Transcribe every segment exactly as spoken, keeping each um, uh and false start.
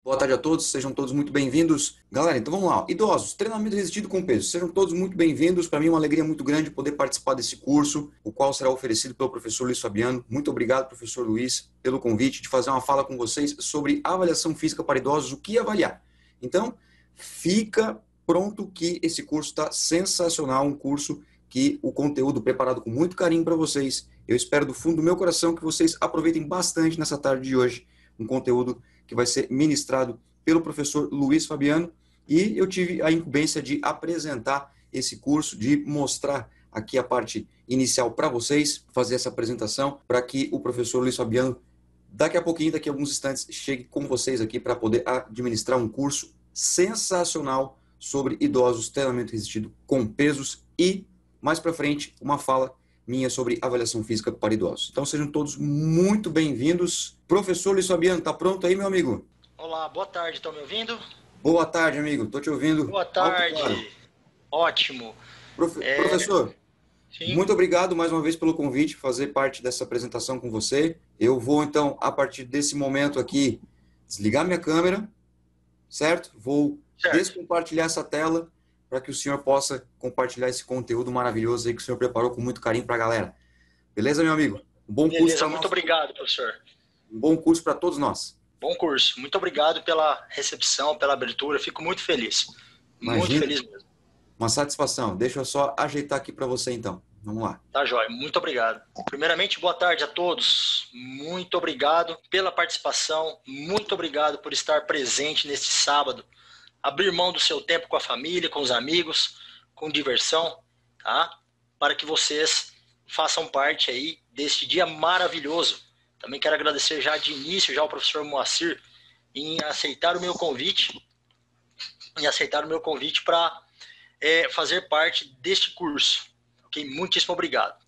Boa tarde a todos, sejam todos muito bem-vindos. Galera, então vamos lá. Idosos, treinamento resistido com peso. Sejam todos muito bem-vindos. Para mim é uma alegria muito grande poder participar desse curso, o qual será oferecido pelo professor Luiz Fabiano. Muito obrigado, professor Luiz, pelo convite de fazer uma fala com vocês sobre avaliação física para idosos, o que avaliar. Então, fica pronto que esse curso está sensacional, um curso que o conteúdo preparado com muito carinho para vocês. Eu espero do fundo do meu coração que vocês aproveitem bastante nessa tarde de hoje, um conteúdo que vai ser ministrado pelo professor Luiz Fabiano, e eu tive a incumbência de apresentar esse curso, de mostrar aqui a parte inicial para vocês, fazer essa apresentação, para que o professor Luiz Fabiano, daqui a pouquinho, daqui a alguns instantes, chegue com vocês aqui para poder administrar um curso sensacional sobre idosos, treinamento resistido com pesos e, mais para frente, uma fala minha sobre avaliação física para idosos. Então sejam todos muito bem-vindos. Professor Luiz Fabiano, tá pronto aí, meu amigo? Olá, boa tarde, estão me ouvindo? Boa tarde, amigo, estou te ouvindo. Boa tarde, claro. Ótimo. Profe é... Professor, Sim. Muito obrigado mais uma vez pelo convite, fazer parte dessa apresentação com você. Eu vou então, a partir desse momento aqui, desligar minha câmera, certo? Vou certo. descompartilhar essa tela, para que o senhor possa compartilhar esse conteúdo maravilhoso aí que o senhor preparou com muito carinho para a galera. Beleza, meu amigo? Um bom Beleza, curso. muito obrigado, professor. Um bom curso para todos nós. Bom curso. Muito obrigado pela recepção, pela abertura. Fico muito feliz. Imagina. Muito feliz mesmo. Uma satisfação. Deixa eu só ajeitar aqui para você, então. Vamos lá. Tá, joia. Muito obrigado. Primeiramente, boa tarde a todos. Muito obrigado pela participação. Muito obrigado por estar presente neste sábado. Abrir mão do seu tempo com a família, com os amigos, com diversão, tá? Para que vocês façam parte aí deste dia maravilhoso. Também quero agradecer já de início já ao professor Moacir em aceitar o meu convite, em aceitar o meu convite para é, fazer parte deste curso. Ok? Muitíssimo obrigado.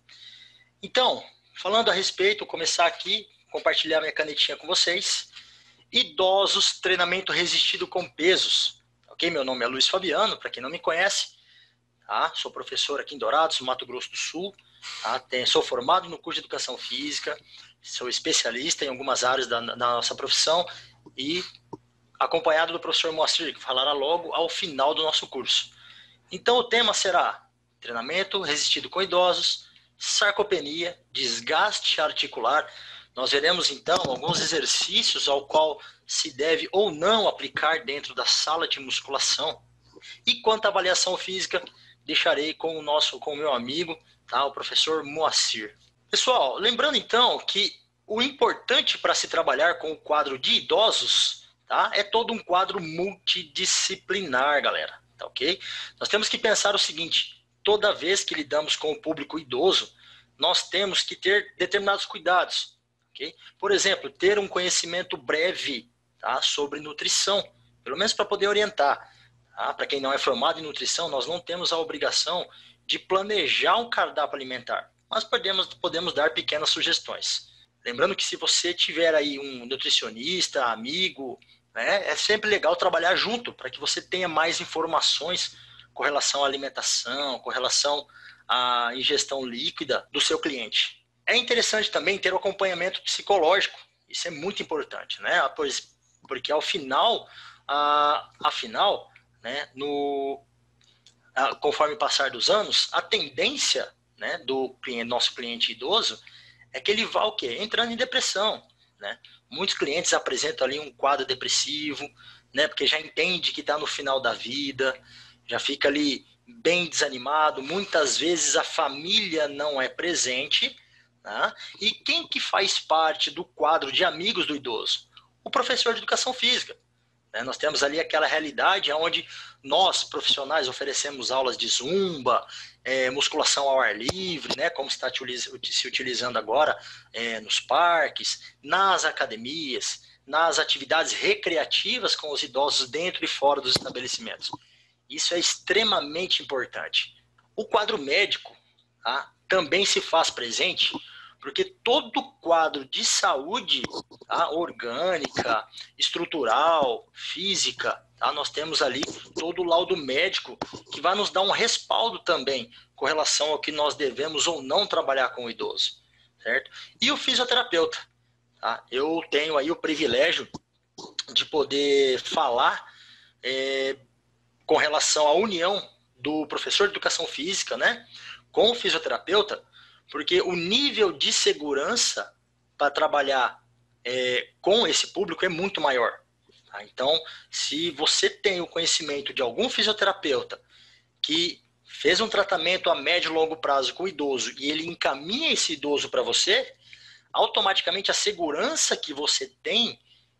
Então, falando a respeito, vou começar aqui, compartilhar minha canetinha com vocês. Idosos, treinamento resistido com pesos. Ok, meu nome é Luiz Fabiano, para quem não me conhece, tá? Sou professor aqui em Dourados, Mato Grosso do Sul, tá? Tem, sou formado no curso de Educação Física, sou especialista em algumas áreas da, da nossa profissão e acompanhado do professor Moacir, que falará logo ao final do nosso curso. Então o tema será treinamento resistido com idosos, sarcopenia, desgaste articular. Nós veremos então alguns exercícios ao qual se deve ou não aplicar dentro da sala de musculação. E quanto à avaliação física, deixarei com o nosso, com o meu amigo, tá, o professor Moacir. Pessoal, lembrando então que o importante para se trabalhar com o quadro de idosos, tá, é todo um quadro multidisciplinar, galera, tá ok? Nós temos que pensar o seguinte: toda vez que lidamos com o público idoso, nós temos que ter determinados cuidados. Okay? Por exemplo, ter um conhecimento breve, tá, sobre nutrição, pelo menos para poder orientar. Tá? Para quem não é formado em nutrição, nós não temos a obrigação de planejar um cardápio alimentar, mas podemos, podemos dar pequenas sugestões. Lembrando que se você tiver aí um nutricionista, amigo, né, é sempre legal trabalhar junto, para que você tenha mais informações com relação à alimentação, com relação à ingestão líquida do seu cliente. É interessante também ter o acompanhamento psicológico, isso é muito importante, né? Pois, porque ao final, a, afinal, né, no, a, conforme passar dos anos, a tendência, né, do cliente, nosso cliente idoso é que ele vá o quê? Entrando em depressão, né? Muitos clientes apresentam ali um quadro depressivo, né, porque já entende que está no final da vida, já fica ali bem desanimado, muitas vezes a família não é presente. Tá? E quem que faz parte do quadro de amigos do idoso? O professor de educação física. Né? Nós temos ali aquela realidade onde nós, profissionais, oferecemos aulas de zumba, é, musculação ao ar livre, né? Como está se utilizando agora é, nos parques, nas academias, nas atividades recreativas com os idosos dentro e fora dos estabelecimentos. Isso é extremamente importante. O quadro médico, tá, também se faz presente, porque todo quadro de saúde, tá, orgânica, estrutural, física, tá, nós temos ali todo o laudo médico que vai nos dar um respaldo também com relação ao que nós devemos ou não trabalhar com o idoso, certo? E o fisioterapeuta, tá? Eu tenho aí o privilégio de poder falar é, com relação à união do professor de educação física, né, com o fisioterapeuta, porque o nível de segurança para trabalhar é, com esse público é muito maior. Tá? Então, se você tem o conhecimento de algum fisioterapeuta que fez um tratamento a médio e longo prazo com o idoso e ele encaminha esse idoso para você, automaticamente a segurança que você tem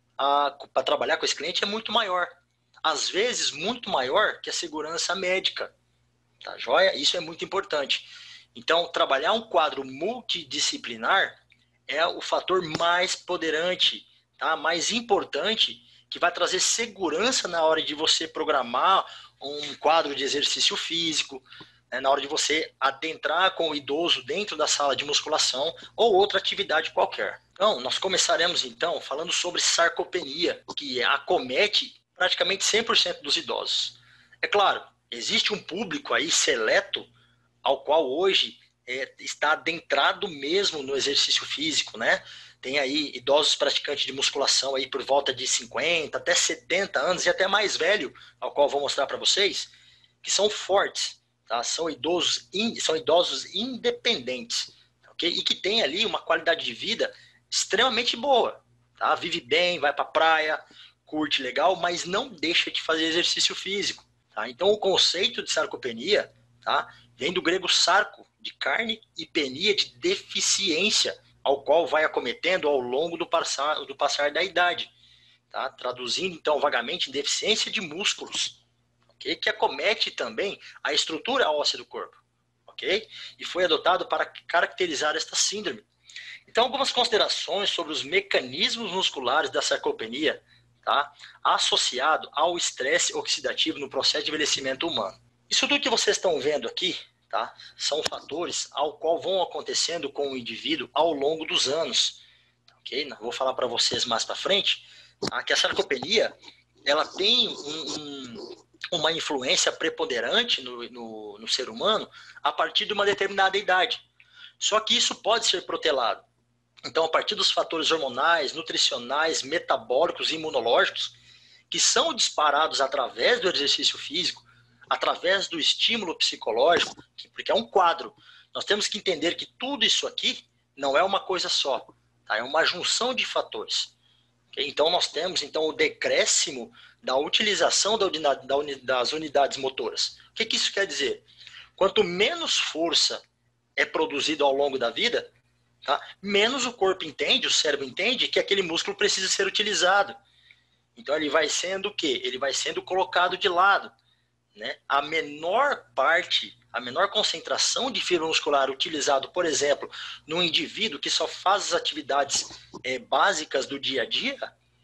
para trabalhar com esse cliente é muito maior. Às vezes, muito maior que a segurança médica. Tá joia? Isso é muito importante. Então, trabalhar um quadro multidisciplinar é o fator mais poderante, tá? Mais importante, que vai trazer segurança na hora de você programar um quadro de exercício físico, né? Na hora de você adentrar com o idoso dentro da sala de musculação ou outra atividade qualquer. Então, nós começaremos então falando sobre sarcopenia, que acomete praticamente cem por cento dos idosos. É claro, existe um público aí seleto ao qual hoje é, está adentrado mesmo no exercício físico, né? Tem aí idosos praticantes de musculação aí por volta de cinquenta até setenta anos e até mais velho, ao qual vou mostrar para vocês, que são fortes, tá? São idosos, in, são idosos independentes, ok? E que tem ali uma qualidade de vida extremamente boa, tá? Vive bem, vai para a praia, curte legal, mas não deixa de fazer exercício físico. Tá? Então, o conceito de sarcopenia, tá, vem do grego sarco, de carne, e penia, de deficiência, ao qual vai acometendo ao longo do passar, do passar da idade. Tá? Traduzindo, então, vagamente, deficiência de músculos, okay? Que acomete também a estrutura óssea do corpo. Okay? E foi adotado para caracterizar esta síndrome. Então, algumas considerações sobre os mecanismos musculares da sarcopenia, tá? Associado ao estresse oxidativo no processo de envelhecimento humano. Isso tudo que vocês estão vendo aqui, tá? São fatores ao qual vão acontecendo com o indivíduo ao longo dos anos. Okay? Vou falar para vocês mais para frente, tá? Que a sarcopenia ela tem um, um, uma influência preponderante no, no, no ser humano a partir de uma determinada idade. Só que isso pode ser protelado. Então, a partir dos fatores hormonais, nutricionais, metabólicos e imunológicos, que são disparados através do exercício físico, através do estímulo psicológico, porque é um quadro. Nós temos que entender que tudo isso aqui não é uma coisa só, tá? É uma junção de fatores. Okay? Então, nós temos então, o decréscimo da utilização da unidade, da uni, das unidades motoras. O que, que isso quer dizer? Quanto menos força é produzido ao longo da vida, tá? Menos o corpo entende, o cérebro entende que aquele músculo precisa ser utilizado. Então ele vai sendo o quê? Ele vai sendo colocado de lado, né? A menor parte, a menor concentração de fibra muscular utilizado, por exemplo, num indivíduo que só faz as atividades é, básicas do dia a dia,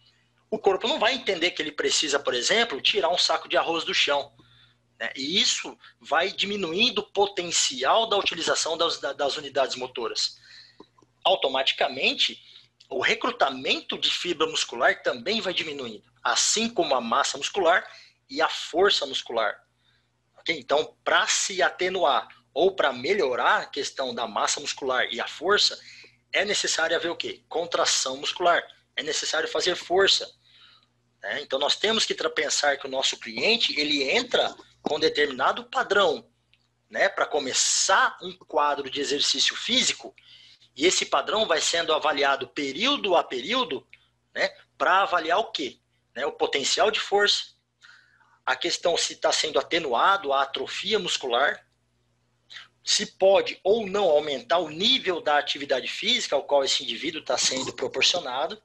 o corpo não vai entender que ele precisa, por exemplo, tirar um saco de arroz do chão. Né? E isso vai diminuindo o potencial da utilização das, das unidades motoras. Automaticamente, o recrutamento de fibra muscular também vai diminuindo, assim como a massa muscular e a força muscular. Okay? Então, para se atenuar ou para melhorar a questão da massa muscular e a força, é necessário haver o quê? Contração muscular. É necessário fazer força. Né? Então, nós temos que pensar que o nosso cliente ele entra com determinado padrão, né, para começar um quadro de exercício físico. E esse padrão vai sendo avaliado período a período, né, para avaliar o quê? Né, o potencial de força, a questão se está sendo atenuado a atrofia muscular, se pode ou não aumentar o nível da atividade física ao qual esse indivíduo está sendo proporcionado,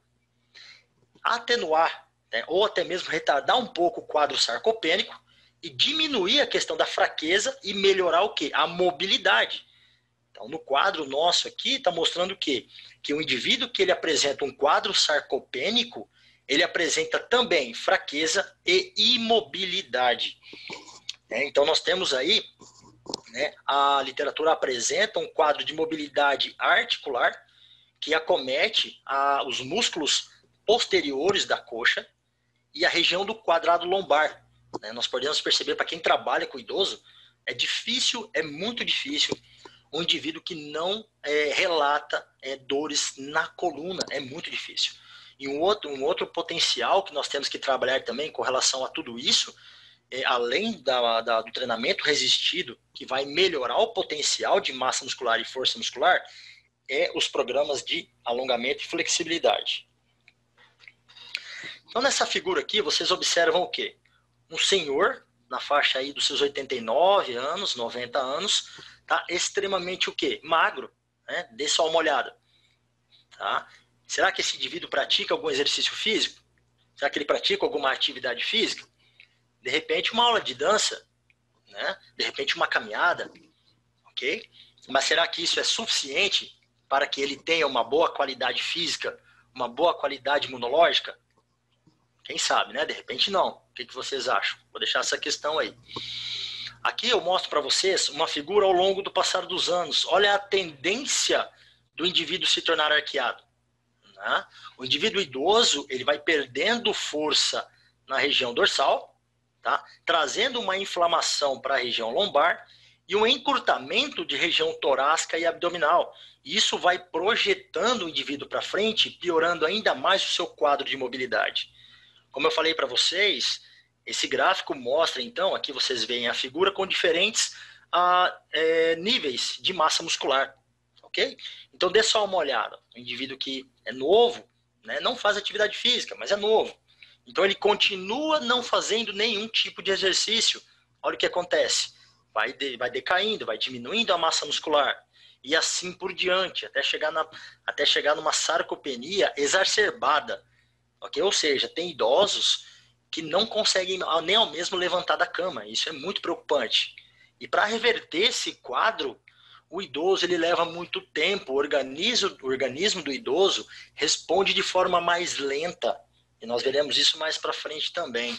atenuar, né, ou até mesmo retardar um pouco o quadro sarcopênico e diminuir a questão da fraqueza e melhorar o quê? A mobilidade. Então, no quadro nosso aqui, está mostrando o quê? Que o indivíduo que ele apresenta um quadro sarcopênico, ele apresenta também fraqueza e imobilidade. É, então, nós temos aí, né, a literatura apresenta um quadro de mobilidade articular que acomete a, os músculos posteriores da coxa e a região do quadrado lombar. Né? Nós podemos perceber, para quem trabalha com idoso, é difícil, é muito difícil, um indivíduo que não é, relata é, dores na coluna, é muito difícil. E um outro, um outro potencial que nós temos que trabalhar também com relação a tudo isso, é, além da, da, do treinamento resistido, que vai melhorar o potencial de massa muscular e força muscular, é os programas de alongamento e flexibilidade. Então, nessa figura aqui, vocês observam o quê? Um senhor, na faixa aí dos seus oitenta e nove anos, noventa anos, tá extremamente o quê? Magro, né? Dê só uma olhada. Tá? Será que esse indivíduo pratica algum exercício físico? Será que ele pratica alguma atividade física? De repente, uma aula de dança, né? De repente, uma caminhada, ok? Mas será que isso é suficiente para que ele tenha uma boa qualidade física, uma boa qualidade imunológica? Quem sabe, né? De repente não. O que, que vocês acham? Vou deixar essa questão aí. Aqui eu mostro para vocês uma figura ao longo do passar dos anos. Olha a tendência do indivíduo se tornar arqueado. Né? O indivíduo idoso, ele vai perdendo força na região dorsal, tá? Trazendo uma inflamação para a região lombar e um encurtamento de região torácica e abdominal. Isso vai projetando o indivíduo para frente, piorando ainda mais o seu quadro de mobilidade. Como eu falei para vocês, esse gráfico mostra, então, aqui vocês veem a figura com diferentes ah, é, níveis de massa muscular, ok? Então, dê só uma olhada. O indivíduo que é novo, né, não faz atividade física, mas é novo. Então, ele continua não fazendo nenhum tipo de exercício. Olha o que acontece. Vai, de, vai decaindo, vai diminuindo a massa muscular. E assim por diante, até chegar, na, até chegar numa sarcopenia exacerbada. Okay? Ou seja, tem idosos que não conseguem nem ao mesmo levantar da cama. Isso é muito preocupante. E para reverter esse quadro, o idoso ele leva muito tempo. O organismo, o organismo do idoso responde de forma mais lenta. E nós veremos isso mais para frente também.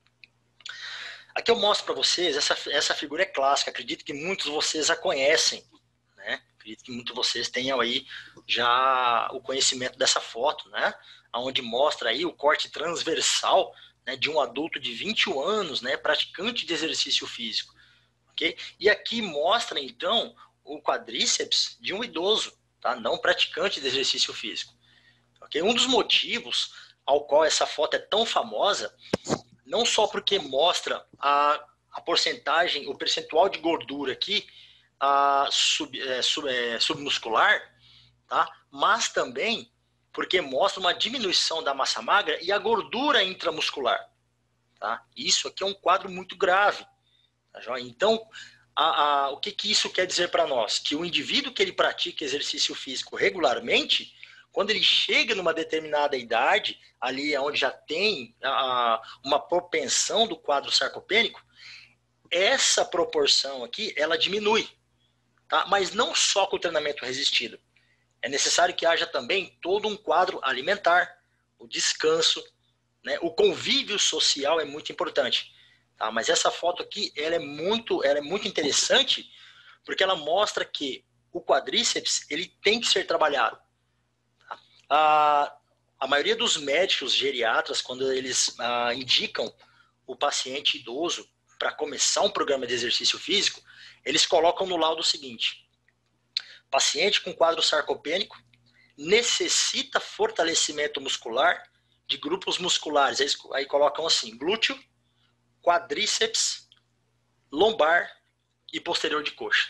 Aqui eu mostro para vocês, essa, essa figura é clássica. Acredito que muitos de vocês a conhecem. Né? Acredito que muitos de vocês tenham aí já o conhecimento dessa foto, né? Onde mostra aí o corte transversal, né, de um adulto de vinte e um anos, né, praticante de exercício físico. Okay? E aqui mostra, então, o quadríceps de um idoso, tá? Não praticante de exercício físico. Okay? Um dos motivos ao qual essa foto é tão famosa, não só porque mostra a, a porcentagem, o percentual de gordura aqui, a sub, é, sub, é, submuscular, tá? Mas também porque mostra uma diminuição da massa magra e a gordura intramuscular. Tá? Isso aqui é um quadro muito grave. Tá? Então, a, a, o que, que isso quer dizer para nós? Que o indivíduo que ele pratica exercício físico regularmente, quando ele chega numa determinada idade, ali onde já tem a, uma propensão do quadro sarcopênico, essa proporção aqui, ela diminui. Tá? Mas não só com o treinamento resistido. É necessário que haja também todo um quadro alimentar, o descanso, né? O convívio social é muito importante. Tá? Mas essa foto aqui ela é, muito, ela é muito interessante porque ela mostra que o quadríceps ele tem que ser trabalhado. Tá? A, a maioria dos médicos geriatras, quando eles ah, indicam o paciente idoso para começar um programa de exercício físico, eles colocam no laudo o seguinte: paciente com quadro sarcopênico necessita fortalecimento muscular de grupos musculares. Aí, aí colocam assim: glúteo, quadríceps, lombar e posterior de coxa.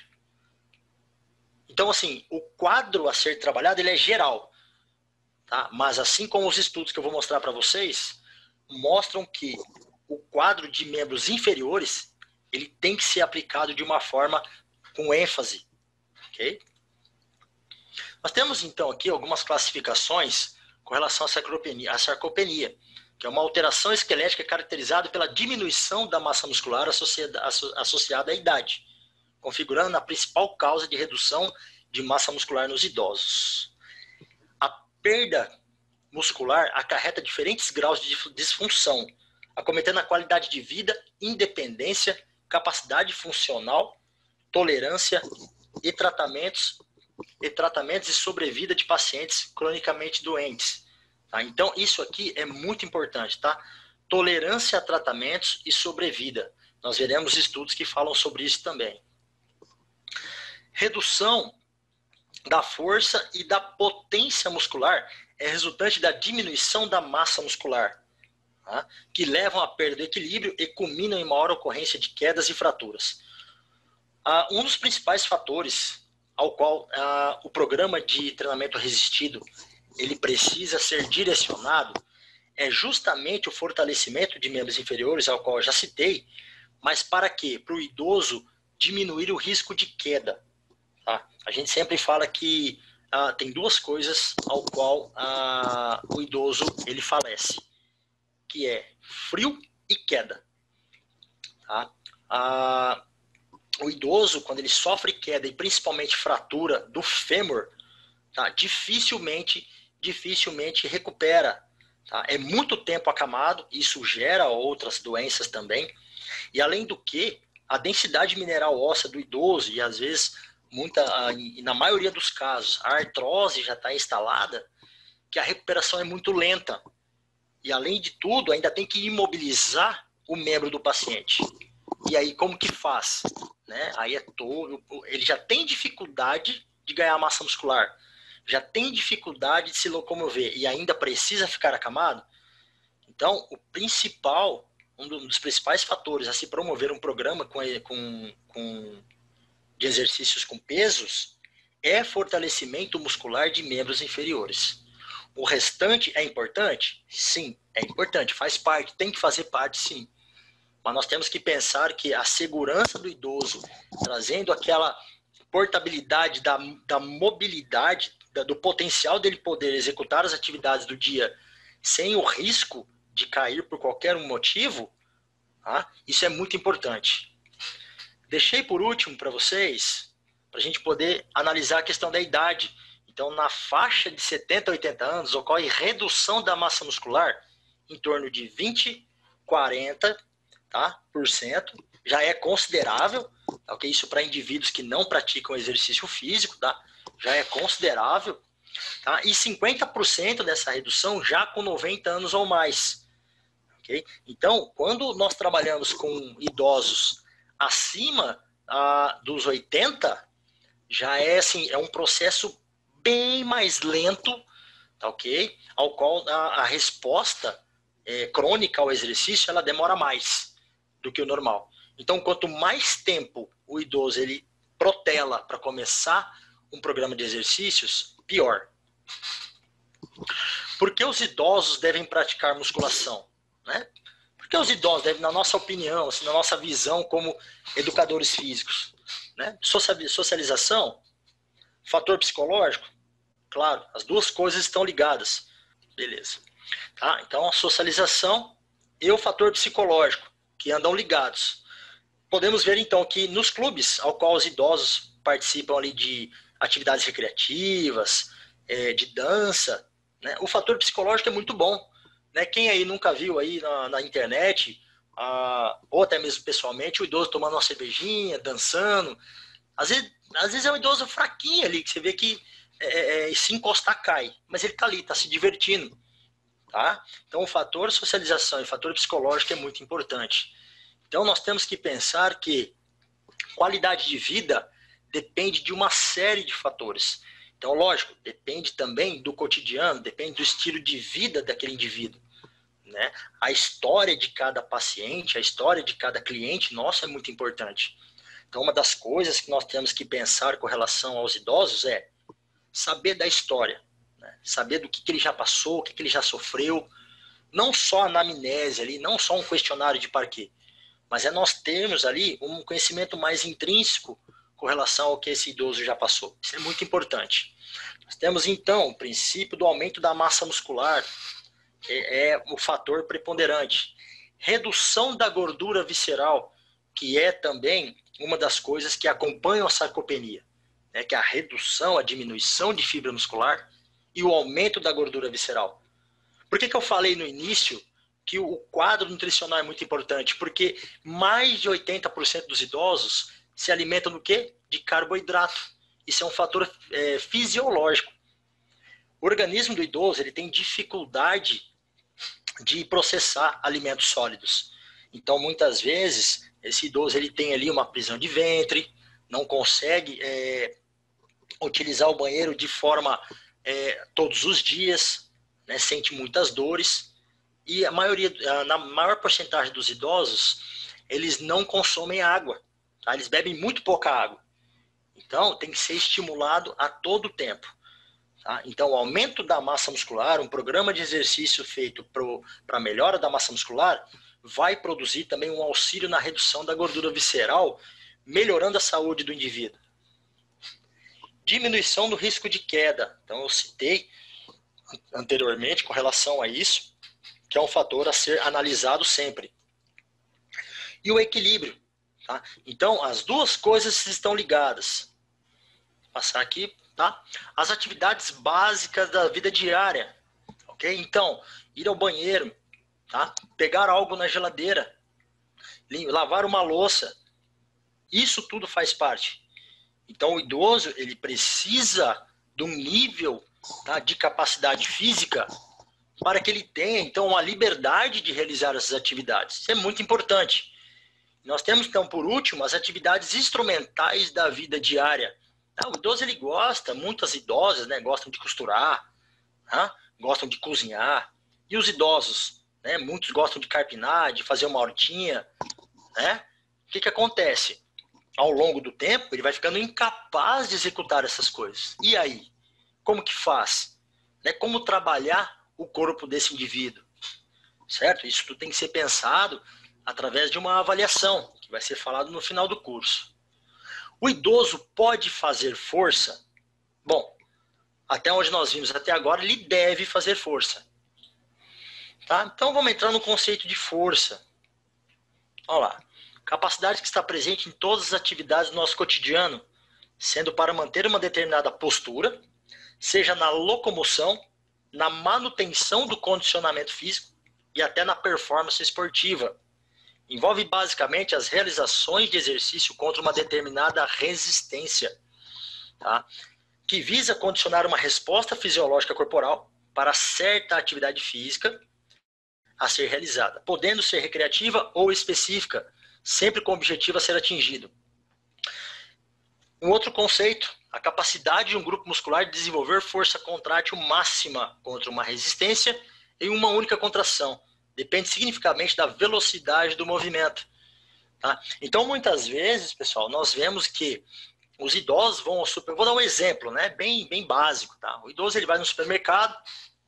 Então, assim, o quadro a ser trabalhado ele é geral. Tá? Mas assim como os estudos que eu vou mostrar para vocês, mostram que o quadro de membros inferiores ele tem que ser aplicado de uma forma com ênfase. Ok? Nós temos, então, aqui algumas classificações com relação à sarcopenia, à sarcopenia, que é uma alteração esquelética caracterizada pela diminuição da massa muscular associada, associada à idade, configurando a principal causa de redução de massa muscular nos idosos. A perda muscular acarreta diferentes graus de disfunção, acometendo a qualidade de vida, independência, capacidade funcional, tolerância e tratamentos e tratamentos e sobrevida de pacientes cronicamente doentes. Tá? Então, isso aqui é muito importante, tá? Tolerância a tratamentos e sobrevida. Nós veremos estudos que falam sobre isso também. Redução da força e da potência muscular é resultante da diminuição da massa muscular, tá? Que levam à perda do equilíbrio e culminam em maior ocorrência de quedas e fraturas. Ah, um dos principais fatores ao qual ah, o programa de treinamento resistido ele precisa ser direcionado é justamente o fortalecimento de membros inferiores, ao qual eu já citei, mas para quê? Para o idoso diminuir o risco de queda. Tá? A gente sempre fala que ah, tem duas coisas ao qual ah, o idoso ele falece, que é frio e queda. Tá? Ah, o idoso, quando ele sofre queda e principalmente fratura do fêmur, tá? dificilmente, dificilmente recupera. Tá? É muito tempo acamado, isso gera outras doenças também. E além do que, a densidade mineral óssea do idoso, e às vezes, muita, e na maioria dos casos, a artrose já está instalada, que a recuperação é muito lenta. E além de tudo, ainda tem que imobilizar o membro do paciente. E aí como que faz? Né? Aí é todo, ele já tem dificuldade de ganhar massa muscular, já tem dificuldade de se locomover e ainda precisa ficar acamado. Então, o principal, um dos principais fatores a se promover um programa com, com, com, de exercícios com pesos é fortalecimento muscular de membros inferiores. O restante é importante? Sim, é importante, faz parte, tem que fazer parte sim. Mas nós temos que pensar que a segurança do idoso, trazendo aquela portabilidade da, da mobilidade, da, do potencial dele poder executar as atividades do dia sem o risco de cair por qualquer motivo, tá? Isso é muito importante. Deixei por último para vocês, para a gente poder analisar a questão da idade. Então, na faixa de setenta a oitenta anos, ocorre redução da massa muscular em torno de vinte, quarenta, tá, por cento. Já é considerável, okay? Isso para indivíduos que não praticam exercício físico, tá? Já é considerável. Tá? E cinquenta por cento dessa redução já com noventa anos ou mais. Okay? Então, quando nós trabalhamos com idosos acima ah, dos oitenta, já é, assim, é um processo bem mais lento, tá, ok? Ao qual a, a resposta é, crônica ao exercício ela demora mais do que o normal. Então, quanto mais tempo o idoso ele protela para começar um programa de exercícios, pior. Por que os idosos devem praticar musculação? Né? Por que os idosos devem, na nossa opinião, assim, na nossa visão como educadores físicos? Né? Socialização, fator psicológico, claro, as duas coisas estão ligadas. Beleza. Tá? Então, a socialização e o fator psicológico, que andam ligados. Podemos ver, então, que nos clubes ao qual os idosos participam ali de atividades recreativas, é, de dança, né, o fator psicológico é muito bom. Né? Quem aí nunca viu aí na, na internet, ah, ou até mesmo pessoalmente, o idoso tomando uma cervejinha, dançando. Às vezes, às vezes é um idoso fraquinho ali, que você vê que é, é, se encostar cai, mas ele está ali, está se divertindo. Tá? Então o fator socialização e o fator psicológico é muito importante. Então nós temos que pensar que qualidade de vida depende de uma série de fatores. Então, lógico, depende também do cotidiano, depende do estilo de vida daquele indivíduo. Né? A história de cada paciente, a história de cada cliente, nossa, é muito importante. Então, uma das coisas que nós temos que pensar com relação aos idosos é saber da história, né? Saber do que, que ele já passou, o que, que ele já sofreu, não só a anamnese ali, não só um questionário de parquet, mas é nós termos ali um conhecimento mais intrínseco com relação ao que esse idoso já passou. Isso é muito importante. Nós temos, então, o princípio do aumento da massa muscular, que é o fator preponderante. Redução da gordura visceral, que é também uma das coisas que acompanham a sarcopenia, né, que é a redução, a diminuição de fibra muscular e o aumento da gordura visceral. Por que que eu falei no início que o quadro nutricional é muito importante? Porque mais de oitenta por cento dos idosos se alimentam do quê? De carboidrato. Isso é um fator é, fisiológico. O organismo do idoso ele tem dificuldade de processar alimentos sólidos. Então, muitas vezes, esse idoso ele tem ali uma prisão de ventre, não consegue é, utilizar o banheiro de forma é, todos os dias. né, sente muitas dores, e a maioria, na maior porcentagem dos idosos, eles não consomem água, tá? Eles bebem muito pouca água. Então, tem que ser estimulado a todo tempo. Tá? Então, o aumento da massa muscular, um programa de exercício feito para a melhora da massa muscular, vai produzir também um auxílio na redução da gordura visceral, melhorando a saúde do indivíduo. Diminuição do risco de queda. Então, eu citei anteriormente com relação a isso, que é um fator a ser analisado sempre. E o equilíbrio. Tá? Então, as duas coisas estão ligadas. Vou passar aqui, tá? As atividades básicas da vida diária. Ok? Então, ir ao banheiro, tá? Pegar algo na geladeira, lavar uma louça. Isso tudo faz parte. Então, o idoso, ele precisa de um nível, tá, de capacidade física para que ele tenha, então, uma liberdade de realizar essas atividades. Isso é muito importante. Nós temos, então, por último, as atividades instrumentais da vida diária. O idoso, ele gosta, muitas idosas, né, gostam de costurar, né, gostam de cozinhar. E os idosos, né, muitos gostam de carpinar, de fazer uma hortinha. Né? O que que acontece? Ao longo do tempo, ele vai ficando incapaz de executar essas coisas. E aí? Como que faz? Né? Como trabalhar o corpo desse indivíduo? Certo? Isso tudo tem que ser pensado através de uma avaliação, que vai ser falado no final do curso. O idoso pode fazer força? Bom, até onde nós vimos até agora, ele deve fazer força. Tá? Então vamos entrar no conceito de força. Olha lá. Capacidade que está presente em todas as atividades do nosso cotidiano, sendo para manter uma determinada postura, seja na locomoção, na manutenção do condicionamento físico e até na performance esportiva. Envolve basicamente as realizações de exercício contra uma determinada resistência, tá? Que visa condicionar uma resposta fisiológica corporal para certa atividade física a ser realizada, podendo ser recreativa ou específica, sempre com o objetivo a ser atingido. Um outro conceito, a capacidade de um grupo muscular de desenvolver força contrátil máxima contra uma resistência em uma única contração. Depende significativamente da velocidade do movimento. Tá? Então, muitas vezes, pessoal, nós vemos que os idosos vão ao supermercado. Vou dar um exemplo, né? bem, bem básico. Tá? O idoso ele vai no supermercado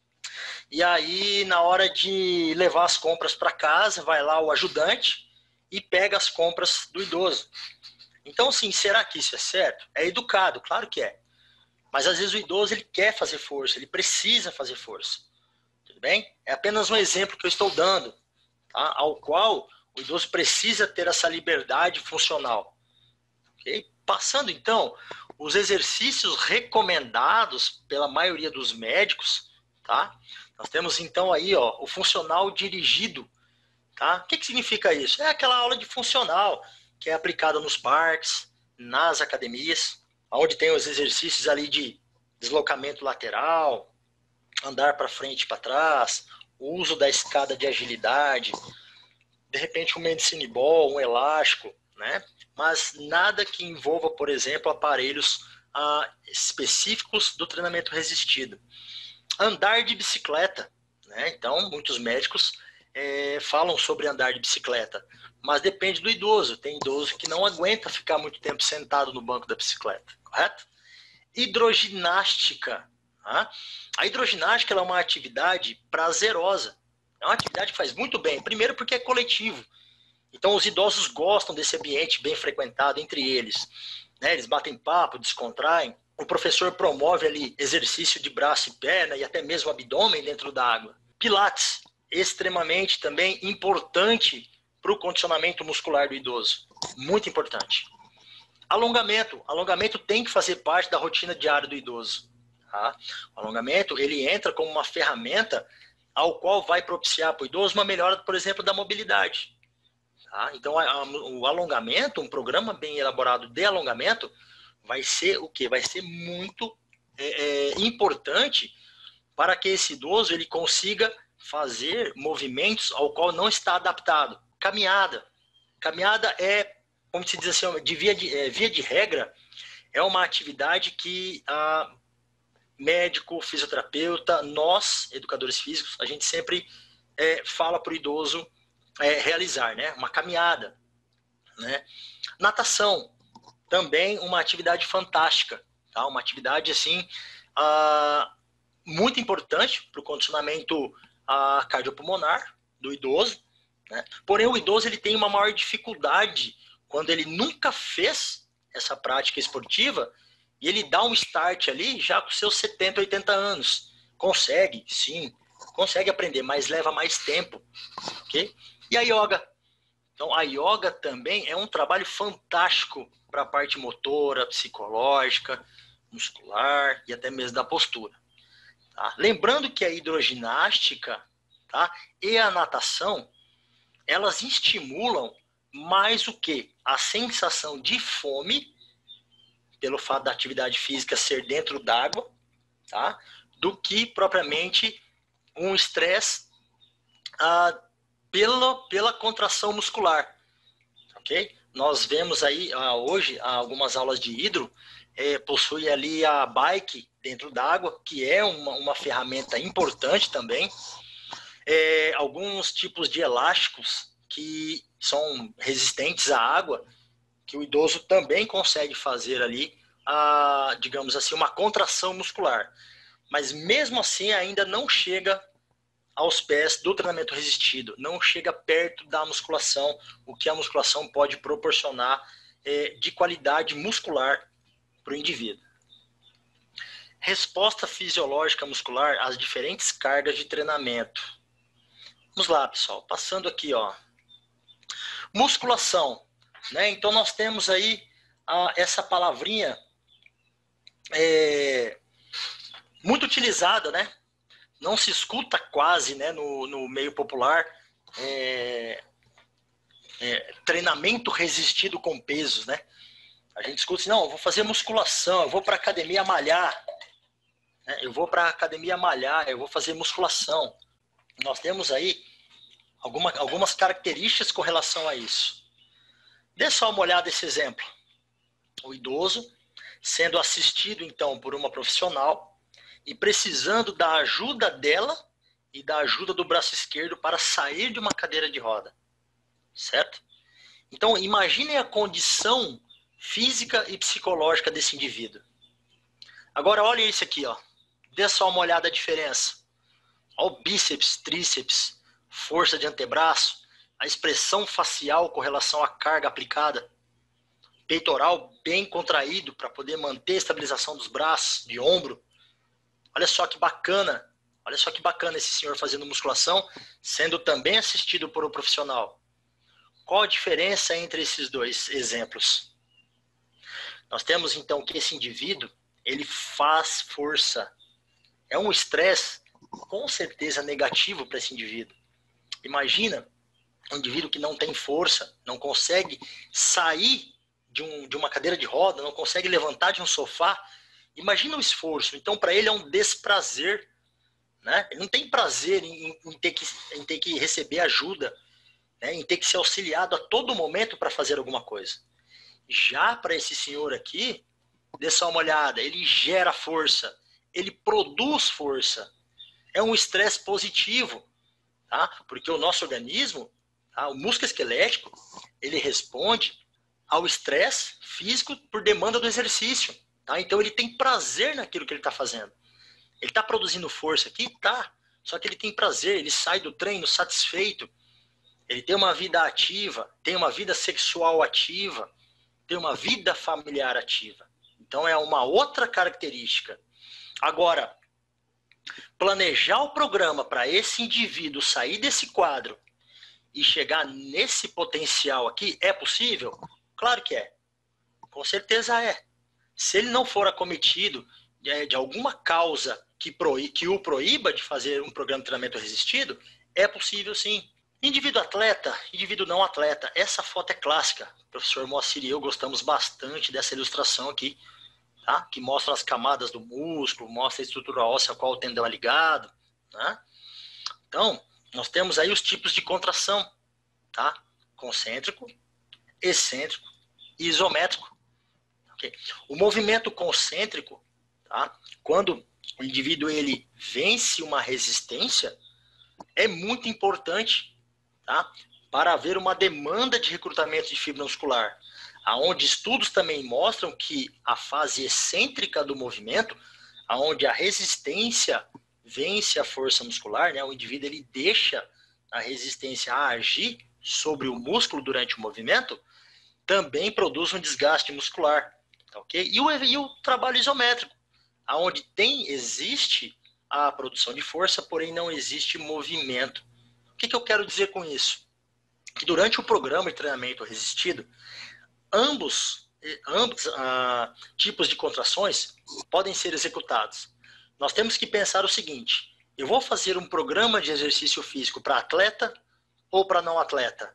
e aí, na hora de levar as compras para casa, vai lá o ajudante e pega as compras do idoso. Então, assim, será que isso é certo? É educado, claro que é. Mas, às vezes, o idoso ele quer fazer força, ele precisa fazer força. Tudo bem? É apenas um exemplo que eu estou dando, tá? Ao qual o idoso precisa ter essa liberdade funcional. Okay? Passando, então, os exercícios recomendados pela maioria dos médicos, tá? Nós temos, então, aí ó, o funcional dirigido. Tá? O que, que significa isso? É aquela aula de funcional que é aplicada nos parques, nas academias, onde tem os exercícios ali de deslocamento lateral, andar para frente e para trás, o uso da escada de agilidade, de repente um medicine ball, um elástico, né? Mas nada que envolva, por exemplo, aparelhos ah, específicos do treinamento resistido. Andar de bicicleta, né? Então, muitos médicos é, falam sobre andar de bicicleta, mas depende do idoso. Tem idoso que não aguenta ficar muito tempo sentado no banco da bicicleta, correto? Hidroginástica. Tá? A hidroginástica ela é uma atividade prazerosa. É uma atividade que faz muito bem. Primeiro porque é coletivo. Então os idosos gostam desse ambiente bem frequentado entre eles. Né? Eles batem papo, descontraem. O professor promove ali exercício de braço e perna e até mesmo abdômen dentro da água. Pilates, extremamente também importante para o condicionamento muscular do idoso. Muito importante. Alongamento. Alongamento tem que fazer parte da rotina diária do idoso. Tá? O alongamento ele entra como uma ferramenta ao qual vai propiciar para o idoso uma melhora, por exemplo, da mobilidade. Tá? Então, a, a, o alongamento, um programa bem elaborado de alongamento, vai ser o quê? Vai ser muito é, é, importante para que esse idoso ele consiga fazer movimentos ao qual não está adaptado. Caminhada. Caminhada é, como se diz assim, de via de, é, via de regra, é uma atividade que ah, médico, fisioterapeuta, nós, educadores físicos, a gente sempre é, fala para o idoso é, realizar, né? Uma caminhada, né? Natação, também uma atividade fantástica, tá? Uma atividade, assim, ah, muito importante para o condicionamento ah, cardiopulmonar do idoso, né? Porém, o idoso ele tem uma maior dificuldade quando ele nunca fez essa prática esportiva e ele dá um start ali já com seus setenta, oitenta anos. Consegue, sim, consegue aprender, mas leva mais tempo, ok? E a yoga? Então, a yoga também é um trabalho fantástico para a parte motora, psicológica, muscular e até mesmo da postura. Tá? Lembrando que a hidroginástica, tá, e a natação, elas estimulam mais o que? A sensação de fome, pelo fato da atividade física ser dentro d'água, tá, do que propriamente um estresse ah, pela, pela contração muscular. Ok? Nós vemos aí ah, hoje algumas aulas de hidro, é, possui ali a bike dentro d'água, que é uma, uma ferramenta importante também. É, alguns tipos de elásticos que são resistentes à água, que o idoso também consegue fazer ali, a, digamos assim, uma contração muscular. Mas mesmo assim ainda não chega aos pés do treinamento resistido, não chega perto da musculação, o que a musculação pode proporcionar é, de qualidade muscular para o indivíduo. Resposta fisiológica muscular às diferentes cargas de treinamento. Vamos lá, pessoal, passando aqui, ó. Musculação, né? Então nós temos aí a, essa palavrinha é, muito utilizada, né? Não se escuta quase, né, no, no meio popular, é, é, treinamento resistido com pesos, né? A gente escuta assim, não, eu vou fazer musculação, eu vou para academia malhar, né? Eu vou para academia malhar, eu vou fazer musculação. Nós temos aí alguma, algumas características com relação a isso. Dê só uma olhada nesse exemplo. O idoso sendo assistido, então, por uma profissional e precisando da ajuda dela e da ajuda do braço esquerdo para sair de uma cadeira de roda. Certo? Então, imaginem a condição física e psicológica desse indivíduo. Agora, olhem isso aqui, ó. Dê só uma olhada na diferença. Olha o bíceps, tríceps, força de antebraço, a expressão facial com relação à carga aplicada, peitoral bem contraído para poder manter a estabilização dos braços, de ombro. Olha só que bacana, olha só que bacana esse senhor fazendo musculação, sendo também assistido por um profissional. Qual a diferença entre esses dois exemplos? Nós temos então que esse indivíduo, ele faz força. É um estresse com certeza negativo para esse indivíduo. Imagina um indivíduo que não tem força, não consegue sair de, um, de uma cadeira de roda, não consegue levantar de um sofá. Imagina o esforço. Então, para ele é um desprazer, né? Ele não tem prazer em, em, ter, que, em ter que receber ajuda, né? Em ter que ser auxiliado a todo momento para fazer alguma coisa. Já para esse senhor aqui, dê só uma olhada, ele gera força, ele produz força. É um estresse positivo, tá? Porque o nosso organismo, tá? O músculo esquelético, ele responde ao estresse físico por demanda do exercício. Tá? Então ele tem prazer naquilo que ele está fazendo. Ele está produzindo força aqui? Tá. Só que ele tem prazer, ele sai do treino satisfeito. Ele tem uma vida ativa, tem uma vida sexual ativa, tem uma vida familiar ativa. Então é uma outra característica. Agora, planejar o programa para esse indivíduo sair desse quadro e chegar nesse potencial aqui, é possível? Claro que é. Com certeza é. Se ele não for acometido de, de alguma causa que, proí, que o proíba de fazer um programa de treinamento resistido, é possível sim. Indivíduo atleta, indivíduo não atleta. Essa foto é clássica. O professor Moacir e eu gostamos bastante dessa ilustração aqui, tá? Que mostra as camadas do músculo, mostra a estrutura óssea a qual o tendão é ligado. Tá? Então, nós temos aí os tipos de contração. Tá? Concêntrico, excêntrico e isométrico. Okay. O movimento concêntrico, tá? Quando o indivíduo ele vence uma resistência, é muito importante, tá? Para haver uma demanda de recrutamento de fibra muscular, aonde estudos também mostram que a fase excêntrica do movimento, aonde a resistência vence a força muscular, né? O indivíduo ele deixa a resistência a agir sobre o músculo durante o movimento, também produz um desgaste muscular, tá, ok? E o, e o trabalho isométrico, aonde tem, existe a produção de força, porém não existe movimento. O que, que eu quero dizer com isso? Que durante o programa de treinamento resistido, ambos, ambos ah, tipos de contrações podem ser executados. Nós temos que pensar o seguinte: eu vou fazer um programa de exercício físico para atleta ou para não atleta?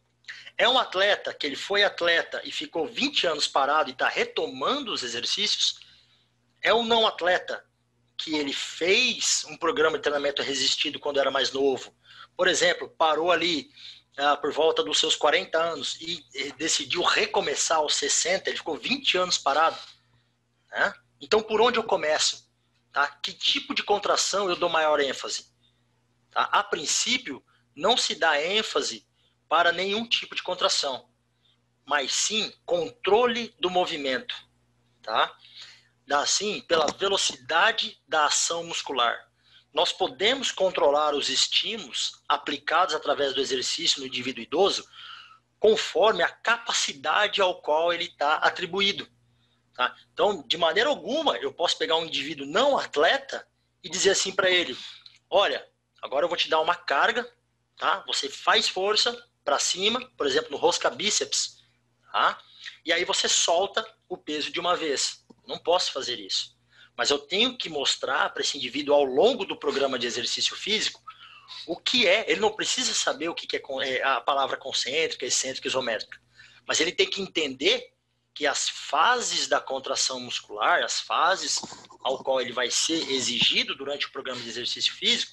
É um atleta que ele foi atleta e ficou vinte anos parado e está retomando os exercícios? É um não atleta que ele fez um programa de treinamento resistido quando era mais novo? Por exemplo, parou ali ah, por volta dos seus quarenta anos e, e decidiu recomeçar aos sessenta, ele ficou vinte anos parado, né? Então, por onde eu começo? Tá? Que tipo de contração eu dou maior ênfase? Tá? A princípio, não se dá ênfase para nenhum tipo de contração, mas sim controle do movimento, tá? Dá sim pela velocidade da ação muscular. Nós podemos controlar os estímulos aplicados através do exercício no indivíduo idoso conforme a capacidade ao qual ele está atribuído. Tá? Então, de maneira alguma, eu posso pegar um indivíduo não atleta e dizer assim para ele: olha, agora eu vou te dar uma carga, tá? Você faz força para cima, por exemplo, no rosca bíceps, tá? E aí você solta o peso de uma vez. Não posso fazer isso. Mas eu tenho que mostrar para esse indivíduo ao longo do programa de exercício físico o que é. Ele não precisa saber o que é a palavra concêntrica, excêntrica, isométrica. Mas ele tem que entender que as fases da contração muscular, as fases ao qual ele vai ser exigido durante o programa de exercício físico,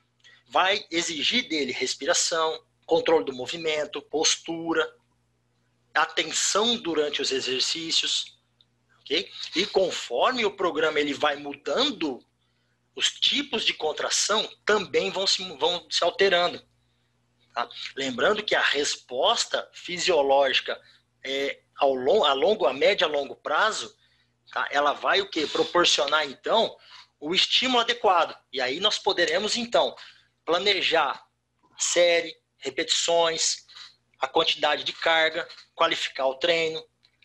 vai exigir dele respiração, controle do movimento, postura, atenção durante os exercícios, ok? E conforme o programa ele vai mudando, os tipos de contração também vão se, vão se alterando. Tá? Lembrando que a resposta fisiológica é, ao long, a longo, a médio a longo prazo, tá? Ela vai o quê? Proporcionar, então, o estímulo adequado. E aí nós poderemos, então, planejar série, repetições, a quantidade de carga, qualificar o treino,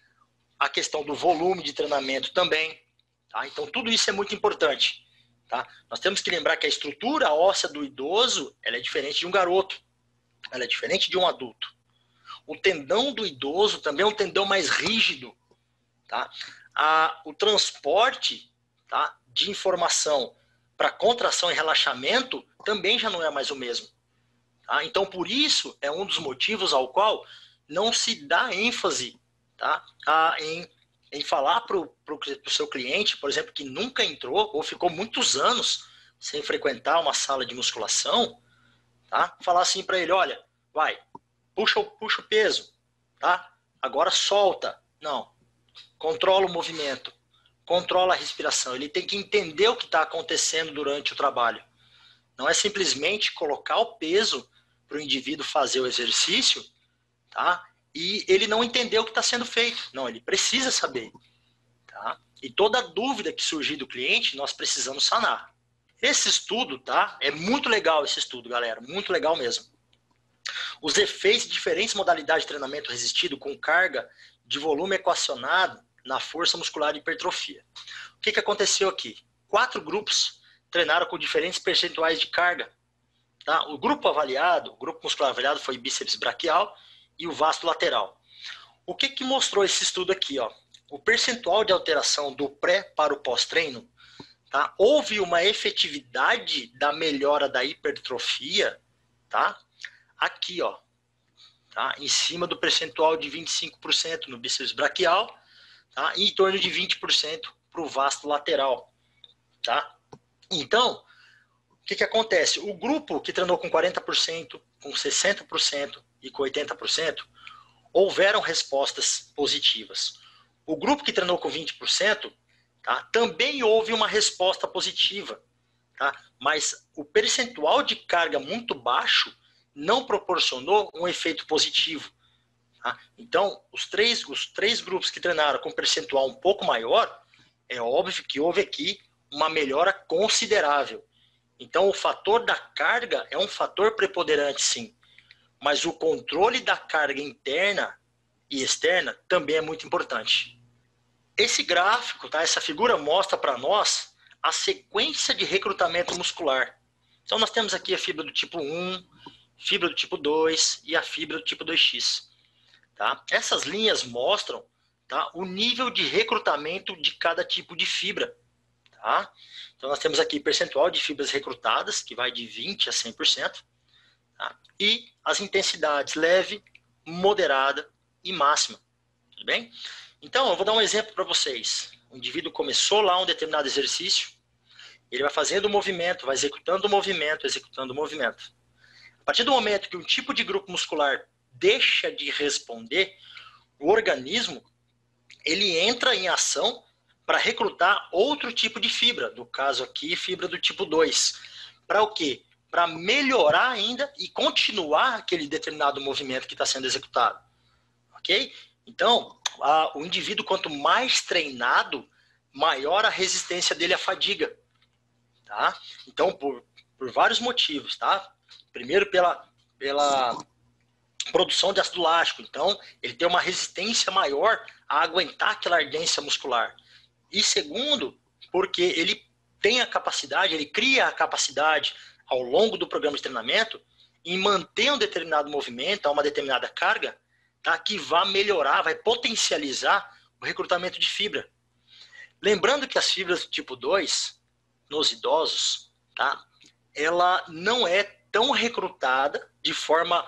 a questão do volume de treinamento também. Tá? Então, tudo isso é muito importante. Tá? Nós temos que lembrar que a estrutura óssea do idoso ela é diferente de um garoto. Ela é diferente de um adulto. O tendão do idoso também é um tendão mais rígido. Tá? A, o transporte, tá, de informação para contração e relaxamento também já não é mais o mesmo. Tá? Então, por isso, é um dos motivos ao qual não se dá ênfase, tá, a, em, em falar para o seu cliente, por exemplo, que nunca entrou ou ficou muitos anos sem frequentar uma sala de musculação, tá? Falar assim para ele: olha, vai, puxa, puxa o peso, tá? Agora solta. Não. Controla o movimento, controla a respiração. Ele tem que entender o que está acontecendo durante o trabalho. Não é simplesmente colocar o peso para o indivíduo fazer o exercício, tá? E ele não entender o que está sendo feito. Não, ele precisa saber. Tá? E toda dúvida que surgir do cliente, nós precisamos sanar. Esse estudo, tá? É muito legal esse estudo, galera. Muito legal mesmo. Os efeitos de diferentes modalidades de treinamento resistido com carga de volume equacionado na força muscular e hipertrofia. O que, que aconteceu aqui? Quatro grupos treinaram com diferentes percentuais de carga. Tá? O grupo avaliado, o grupo muscular avaliado foi bíceps braquial e o vasto lateral. O que, que mostrou esse estudo aqui? Ó? O percentual de alteração do pré para o pós-treino, tá? Houve uma efetividade da melhora da hipertrofia, tá? Aqui, ó, tá? Em cima do percentual de vinte e cinco por cento no bíceps braquial, tá? E em torno de vinte por cento para o vasto lateral. Tá? Então, o que, que acontece? O grupo que treinou com quarenta por cento, com sessenta por cento e com oitenta por cento, houveram respostas positivas. O grupo que treinou com vinte por cento tá? Também houve uma resposta positiva, tá? Mas o percentual de carga muito baixo não proporcionou um efeito positivo. Tá? Então, os três, os três grupos que treinaram com percentual um pouco maior, é óbvio que houve aqui uma melhora considerável. Então, o fator da carga é um fator preponderante, sim. Mas o controle da carga interna e externa também é muito importante. Esse gráfico, tá? Essa figura mostra para nós a sequência de recrutamento muscular. Então, nós temos aqui a fibra do tipo um, fibra do tipo dois e a fibra do tipo dois X. Tá? Essas linhas mostram, tá, o nível de recrutamento de cada tipo de fibra. Tá? Então, nós temos aqui percentual de fibras recrutadas, que vai de vinte a cem por cento. Tá? E as intensidades leve, moderada e máxima. Tudo bem? Então, eu vou dar um exemplo para vocês. O indivíduo começou lá um determinado exercício, ele vai fazendo o movimento, vai executando o movimento, executando o movimento. A partir do momento que um tipo de grupo muscular deixa de responder, o organismo ele entra em ação para recrutar outro tipo de fibra, no caso aqui, fibra do tipo dois. Para o quê? Para melhorar ainda e continuar aquele determinado movimento que está sendo executado. Ok? Então, a, o indivíduo, quanto mais treinado, maior a resistência dele à fadiga. Tá? Então, por, por vários motivos. Tá? Primeiro, pela, pela produção de ácido lático. Então, ele tem uma resistência maior a aguentar aquela ardência muscular. E segundo, porque ele tem a capacidade, ele cria a capacidade ao longo do programa de treinamento em manter um determinado movimento, a uma determinada carga, tá, que vai melhorar, vai potencializar o recrutamento de fibra. Lembrando que as fibras do tipo dois, nos idosos, tá, ela não é tão recrutada de forma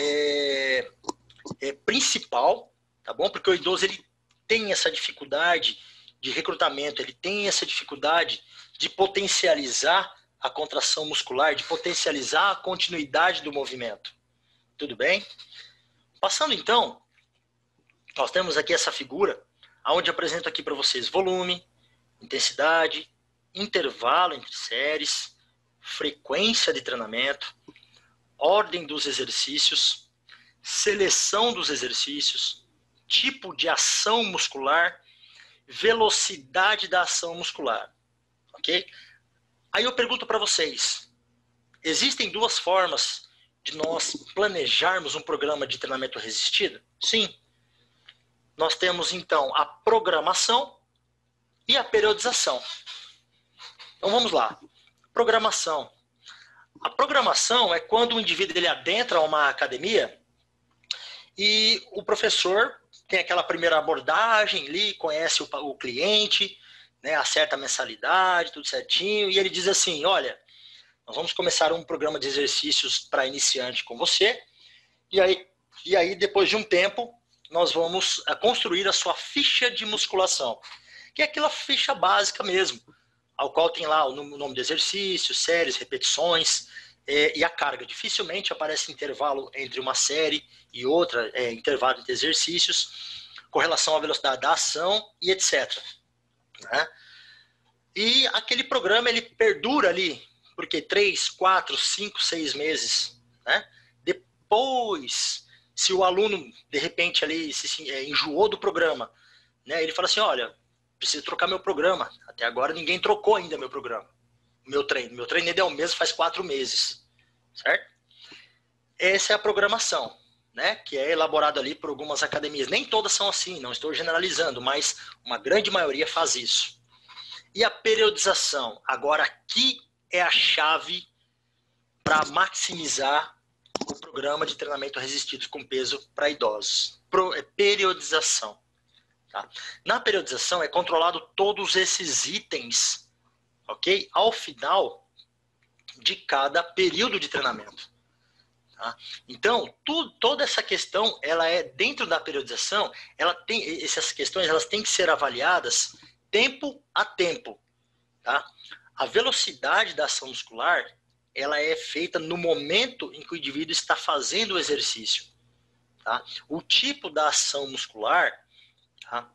é, é, principal, tá bom? Porque o idoso ele tem essa dificuldade de recrutamento, ele tem essa dificuldade de potencializar a contração muscular, de potencializar a continuidade do movimento. Tudo bem? Passando então, nós temos aqui essa figura, onde apresento aqui para vocês volume, intensidade, intervalo entre séries, frequência de treinamento, ordem dos exercícios, seleção dos exercícios, tipo de ação muscular, velocidade da ação muscular. Ok? Aí eu pergunto para vocês, existem duas formas de nós planejarmos um programa de treinamento resistido? Sim. Nós temos então a programação e a periodização. Então vamos lá. Programação. A programação é quando o indivíduo ele adentra uma academia e o professor tem aquela primeira abordagem ali, conhece o, o cliente, né, acerta a mensalidade, tudo certinho, e ele diz assim, olha, nós vamos começar um programa de exercícios para iniciante com você, e aí, e aí depois de um tempo, nós vamos construir a sua ficha de musculação, que é aquela ficha básica mesmo, ao qual tem lá o nome do exercício, séries, repetições, é, e a carga. Dificilmente aparece intervalo entre uma série e outra, é, intervalo entre exercícios, com relação à velocidade da ação e etcétera. Né? E aquele programa ele perdura ali, porque três, quatro, cinco, seis meses. Né? Depois, se o aluno, de repente, ali se é, enjoou do programa, né, ele fala assim, olha, preciso trocar meu programa. Até agora ninguém trocou ainda meu programa. Meu treino. Meu treino ainda é o mesmo faz quatro meses. Certo? Essa é a programação, né? Que é elaborada ali por algumas academias. Nem todas são assim, não estou generalizando, mas uma grande maioria faz isso. E a periodização? Agora aqui é a chave para maximizar o programa de treinamento resistido com peso para idosos. Pro, é periodização. Tá? Na periodização é controlado todos esses itens, ok? Ao final de cada período de treinamento. Tá? Então, tu, toda essa questão, ela é dentro da periodização, ela tem, essas questões elas têm que ser avaliadas tempo a tempo. Tá? A velocidade da ação muscular, ela é feita no momento em que o indivíduo está fazendo o exercício. Tá? O tipo da ação muscular, tá?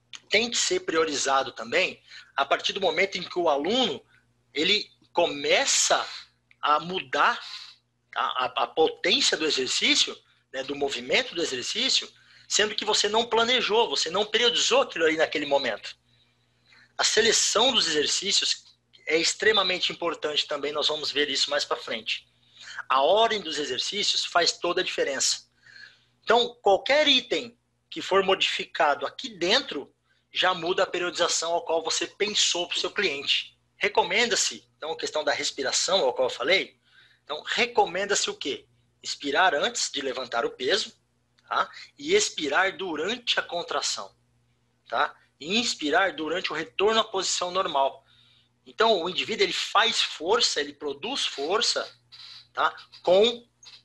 tem que ser priorizado também a partir do momento em que o aluno ele começa a mudar a, a, a potência do exercício, né, do movimento do exercício, sendo que você não planejou, você não periodizou aquilo ali naquele momento. A seleção dos exercícios é extremamente importante também, nós vamos ver isso mais para frente. A ordem dos exercícios faz toda a diferença. Então, qualquer item que for modificado aqui dentro já muda a periodização ao qual você pensou para o seu cliente. Recomenda-se, então, a questão da respiração, ao qual eu falei, então, recomenda-se o quê? Expirar antes de levantar o peso, tá? E expirar durante a contração, tá? E inspirar durante o retorno à posição normal. Então, o indivíduo ele faz força, ele produz força, tá? com,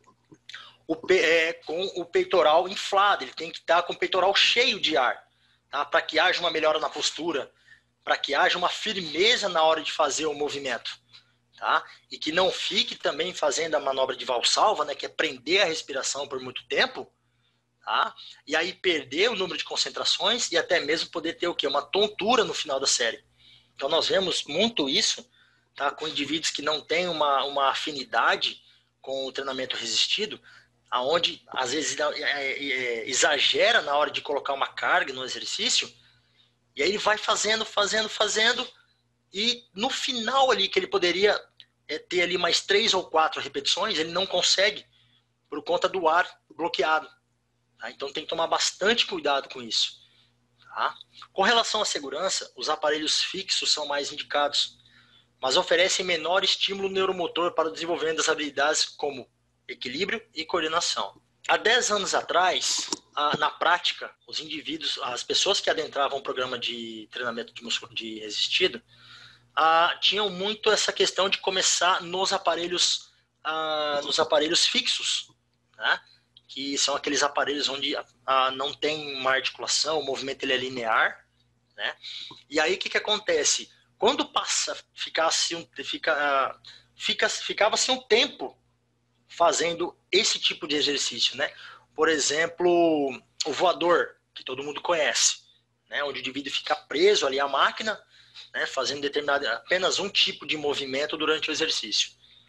o, é, com o peitoral inflado, ele tem que estar com o peitoral cheio de ar, tá? Para que haja uma melhora na postura, para que haja uma firmeza na hora de fazer o movimento. Tá? E que não fique também fazendo a manobra de valsalva, né, que é prender a respiração por muito tempo, tá? E aí perder o número de concentrações e até mesmo poder ter o quê? Uma tontura no final da série. Então nós vemos muito isso, tá? Com indivíduos que não têm uma, uma afinidade com o treinamento resistido, aonde às vezes exagera na hora de colocar uma carga no exercício, e aí ele vai fazendo, fazendo, fazendo, e no final ali que ele poderia é, ter ali mais três ou quatro repetições, ele não consegue por conta do ar bloqueado. Tá? Então tem que tomar bastante cuidado com isso. Tá? Com relação à segurança, os aparelhos fixos são mais indicados, mas oferecem menor estímulo neuromotor para o desenvolvimento das habilidades como equilíbrio e coordenação. Há dez anos atrás, na prática, os indivíduos, as pessoas que adentravam o programa de treinamento de músculo de resistido, ah, tinham muito essa questão de começar nos aparelhos, ah, nos aparelhos fixos, né? Que são aqueles aparelhos onde ah, não tem uma articulação, o movimento ele é linear, né? E aí o que, que acontece? Quando passa, ficasse um, fica, fica, ficava-se um tempo fazendo esse tipo de exercício, né? Por exemplo, o voador, que todo mundo conhece, né? Onde o indivíduo fica preso ali à máquina, né? Fazendo determinado, apenas um tipo de movimento durante o exercício.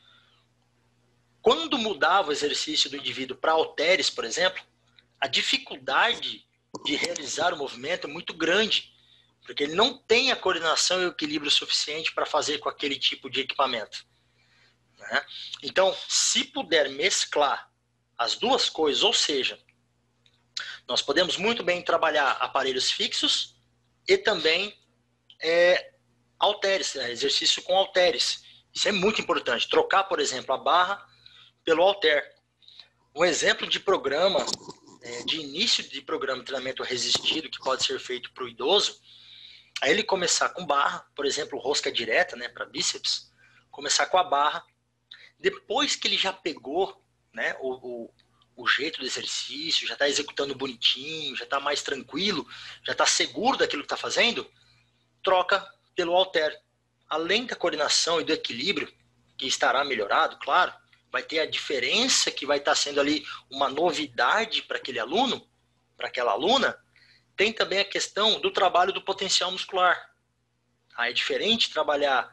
Quando mudava o exercício do indivíduo para halteres, por exemplo, a dificuldade de realizar o movimento é muito grande, porque ele não tem a coordenação e o equilíbrio suficiente para fazer com aquele tipo de equipamento. Né? Então, se puder mesclar as duas coisas, ou seja, nós podemos muito bem trabalhar aparelhos fixos e também é, halteres, né? Exercício com halteres. Isso é muito importante. Trocar, por exemplo, a barra pelo halter. Um exemplo de programa, é, de início de programa de treinamento resistido que pode ser feito para o idoso, é ele começar com barra, por exemplo, rosca direta, né, para bíceps, começar com a barra. Depois que ele já pegou, né, o, o, o jeito do exercício, já está executando bonitinho, já está mais tranquilo, já está seguro daquilo que está fazendo, troca pelo halter. Além da coordenação e do equilíbrio, que estará melhorado, claro, vai ter a diferença que vai estar sendo ali uma novidade para aquele aluno, para aquela aluna. Tem também a questão do trabalho do potencial muscular. Ah, é diferente trabalhar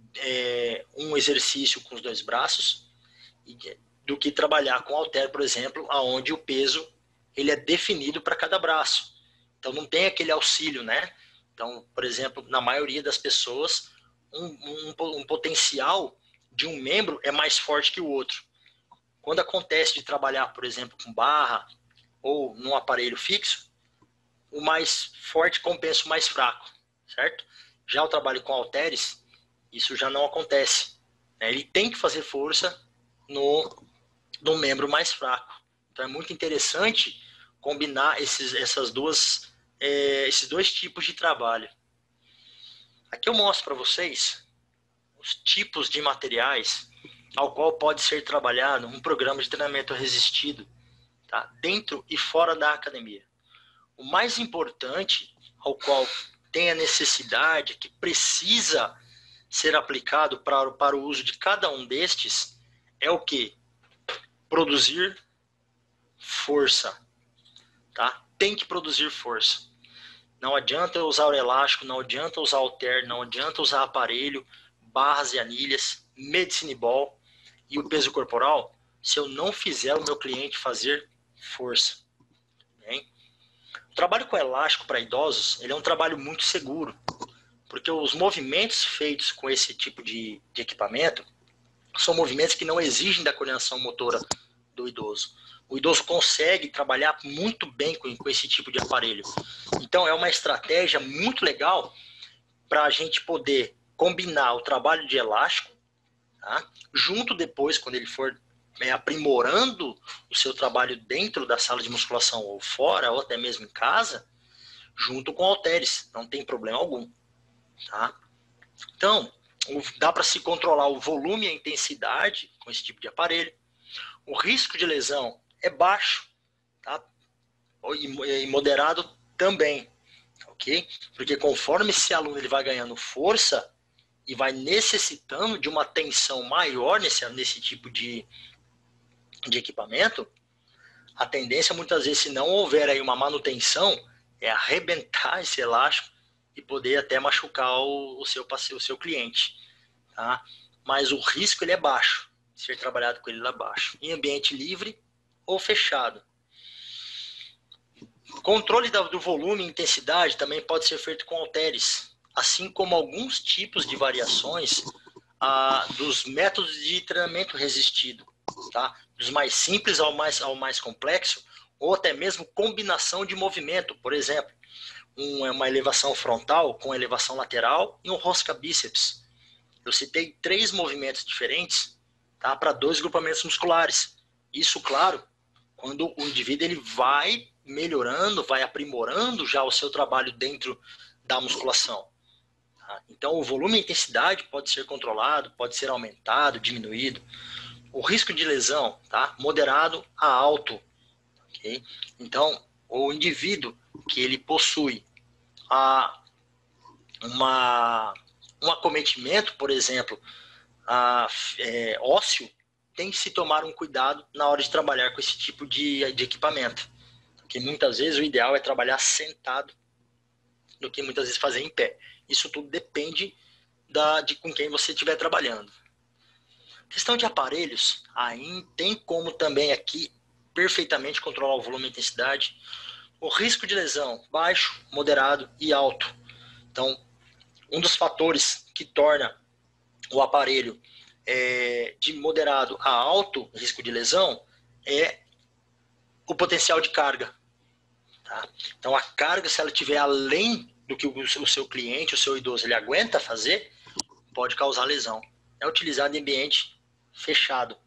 é, um exercício com os dois braços do que trabalhar com halter, por exemplo, onde o peso ele é definido para cada braço. Então não tem aquele auxílio, né? Então, por exemplo, na maioria das pessoas, um, um, um potencial de um membro é mais forte que o outro. Quando acontece de trabalhar, por exemplo, com barra ou num aparelho fixo, o mais forte compensa o mais fraco, certo? Já o trabalho com halteres, isso já não acontece. Né? Ele tem que fazer força no, no membro mais fraco. Então é muito interessante combinar esses, essas duas, é, esses dois tipos de trabalho. Aqui eu mostro para vocês os tipos de materiais ao qual pode ser trabalhado um programa de treinamento resistido, tá? Dentro e fora da academia. O mais importante, ao qual tem a necessidade, que precisa ser aplicado para, para o uso de cada um destes, é o que? Produzir força. Tá? Tem que produzir força. Não adianta eu usar o elástico, não adianta usar halter, não adianta usar aparelho, barras e anilhas, medicine ball e o peso corporal se eu não fizer o meu cliente fazer força. Bem? O trabalho com elástico para idosos, ele é um trabalho muito seguro, porque os movimentos feitos com esse tipo de, de equipamento são movimentos que não exigem da coordenação motora do idoso. O idoso consegue trabalhar muito bem com, com esse tipo de aparelho. Então, é uma estratégia muito legal para a gente poder combinar o trabalho de elástico, tá? Junto depois, quando ele for é, aprimorando o seu trabalho dentro da sala de musculação ou fora, ou até mesmo em casa, junto com halteres, não tem problema algum. Tá? Então, dá para se controlar o volume e a intensidade com esse tipo de aparelho. O risco de lesão é baixo, tá? E moderado também, ok? Porque conforme esse aluno ele vai ganhando força e vai necessitando de uma tensão maior nesse, nesse tipo de, de equipamento, a tendência muitas vezes, se não houver aí uma manutenção, é arrebentar esse elástico e poder até machucar o, o, seu, o seu cliente. Tá? Mas o risco ele é baixo, de ser trabalhado com ele lá baixo, em ambiente livre ou fechado. O controle do volume e intensidade também pode ser feito com halteres, assim como alguns tipos de variações ah, dos métodos de treinamento resistido, tá? Dos mais simples ao mais, ao mais complexo, ou até mesmo combinação de movimento, por exemplo, um, uma elevação frontal com elevação lateral e um rosca bíceps. Eu citei três movimentos diferentes, tá, para dois grupamentos musculares. Isso, claro, quando o indivíduo ele vai melhorando, vai aprimorando já o seu trabalho dentro da musculação. Tá? Então, o volume e a intensidade pode ser controlado, pode ser aumentado, diminuído. O risco de lesão, tá, moderado a alto. Okay? Então, o indivíduo que ele possui a, uma... um acometimento, por exemplo, a, é, ósseo, tem que se tomar um cuidado na hora de trabalhar com esse tipo de, de equipamento. Porque muitas vezes o ideal é trabalhar sentado do que muitas vezes fazer em pé. Isso tudo depende da, de com quem você estiver trabalhando. Questão de aparelhos, aí tem como também aqui perfeitamente controlar o volume e a intensidade. O risco de lesão, baixo, moderado e alto. Então, um dos fatores que torna o aparelho é, de moderado a alto risco de lesão é o potencial de carga. Tá? Então, a carga, se ela estiver além do que o, o seu cliente, o seu idoso, ele aguenta fazer, pode causar lesão. É utilizado em ambiente fechado.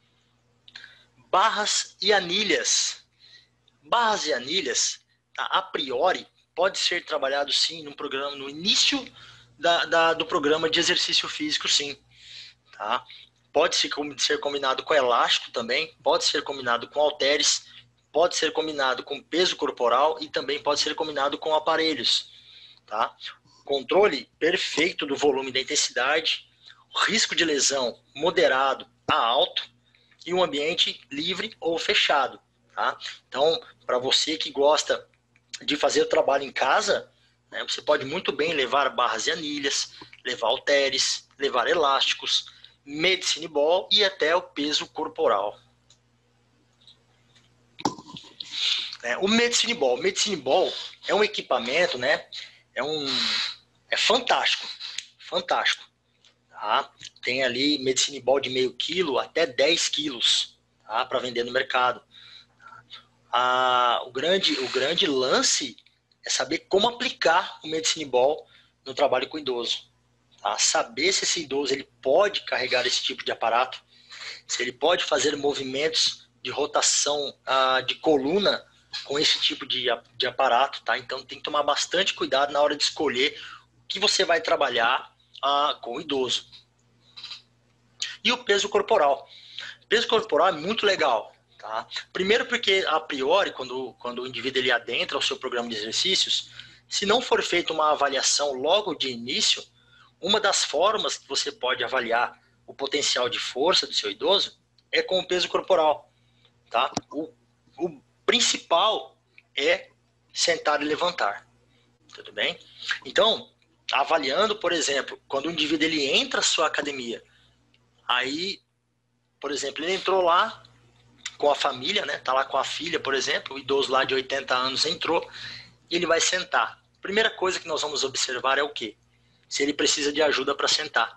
Barras e anilhas. Barras e anilhas, tá, a priori, pode ser trabalhado sim no programa, no início da, da, do programa de exercício físico, sim. Tá? Pode ser, ser combinado com elástico também, pode ser combinado com halteres, pode ser combinado com peso corporal e também pode ser combinado com aparelhos. Tá? Controle perfeito do volume e da intensidade, risco de lesão moderado a alto e um ambiente livre ou fechado. Tá? Então, para você que gosta de fazer o trabalho em casa, né, você pode muito bem levar barras e anilhas, levar halteres, levar elásticos, medicine ball e até o peso corporal. É, o medicine ball, medicine ball é um equipamento, né? É um, é fantástico, fantástico. Tá? Tem ali medicine ball de meio quilo até dez quilos, tá? Para vender no mercado. Ah, o grande, o grande lance é saber como aplicar o medicine ball no trabalho com o idoso. Tá? Saber se esse idoso ele pode carregar esse tipo de aparato, se ele pode fazer movimentos de rotação ah, de coluna com esse tipo de, de aparato. Tá? Então tem que tomar bastante cuidado na hora de escolher o que você vai trabalhar ah, com o idoso. E o peso corporal. O peso corporal é muito legal. Tá? Primeiro porque, a priori, quando, quando o indivíduo ele adentra o seu programa de exercícios, se não for feita uma avaliação logo de início, uma das formas que você pode avaliar o potencial de força do seu idoso é com o peso corporal. Tá? O, o principal é sentar e levantar. Tudo bem? Então, avaliando, por exemplo, quando o indivíduo ele entra à sua academia, aí, por exemplo, ele entrou lá com a família, né? Tá lá com a filha, por exemplo, o idoso lá de oitenta anos entrou, e ele vai sentar. Primeira coisa que nós vamos observar é o quê? Se ele precisa de ajuda para sentar.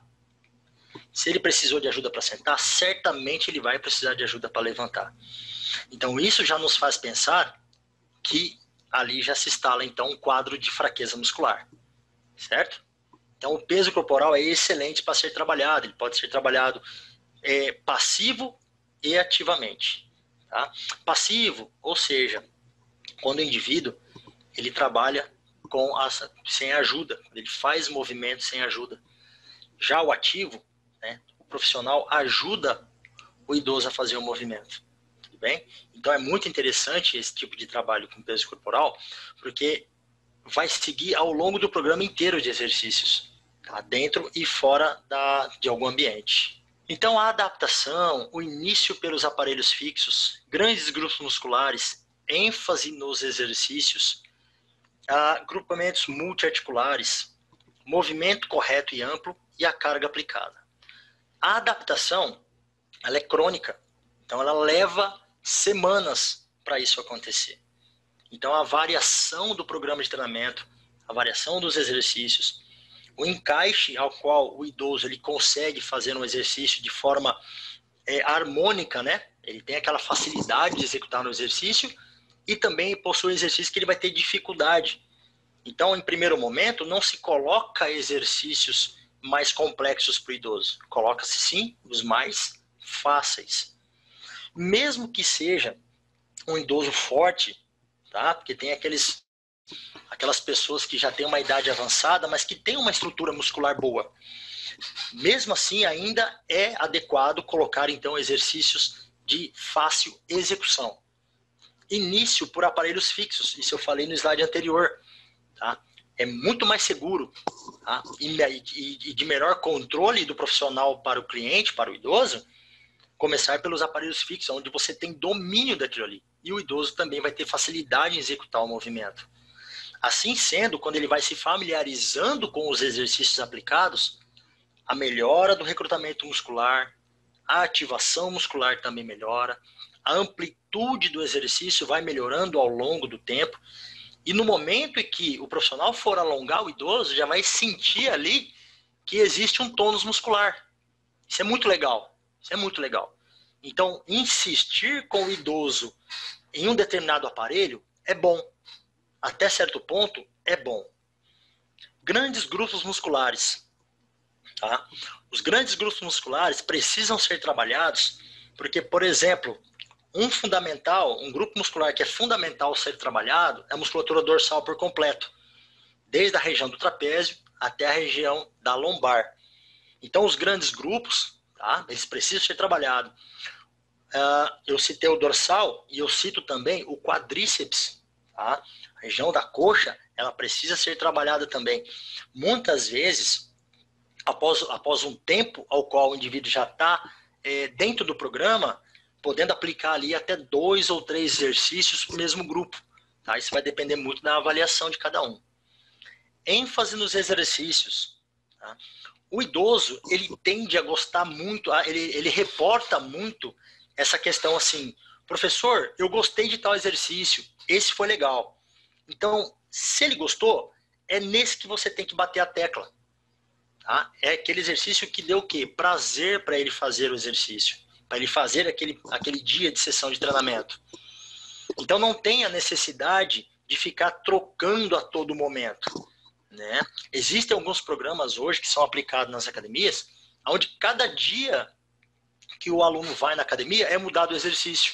Se ele precisou de ajuda para sentar, certamente ele vai precisar de ajuda para levantar. Então, isso já nos faz pensar que ali já se instala, então, um quadro de fraqueza muscular, certo? Então, o peso corporal é excelente para ser trabalhado. Ele pode ser trabalhado é, passivo e ativamente. Tá? Passivo, ou seja, quando o indivíduo ele trabalha com a, sem ajuda, ele faz movimento sem ajuda. Já o ativo, né, o profissional ajuda o idoso a fazer o movimento. Tudo bem? Então é muito interessante esse tipo de trabalho com peso corporal, porque vai seguir ao longo do programa inteiro de exercícios, tá? Dentro e fora da, de algum ambiente. Então a adaptação, o início pelos aparelhos fixos, grandes grupos musculares, ênfase nos exercícios, agrupamentos multiarticulares, movimento correto e amplo e a carga aplicada. A adaptação, ela é crônica, então ela leva semanas para isso acontecer. Então a variação do programa de treinamento, a variação dos exercícios, o encaixe ao qual o idoso ele consegue fazer um exercício de forma é, harmônica, né? Ele tem aquela facilidade de executar no exercício e também possui exercícios que ele vai ter dificuldade. Então, em primeiro momento, não se coloca exercícios mais complexos para o idoso. Coloca-se, sim, os mais fáceis. Mesmo que seja um idoso forte, tá? Porque tem aqueles, aquelas pessoas que já têm uma idade avançada, mas que têm uma estrutura muscular boa. Mesmo assim, ainda é adequado colocar, então, exercícios de fácil execução. Início por aparelhos fixos, isso eu falei no slide anterior. Tá? É muito mais seguro, tá? e, e, e de melhor controle do profissional para o cliente, para o idoso, começar pelos aparelhos fixos, onde você tem domínio daquilo ali. E o idoso também vai ter facilidade em executar o movimento. Assim sendo, quando ele vai se familiarizando com os exercícios aplicados, a melhora do recrutamento muscular, a ativação muscular também melhora, a amplitude do exercício vai melhorando ao longo do tempo, e no momento em que o profissional for alongar o idoso, já vai sentir ali que existe um tônus muscular. Isso é muito legal. Isso é muito legal. Então, insistir com o idoso em um determinado aparelho é bom. Até certo ponto, é bom. Grandes grupos musculares. Tá? Os grandes grupos musculares precisam ser trabalhados porque, por exemplo, um fundamental, um grupo muscular que é fundamental ser trabalhado é a musculatura dorsal por completo, desde a região do trapézio até a região da lombar. Então, os grandes grupos, tá, eles precisam ser trabalhados. Uh, eu citei o dorsal e eu cito também o quadríceps. Tá? A região da coxa, ela precisa ser trabalhada também. Muitas vezes, após, após um tempo ao qual o indivíduo já está é, dentro do programa, podendo aplicar ali até dois ou três exercícios para o mesmo grupo. Tá? Isso vai depender muito da avaliação de cada um. ênfase nos exercícios. Tá? O idoso, ele tende a gostar muito, ele, ele reporta muito essa questão assim, professor, eu gostei de tal exercício, esse foi legal. Então, se ele gostou, é nesse que você tem que bater a tecla. Tá? É aquele exercício que deu o quê? Prazer para ele fazer o exercício, para ele fazer aquele, aquele dia de sessão de treinamento. Então, não tem a necessidade de ficar trocando a todo momento. Né? Existem alguns programas hoje que são aplicados nas academias, onde cada dia que o aluno vai na academia é mudado o exercício.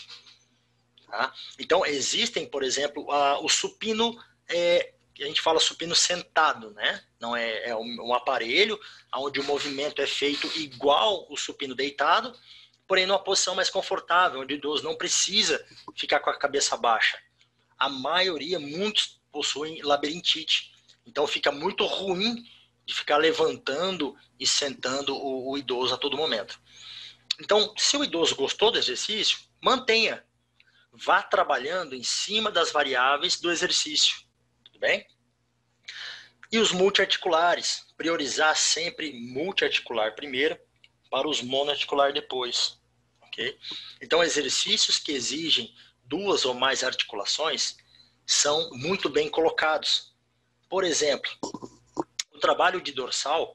Tá? Então, existem, por exemplo, a, o supino, é, que a gente fala supino sentado, né? Não é, é um, um aparelho onde o movimento é feito igual o supino deitado, porém numa posição mais confortável, onde o idoso não precisa ficar com a cabeça baixa. A maioria, muitos possuem labirintite. Então fica muito ruim de ficar levantando e sentando o, o idoso a todo momento. Então, se o idoso gostou do exercício, mantenha. Vá trabalhando em cima das variáveis do exercício. Tudo bem? E os multiarticulares, priorizar sempre multiarticular primeiro, para os monoarticular depois. Okay? Então, exercícios que exigem duas ou mais articulações são muito bem colocados. Por exemplo, o trabalho de dorsal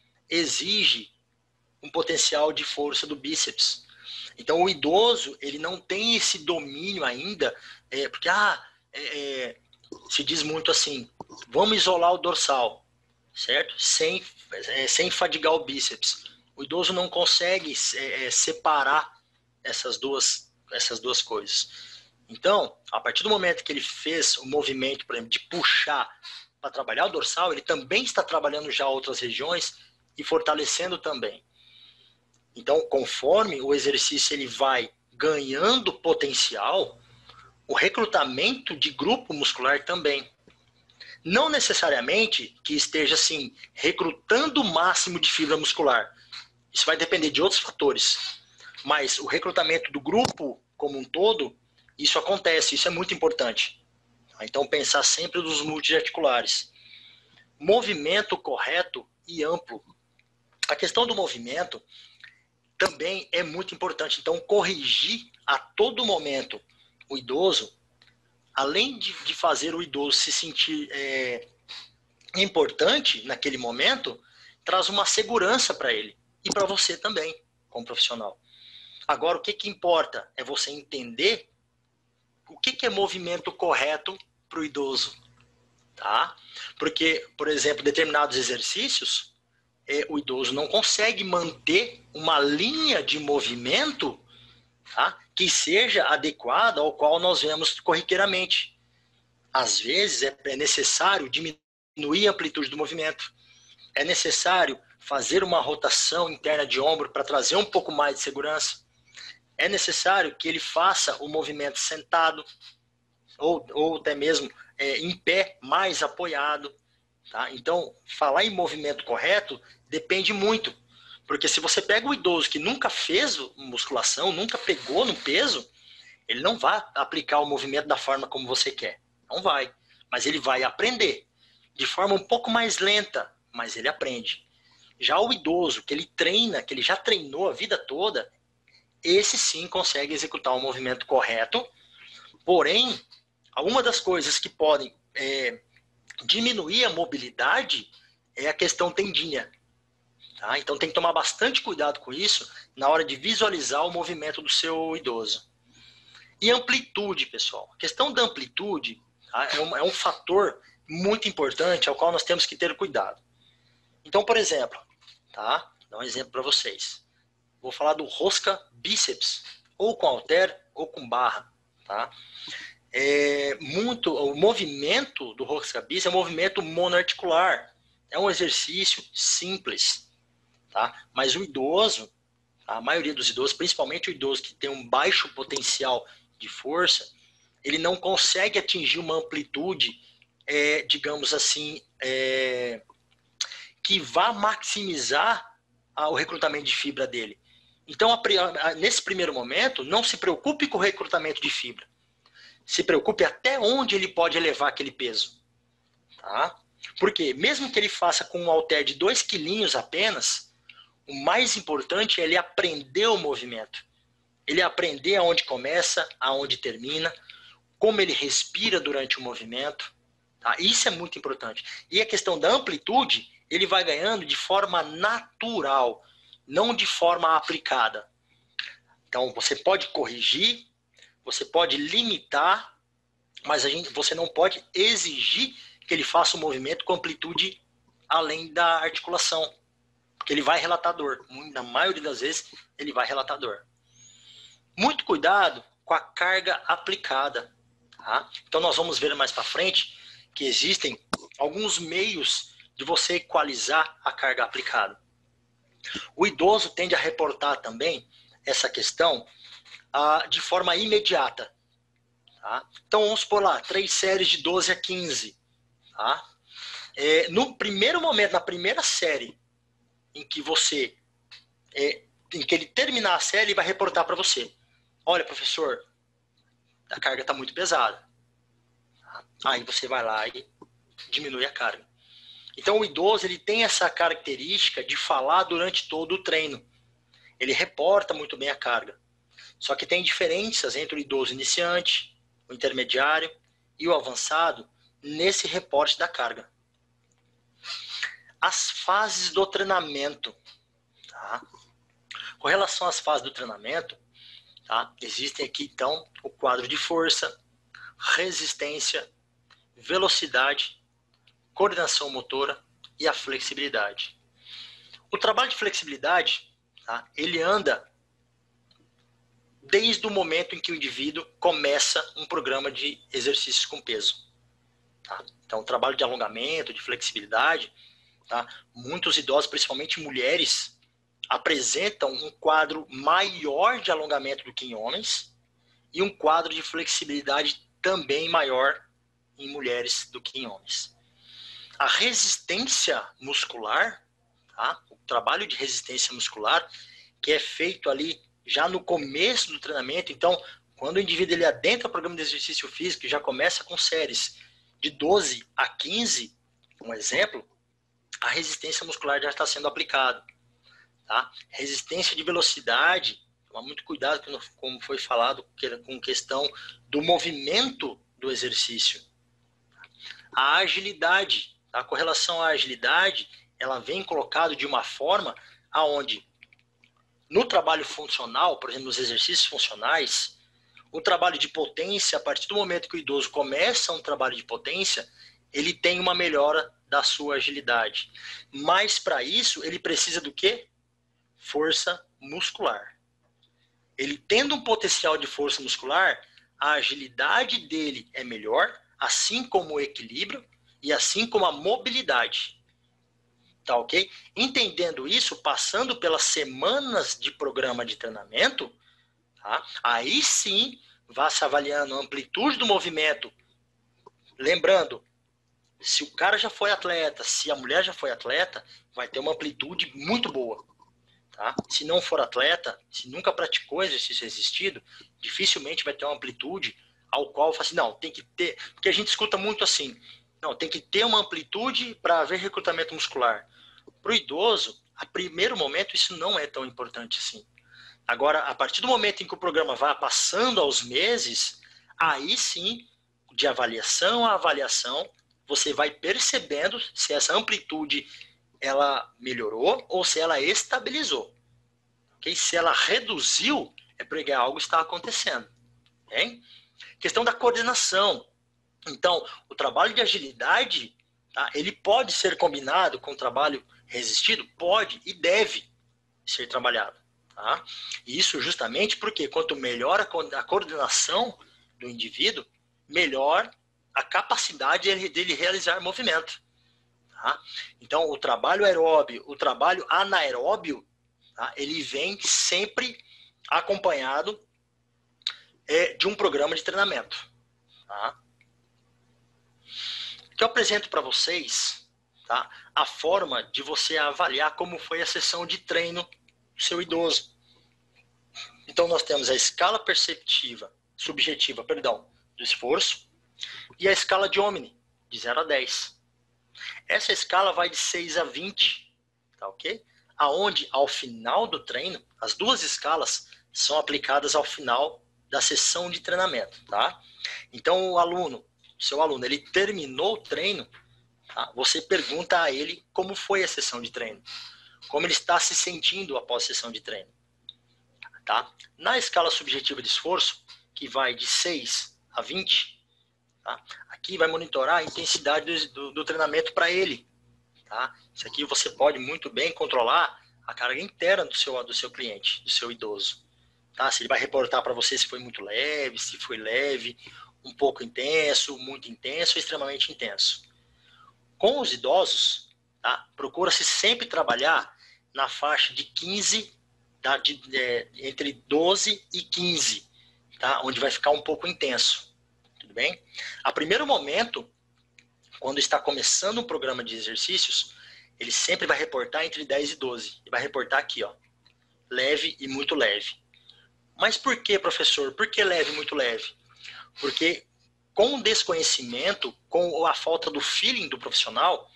exige um potencial de força do bíceps. Então, o idoso, ele não tem esse domínio ainda, é, porque ah, é, é, se diz muito assim, vamos isolar o dorsal, certo? Sem, é, sem fadigar o bíceps. O idoso não consegue é, separar essas duas, essas duas coisas. Então, a partir do momento que ele fez o movimento, por exemplo, de puxar para trabalhar o dorsal, ele também está trabalhando já outras regiões e fortalecendo também. Então, conforme o exercício ele vai ganhando potencial, o recrutamento de grupo muscular também. Não necessariamente que esteja assim, recrutando o máximo de fibra muscular. Isso vai depender de outros fatores. Mas o recrutamento do grupo como um todo, isso acontece, isso é muito importante. Então, pensar sempre nos multiarticulares. Movimento correto e amplo. A questão do movimento também é muito importante. Então, corrigir a todo momento o idoso, além de, de fazer o idoso se sentir é, importante naquele momento, traz uma segurança para ele e para você também, como profissional. Agora, o que, que importa é você entender o que, que é movimento correto para o idoso. Tá? Porque, por exemplo, determinados exercícios, é, o idoso não consegue manter uma linha de movimento, tá, que seja adequada ao qual nós vemos corriqueiramente. Às vezes é necessário diminuir a amplitude do movimento. É necessário fazer uma rotação interna de ombro para trazer um pouco mais de segurança. É necessário que ele faça o movimento sentado, ou, ou até mesmo é, em pé, mais apoiado. Tá? Então, falar em movimento correto depende muito. Porque se você pega o idoso que nunca fez musculação, nunca pegou no peso, ele não vai aplicar o movimento da forma como você quer. Não vai. Mas ele vai aprender. De forma um pouco mais lenta, mas ele aprende. Já o idoso que ele treina, que ele já treinou a vida toda, esse sim consegue executar o movimento correto. Porém, uma das coisas que podem é, diminuir a mobilidade é a questão tendinha. Tá? Então tem que tomar bastante cuidado com isso na hora de visualizar o movimento do seu idoso. E amplitude, pessoal. A questão da amplitude, tá, é, um, é um fator muito importante ao qual nós temos que ter cuidado. Então, por exemplo, tá? Vou dar um exemplo para vocês. Vou falar do rosca bíceps, ou com halter ou com barra. Tá? É muito, o movimento do rosca bíceps é um movimento monoarticular. É um exercício simples. Tá? Mas o idoso, a maioria dos idosos, principalmente o idoso que tem um baixo potencial de força, ele não consegue atingir uma amplitude, é, digamos assim, é, que vá maximizar a, o recrutamento de fibra dele. Então, a, a, nesse primeiro momento, não se preocupe com o recrutamento de fibra. Se preocupe até onde ele pode elevar aquele peso. Tá? Porque mesmo que ele faça com um halter de dois quilinhos apenas, o mais importante é ele aprender o movimento. Ele aprender aonde começa, aonde termina, como ele respira durante o movimento. Tá? Isso é muito importante. E a questão da amplitude, ele vai ganhando de forma natural, não de forma aplicada. Então, você pode corrigir, você pode limitar, mas a gente, você não pode exigir que ele faça um movimento com amplitude além da articulação. Porque ele vai relatar dor. Na maioria das vezes, ele vai relatar dor. Muito cuidado com a carga aplicada. Tá? Então, nós vamos ver mais para frente que existem alguns meios de você equalizar a carga aplicada. O idoso tende a reportar também essa questão ah, de forma imediata. Tá? Então, vamos por lá, três séries de doze a quinze. Tá? É, no primeiro momento, na primeira série, em que você, é, em que ele terminar a série, ele vai reportar para você. Olha, professor, a carga está muito pesada. Aí você vai lá e diminui a carga. Então, o idoso ele tem essa característica de falar durante todo o treino. Ele reporta muito bem a carga. Só que tem diferenças entre o idoso iniciante, o intermediário e o avançado nesse reporte da carga. As fases do treinamento. Tá? Com relação às fases do treinamento, tá? Existem aqui, então, o quadro de força, resistência, velocidade, coordenação motora e a flexibilidade. O trabalho de flexibilidade, tá? Ele anda desde o momento em que o indivíduo começa um programa de exercícios com peso. Tá? Então, o trabalho de alongamento, de flexibilidade, tá? Muitos idosos, principalmente mulheres, apresentam um quadro maior de alongamento do que em homens e um quadro de flexibilidade também maior em mulheres do que em homens. A resistência muscular, tá? O trabalho de resistência muscular, que é feito ali já no começo do treinamento. Então, quando o indivíduo ele adentra o programa de exercício físico, já começa com séries de doze a quinze, um exemplo, a resistência muscular já está sendo aplicada. Tá? Resistência de velocidade, toma muito cuidado, como foi falado, com questão do movimento do exercício. A agilidade, tá? Com relação à agilidade, ela vem colocada de uma forma aonde no trabalho funcional, por exemplo, nos exercícios funcionais, o trabalho de potência, a partir do momento que o idoso começa um trabalho de potência, ele tem uma melhora da sua agilidade. Mas para isso, ele precisa do quê? Força muscular. Ele tendo um potencial de força muscular, a agilidade dele é melhor, assim como o equilíbrio e assim como a mobilidade. Tá ok? Entendendo isso, passando pelas semanas de programa de treinamento, tá? Aí sim vai se avaliando a amplitude do movimento. Lembrando, se o cara já foi atleta, se a mulher já foi atleta, vai ter uma amplitude muito boa. Tá? Se não for atleta, se nunca praticou exercício resistido, dificilmente vai ter uma amplitude ao qual fala assim, não, tem que ter, porque a gente escuta muito assim, não, tem que ter uma amplitude para haver recrutamento muscular. Para o idoso, a primeiro momento, isso não é tão importante assim. Agora, a partir do momento em que o programa vai passando aos meses, aí sim, de avaliação a avaliação, você vai percebendo se essa amplitude ela melhorou ou se ela estabilizou. Okay? Se ela reduziu, é porque algo está acontecendo. Okay? Questão da coordenação. Então, o trabalho de agilidade, tá, ele pode ser combinado com o trabalho resistido? Pode e deve ser trabalhado. Tá? E isso justamente porque quanto melhor a coordenação do indivíduo, melhor a capacidade dele realizar movimento. Tá? Então, o trabalho aeróbio, o trabalho anaeróbio, tá, ele vem sempre acompanhado é, de um programa de treinamento. Tá? Que eu apresento para vocês, tá, a forma de você avaliar como foi a sessão de treino do seu idoso. Então, nós temos a escala perceptiva, subjetiva, perdão, do esforço e a escala de Omni, de zero a dez. Essa escala vai de seis a vinte, tá ok? Aonde, ao final do treino, as duas escalas são aplicadas ao final da sessão de treinamento, tá? Então, o aluno, seu aluno, ele terminou o treino, tá? Você pergunta a ele como foi a sessão de treino, como ele está se sentindo após a sessão de treino, tá? Na escala subjetiva de esforço, que vai de seis a vinte, tá? Aqui vai monitorar a intensidade do, do treinamento para ele. Tá? Isso aqui você pode muito bem controlar a carga interna do seu, do seu cliente, do seu idoso. Tá? Se ele vai reportar para você se foi muito leve, se foi leve, um pouco intenso, muito intenso, extremamente intenso. Com os idosos, tá? Procura-se sempre trabalhar na faixa de quinze, tá? de, é, entre doze e quinze, tá? Onde vai ficar um pouco intenso. Tudo bem? A primeiro momento, quando está começando um programa de exercícios, ele sempre vai reportar entre dez e doze. Ele vai reportar aqui, ó, leve e muito leve. Mas por que, professor? Por que leve e muito leve? Porque com o desconhecimento, com a falta do feeling do profissional,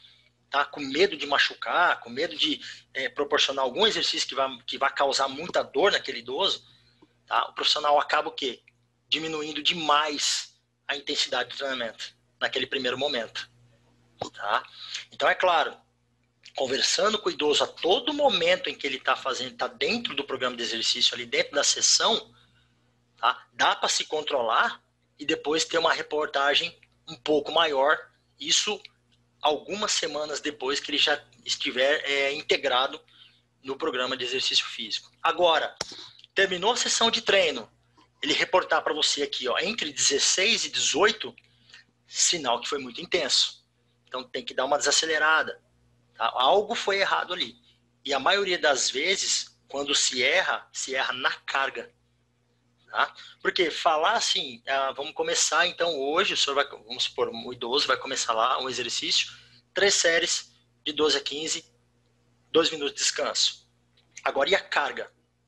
tá? Com medo de machucar, com medo de é, proporcionar algum exercício que vai, que vai causar muita dor naquele idoso, tá? O profissional acaba o quê? Diminuindo demais a intensidade do treinamento naquele primeiro momento. Tá? Então, é claro, conversando com o idoso a todo momento em que ele está fazendo, está dentro do programa de exercício, ali dentro da sessão, tá? Dá para se controlar e depois ter uma reportagem um pouco maior, isso algumas semanas depois que ele já estiver é, integrado no programa de exercício físico. Agora, terminou a sessão de treino, ele reportar para você aqui, ó, entre dezesseis e dezoito, sinal que foi muito intenso. Então tem que dar uma desacelerada. Tá? Algo foi errado ali. E a maioria das vezes, quando se erra, se erra na carga. Tá? Porque falar assim, ah, vamos começar então hoje, o senhor vai, vamos supor, o idoso vai começar lá um exercício, três séries de doze a quinze, dois minutos de descanso. Agora, e a carga?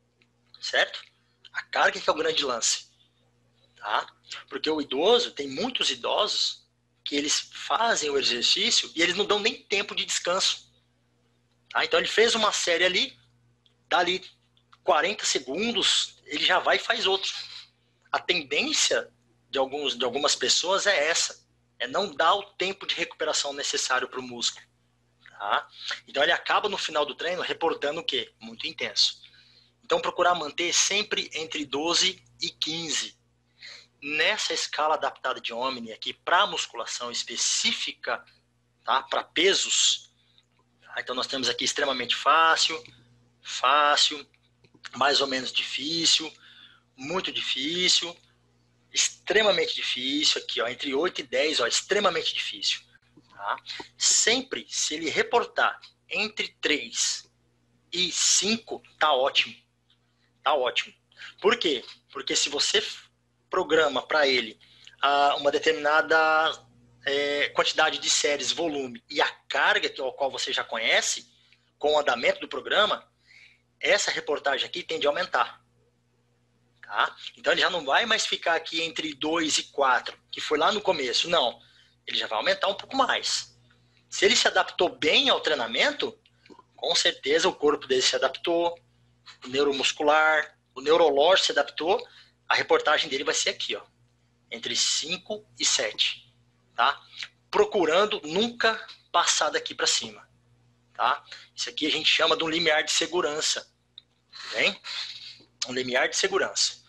Certo? A carga que é o grande lance. Tá? Porque o idoso, tem muitos idosos que eles fazem o exercício e eles não dão nem tempo de descanso. Tá? Então ele fez uma série ali, dá ali quarenta segundos, ele já vai e faz outro. A tendência de, alguns, de algumas pessoas é essa, é não dar o tempo de recuperação necessário para o músculo. Tá? Então ele acaba no final do treino reportando o quê? Muito intenso. Então procurar manter sempre entre doze e quinze. Nessa escala adaptada de Omni aqui para musculação específica, tá? Para pesos, tá? Então nós temos aqui extremamente fácil, fácil, mais ou menos difícil, muito difícil, extremamente difícil, aqui ó, entre oito e dez, ó, extremamente difícil. Tá? Sempre se ele reportar entre três e cinco, tá ótimo. Tá ótimo. Por quê? Porque se você programa para ele uh, uma determinada é, quantidade de séries, volume e a carga que, ao qual você já conhece, com o andamento do programa, essa reportagem aqui tende a aumentar. Tá? Então ele já não vai mais ficar aqui entre dois e quatro, que foi lá no começo. Não, ele já vai aumentar um pouco mais. Se ele se adaptou bem ao treinamento, com certeza o corpo dele se adaptou, o neuromuscular, o neurológico se adaptou, a reportagem dele vai ser aqui, ó, entre cinco e sete, tá? Procurando nunca passar daqui para cima, tá? Isso aqui a gente chama de um limiar de segurança, bem? Um limiar de segurança.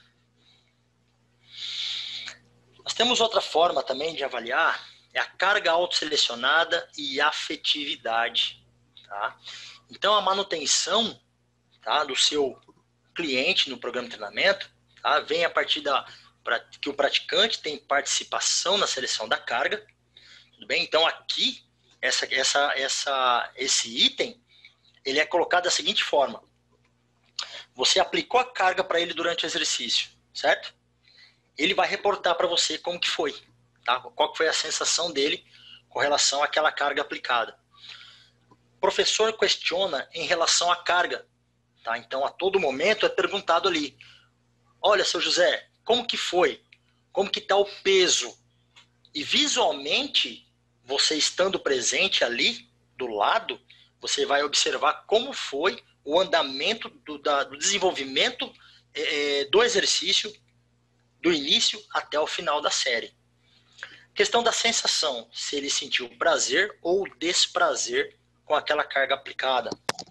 Nós temos outra forma também de avaliar, é a carga autoselecionada e afetividade, tá? Então a manutenção, tá, do seu cliente no programa de treinamento, tá, vem a partir da que o praticante tem participação na seleção da carga, tudo bem? Então aqui essa, essa, essa, esse item ele é colocado da seguinte forma: você aplicou a carga para ele durante o exercício, certo? Ele vai reportar para você como que foi, tá? Qual que foi a sensação dele com relação àquela carga aplicada. O professor questiona em relação à carga. Tá? Então, a todo momento é perguntado ali: olha, seu José, como que foi? Como que está o peso? E visualmente, você estando presente ali, do lado, você vai observar como foi o andamento do, da, do desenvolvimento é, do exercício, do início até o final da série. Questão da sensação, se ele sentiu prazer ou desprazer com aquela carga aplicada.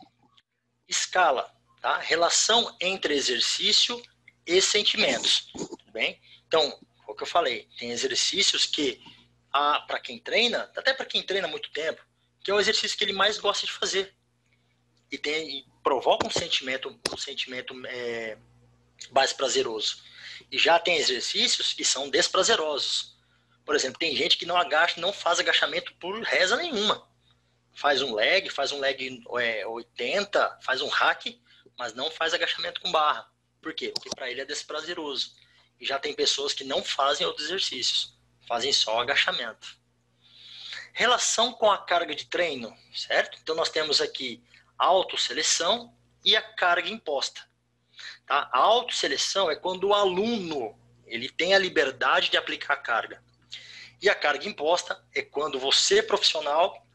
Escala. Tá? Relação entre exercício e sentimentos. Tudo bem? Então, o que eu falei, tem exercícios que, para quem treina, até para quem treina há muito tempo, que é o exercício que ele mais gosta de fazer. E, tem, e provoca um sentimento, um sentimento é, mais prazeroso. E já tem exercícios que são desprazerosos. Por exemplo, tem gente que não agacha, não faz agachamento por reza nenhuma. Faz um leg, faz um leg é, oitenta, faz um hack, mas não faz agachamento com barra. Por quê? Porque para ele é desprazeroso. E já tem pessoas que não fazem outros exercícios, fazem só agachamento. Relação com a carga de treino, certo? Então nós temos aqui a autosseleção e a carga imposta. Tá? A autosseleção é quando o aluno ele tem a liberdade de aplicar a carga. E a carga imposta é quando você, profissional,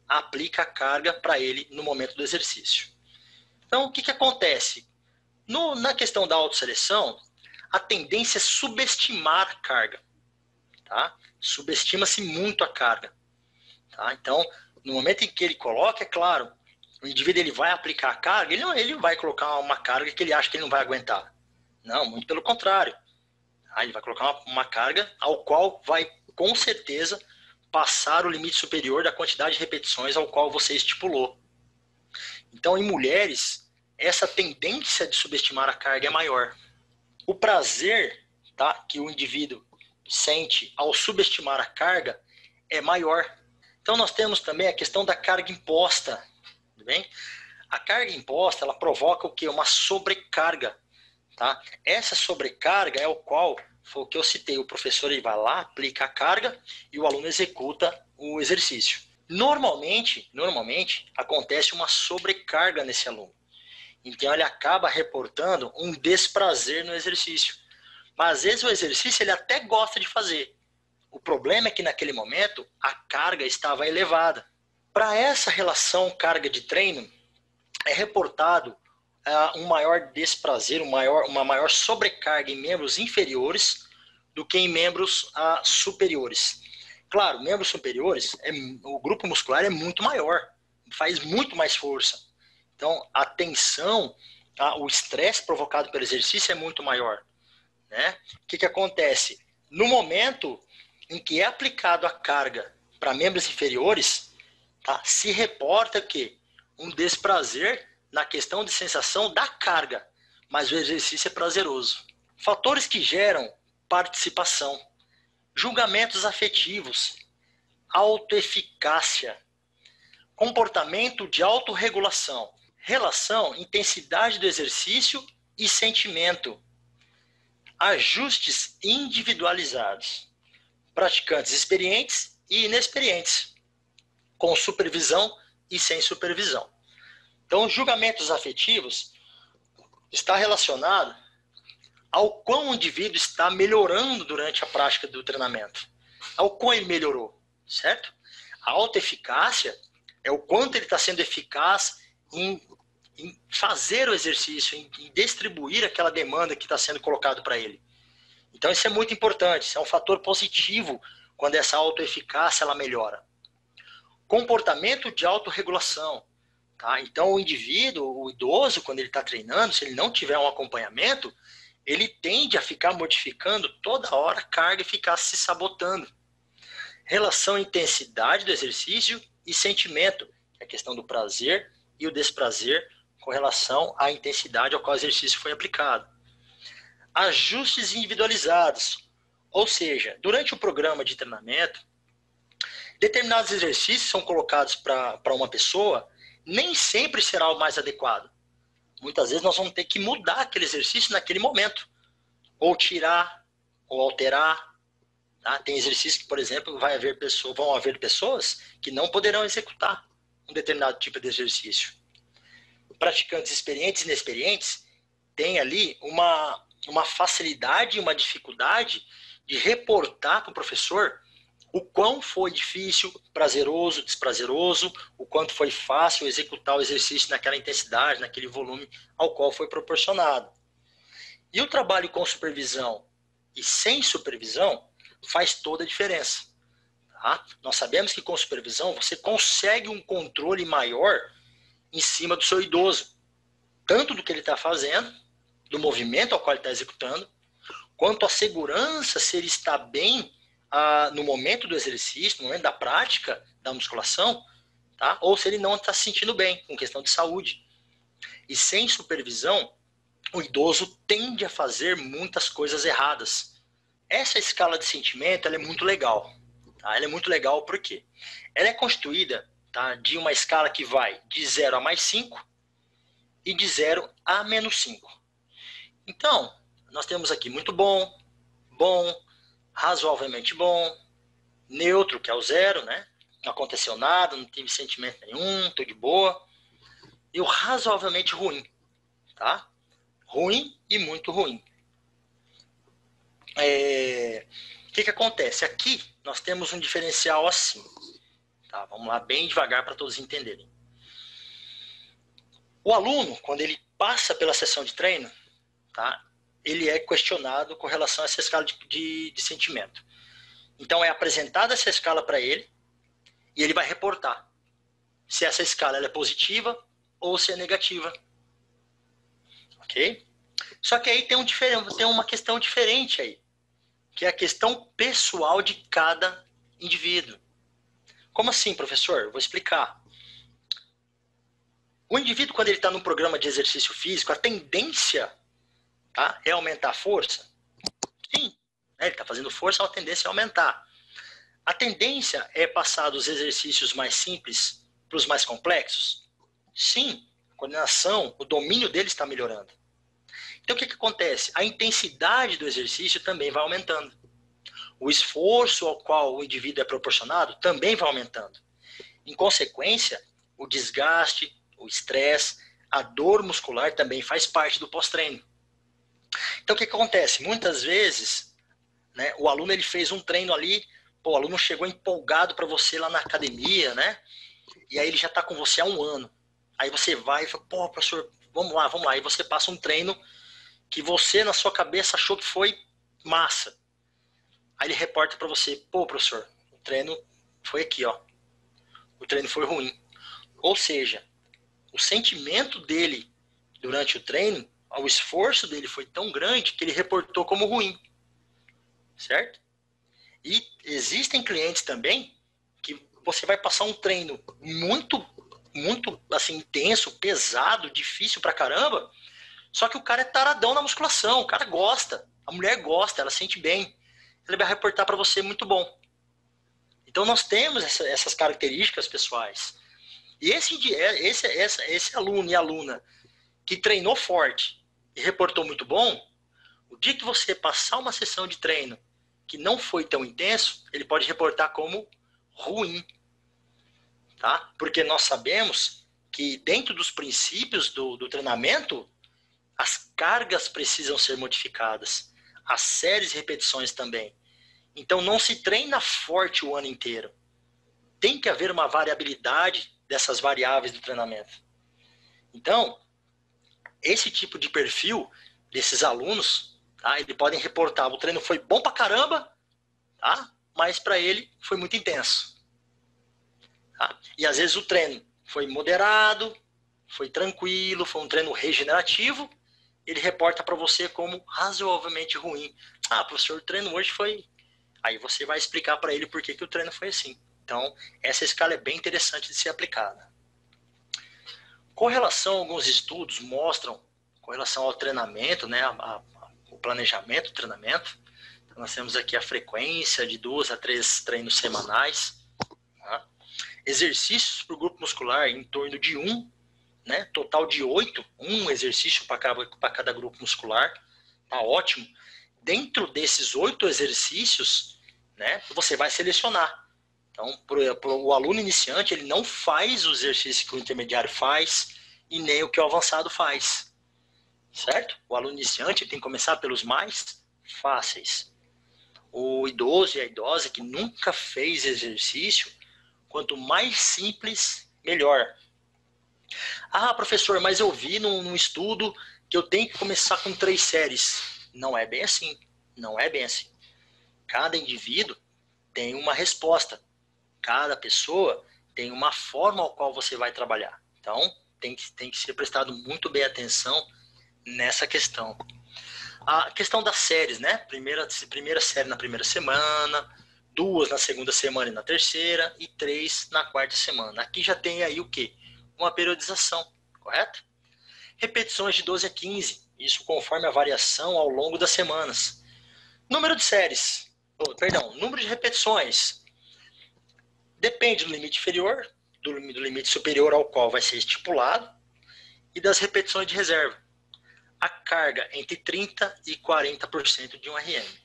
aplica a carga para ele no momento do exercício. Então, o que, que acontece? No, na questão da autosseleção, a tendência é subestimar a carga. Tá? Subestima-se muito a carga. Tá? Então, no momento em que ele coloca, é claro, o indivíduo ele vai aplicar a carga, ele não ele vai colocar uma carga que ele acha que ele não vai aguentar. Não, muito pelo contrário. Tá? Ele vai colocar uma, uma carga ao qual vai, com certeza, passar o limite superior da quantidade de repetições ao qual você estipulou. Então, em mulheres, essa tendência de subestimar a carga é maior. O prazer, tá, que o indivíduo sente ao subestimar a carga é maior. Então, nós temos também a questão da carga imposta. Tudo bem? A carga imposta, ela provoca o quê? Uma sobrecarga. Tá? Essa sobrecarga é o qual, foi o que eu citei, o professor ele vai lá, aplica a carga e o aluno executa o exercício. Normalmente, normalmente acontece uma sobrecarga nesse aluno. Então ele acaba reportando um desprazer no exercício. Mas às vezes o exercício ele até gosta de fazer. O problema é que naquele momento a carga estava elevada. Para essa relação carga de treino, é reportado uh, um maior desprazer, um maior, uma maior sobrecarga em membros inferiores do que em membros uh, superiores. Claro, membros superiores, é, o grupo muscular é muito maior, faz muito mais força. Então, a tensão, tá, o estresse provocado pelo exercício é muito maior. Né? O que, que acontece? No momento em que é aplicado a carga para membros inferiores, tá, se reporta que um desprazer na questão de sensação da carga, mas o exercício é prazeroso. Fatores que geram participação, julgamentos afetivos, autoeficácia, comportamento de autorregulação, relação, intensidade do exercício e sentimento, ajustes individualizados, praticantes experientes e inexperientes, com supervisão e sem supervisão. Então, julgamentos afetivos está relacionado ao quão o indivíduo está melhorando durante a prática do treinamento, ao quão ele melhorou, certo? A autoeficácia é o quanto ele está sendo eficaz em, em fazer o exercício, em, em distribuir aquela demanda que está sendo colocado para ele. Então, isso é muito importante, isso é um fator positivo quando essa autoeficácia ela melhora. Comportamento de autorregulação. Tá? Então, o indivíduo, o idoso, quando ele está treinando, se ele não tiver um acompanhamento, ele tende a ficar modificando toda hora a carga e ficar se sabotando. Relação intensidade do exercício e sentimento, a questão do prazer e o desprazer com relação à intensidade ao qual o exercício foi aplicado. Ajustes individualizados, ou seja, durante o programa de treinamento, determinados exercícios são colocados para uma pessoa, nem sempre será o mais adequado. Muitas vezes nós vamos ter que mudar aquele exercício naquele momento. Ou tirar, ou alterar. Tá? Tem exercícios que, por exemplo, vai haver pessoa, vão haver pessoas que não poderão executar um determinado tipo de exercício. Praticantes experientes e inexperientes têm ali uma, uma facilidade e uma dificuldade de reportar para o professor o quão foi difícil, prazeroso, desprazeroso, o quanto foi fácil executar o exercício naquela intensidade, naquele volume ao qual foi proporcionado. E o trabalho com supervisão e sem supervisão faz toda a diferença. Tá? Nós sabemos que com supervisão você consegue um controle maior em cima do seu idoso, tanto do que ele está fazendo, do movimento ao qual ele está executando, quanto a segurança se ele está bem Ah, no momento do exercício, no momento da prática da musculação, tá? Ou se ele não está se sentindo bem, com questão de saúde. E sem supervisão, o idoso tende a fazer muitas coisas erradas. Essa escala de sentimento ela é muito legal. Tá? Ela é muito legal porque ela é constituída, tá, de uma escala que vai de zero a mais cinco e de zero a menos cinco. Então, nós temos aqui muito bom, bom, razoavelmente bom, neutro, que é o zero, né? Não aconteceu nada, não tive sentimento nenhum, tô de boa. E o razoavelmente ruim, tá? Ruim e muito ruim. É... O que que acontece? Aqui nós temos um diferencial assim, Tá, vamos lá bem devagar para todos entenderem. O aluno, quando ele passa pela sessão de treino, tá, ele é questionado com relação a essa escala de, de, de sentimento. Então é apresentada essa escala para ele e ele vai reportar se essa escala ela é positiva ou se é negativa. Ok? Só que aí tem, um, tem uma questão diferente aí, que é a questão pessoal de cada indivíduo. Como assim, professor? Vou explicar. O indivíduo, quando ele está num programa de exercício físico, a tendência, tá, é aumentar a força? Sim. Ele está fazendo força, a tendência é aumentar. A tendência é passar dos exercícios mais simples para os mais complexos? Sim. A coordenação, o domínio dele está melhorando. Então, o que, que acontece? A intensidade do exercício também vai aumentando. O esforço ao qual o indivíduo é proporcionado também vai aumentando. Em consequência, o desgaste, o estresse, a dor muscular também faz parte do pós-treino. Então, o que, que acontece? Muitas vezes, né, o aluno ele fez um treino ali, pô, o aluno chegou empolgado para você lá na academia, né? E aí ele já está com você há um ano. Aí você vai e fala, pô, professor, vamos lá, vamos lá. E você passa um treino que você, na sua cabeça, achou que foi massa. Aí ele reporta para você, pô, professor, o treino foi aqui, ó. O treino foi ruim. Ou seja, o sentimento dele durante o treino, o esforço dele foi tão grande que ele reportou como ruim. Certo? E existem clientes também que você vai passar um treino muito, muito assim, intenso, pesado, difícil pra caramba, só que o cara é taradão na musculação, o cara gosta, a mulher gosta, ela sente bem. Ele vai reportar para você muito bom. Então nós temos essa, essas características pessoais. E esse, esse, esse, esse aluno e aluna que treinou forte e reportou muito bom, o dia que você passar uma sessão de treino que não foi tão intenso, ele pode reportar como ruim. Tá? Porque nós sabemos que dentro dos princípios do, do treinamento, as cargas precisam ser modificadas. As séries e repetições também. Então não se treina forte o ano inteiro. Tem que haver uma variabilidade dessas variáveis do treinamento. Então, esse tipo de perfil desses alunos, tá, eles podem reportar, o treino foi bom pra caramba, tá, mas para ele foi muito intenso. Tá? E às vezes o treino foi moderado, foi tranquilo, foi um treino regenerativo, ele reporta para você como razoavelmente ruim. Ah, professor, o treino hoje foi... Aí você vai explicar para ele por que, que o treino foi assim. Então, essa escala é bem interessante de ser aplicada. Com relação a alguns estudos mostram, com relação ao treinamento, né, a, a, o planejamento do treinamento, então nós temos aqui a frequência de duas a três treinos semanais, tá? Exercícios para o grupo muscular em torno de um, né, total de oito, um exercício para cada, para cada grupo muscular, tá ótimo. Dentro desses oito exercícios, né, você vai selecionar. Então, para o aluno iniciante, ele não faz o exercício que o intermediário faz e nem o que o avançado faz. Certo? O aluno iniciante tem que começar pelos mais fáceis. O idoso e a idosa que nunca fez exercício, quanto mais simples, melhor. Ah, professor, mas eu vi num, num estudo que eu tenho que começar com três séries. Não é bem assim. Não é bem assim. Cada indivíduo tem uma resposta. Cada pessoa tem uma forma ao qual você vai trabalhar. Então, tem que, tem que ser prestado muito bem atenção nessa questão. A questão das séries, né? Primeira, primeira série na primeira semana, duas na segunda semana e na terceira, e três na quarta semana. Aqui já tem aí o quê? Uma periodização, correto? Repetições de doze a quinze. Isso conforme a variação ao longo das semanas. Número de séries, oh, perdão, número de repetições. Depende do limite inferior, do, do limite superior ao qual vai ser estipulado, e das repetições de reserva. A carga entre trinta por cento e quarenta por cento de um R M.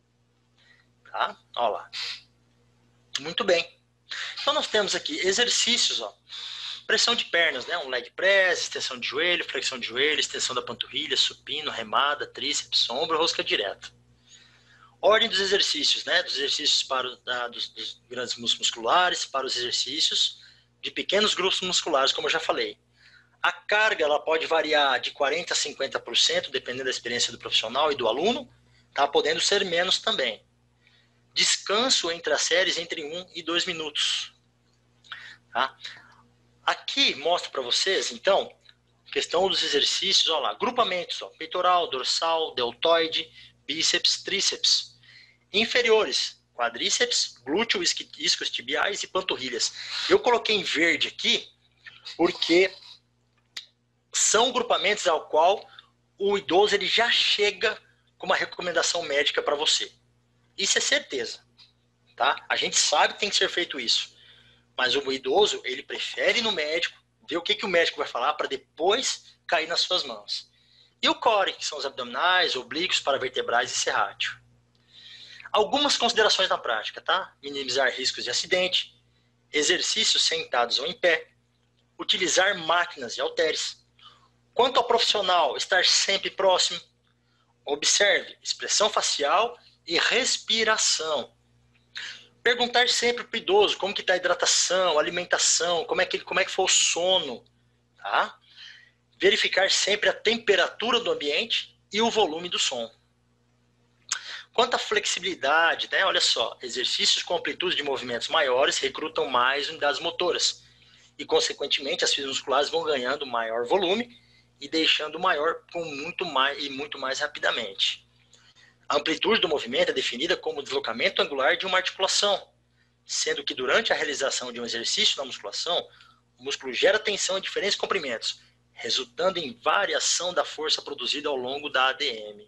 Tá? Olha lá. Muito bem. Então nós temos aqui exercícios, ó. Pressão de pernas, né? Um leg press, extensão de joelho, flexão de joelho, extensão da panturrilha, supino, remada, tríceps, ombro, rosca direta. Ordem dos exercícios, né? Dos exercícios para da, dos, dos grandes músculos musculares, para os exercícios de pequenos grupos musculares, como eu já falei. A carga ela pode variar de quarenta por cento a cinquenta por cento, dependendo da experiência do profissional e do aluno, tá? Podendo ser menos também. Descanso entre as séries entre um e dois minutos. Tá? Aqui mostro para vocês, então, questão dos exercícios, olha lá, grupamentos, ó, peitoral, dorsal, deltoide, bíceps, tríceps. Inferiores, quadríceps, glúteo, isquios tibiais e panturrilhas. Eu coloquei em verde aqui, porque são grupamentos ao qual o idoso ele já chega com uma recomendação médica para você. Isso é certeza, tá? A gente sabe que tem que ser feito isso. Mas o idoso, ele prefere ir no médico, ver o que, que o médico vai falar para depois cair nas suas mãos. E o core, que são os abdominais, oblíquos, paravertebrais e serrátil. Algumas considerações na prática, tá? Minimizar riscos de acidente, exercícios sentados ou em pé, utilizar máquinas e halteres. Quanto ao profissional, estar sempre próximo. Observe expressão facial e respiração. Perguntar sempre para o idoso como que está a hidratação, alimentação, como é que, como é que foi o sono. Tá? Verificar sempre a temperatura do ambiente e o volume do som. Quanto à flexibilidade, né? Olha só, exercícios com amplitude de movimentos maiores recrutam mais unidades motoras. E, consequentemente, as fibras musculares vão ganhando maior volume e deixando maior com muito mais, e muito mais rapidamente. A amplitude do movimento é definida como o deslocamento angular de uma articulação, sendo que durante a realização de um exercício na musculação, o músculo gera tensão em diferentes comprimentos, resultando em variação da força produzida ao longo da A D M.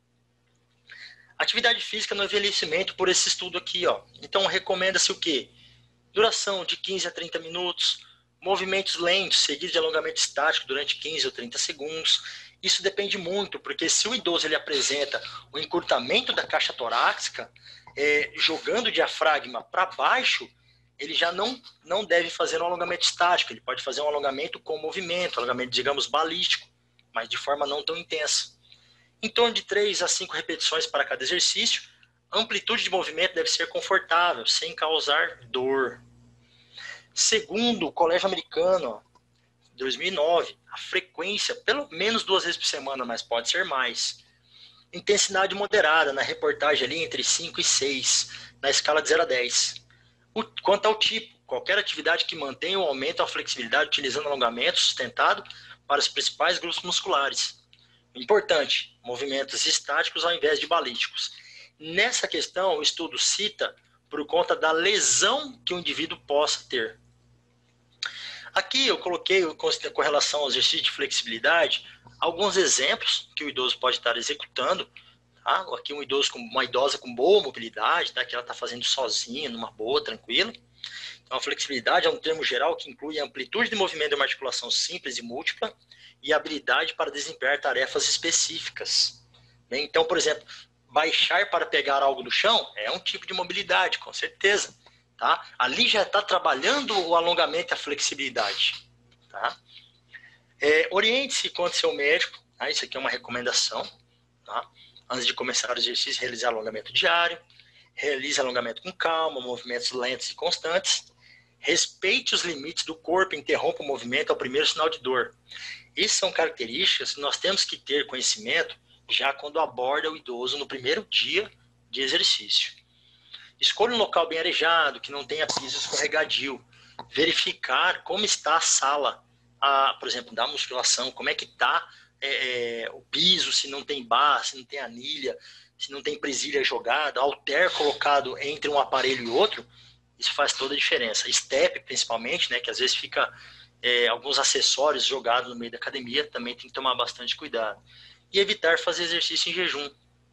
Atividade física no envelhecimento por esse estudo aqui, ó. Então recomenda-se o quê? Duração de quinze a trinta minutos, movimentos lentos, seguidos de alongamento estático durante quinze ou trinta segundos. Isso depende muito, porque se o idoso ele apresenta o encurtamento da caixa torácica, é, jogando o diafragma para baixo, ele já não, não deve fazer um alongamento estático, ele pode fazer um alongamento com movimento, alongamento, digamos, balístico, mas de forma não tão intensa. Em torno de três a cinco repetições para cada exercício, a amplitude de movimento deve ser confortável, sem causar dor. Segundo o Colégio Americano, dois mil e nove, a frequência, pelo menos duas vezes por semana, mas pode ser mais. Intensidade moderada, na reportagem ali entre cinco e seis, na escala de zero a dez. O, quanto ao tipo, qualquer atividade que mantenha ou aumente a flexibilidade utilizando alongamento sustentado para os principais grupos musculares. Importante, movimentos estáticos ao invés de balísticos. Nessa questão, o estudo cita por conta da lesão que o indivíduo possa ter. Aqui eu coloquei, com relação ao exercício de flexibilidade, alguns exemplos que o idoso pode estar executando. Tá? Aqui um idoso com, uma idosa com boa mobilidade, tá? Que ela está fazendo sozinha, numa boa, tranquilo. Então a flexibilidade é um termo geral que inclui a amplitude de movimento de uma articulação simples e múltipla e a habilidade para desempenhar tarefas específicas. Bem, então, por exemplo, baixar para pegar algo no chão é um tipo de mobilidade, com certeza. Tá? Ali já está trabalhando o alongamento e a flexibilidade. Tá? É, oriente-se quanto ao seu médico. Tá? Isso aqui é uma recomendação. Tá? Antes de começar o exercício, realizar alongamento diário. Realize alongamento com calma, movimentos lentos e constantes. Respeite os limites do corpo e interrompa o movimento ao primeiro sinal de dor. Essas são características que nós temos que ter conhecimento já quando aborda o idoso no primeiro dia de exercício. Escolha um local bem arejado, que não tenha piso escorregadio. Verificar como está a sala, a, por exemplo, da musculação, como é que está é, é, o piso, se não tem barra, se não tem anilha, se não tem presilha jogada, halter colocado entre um aparelho e outro, isso faz toda a diferença. Step, principalmente, né, que às vezes fica é, alguns acessórios jogados no meio da academia, também tem que tomar bastante cuidado. E evitar fazer exercício em jejum.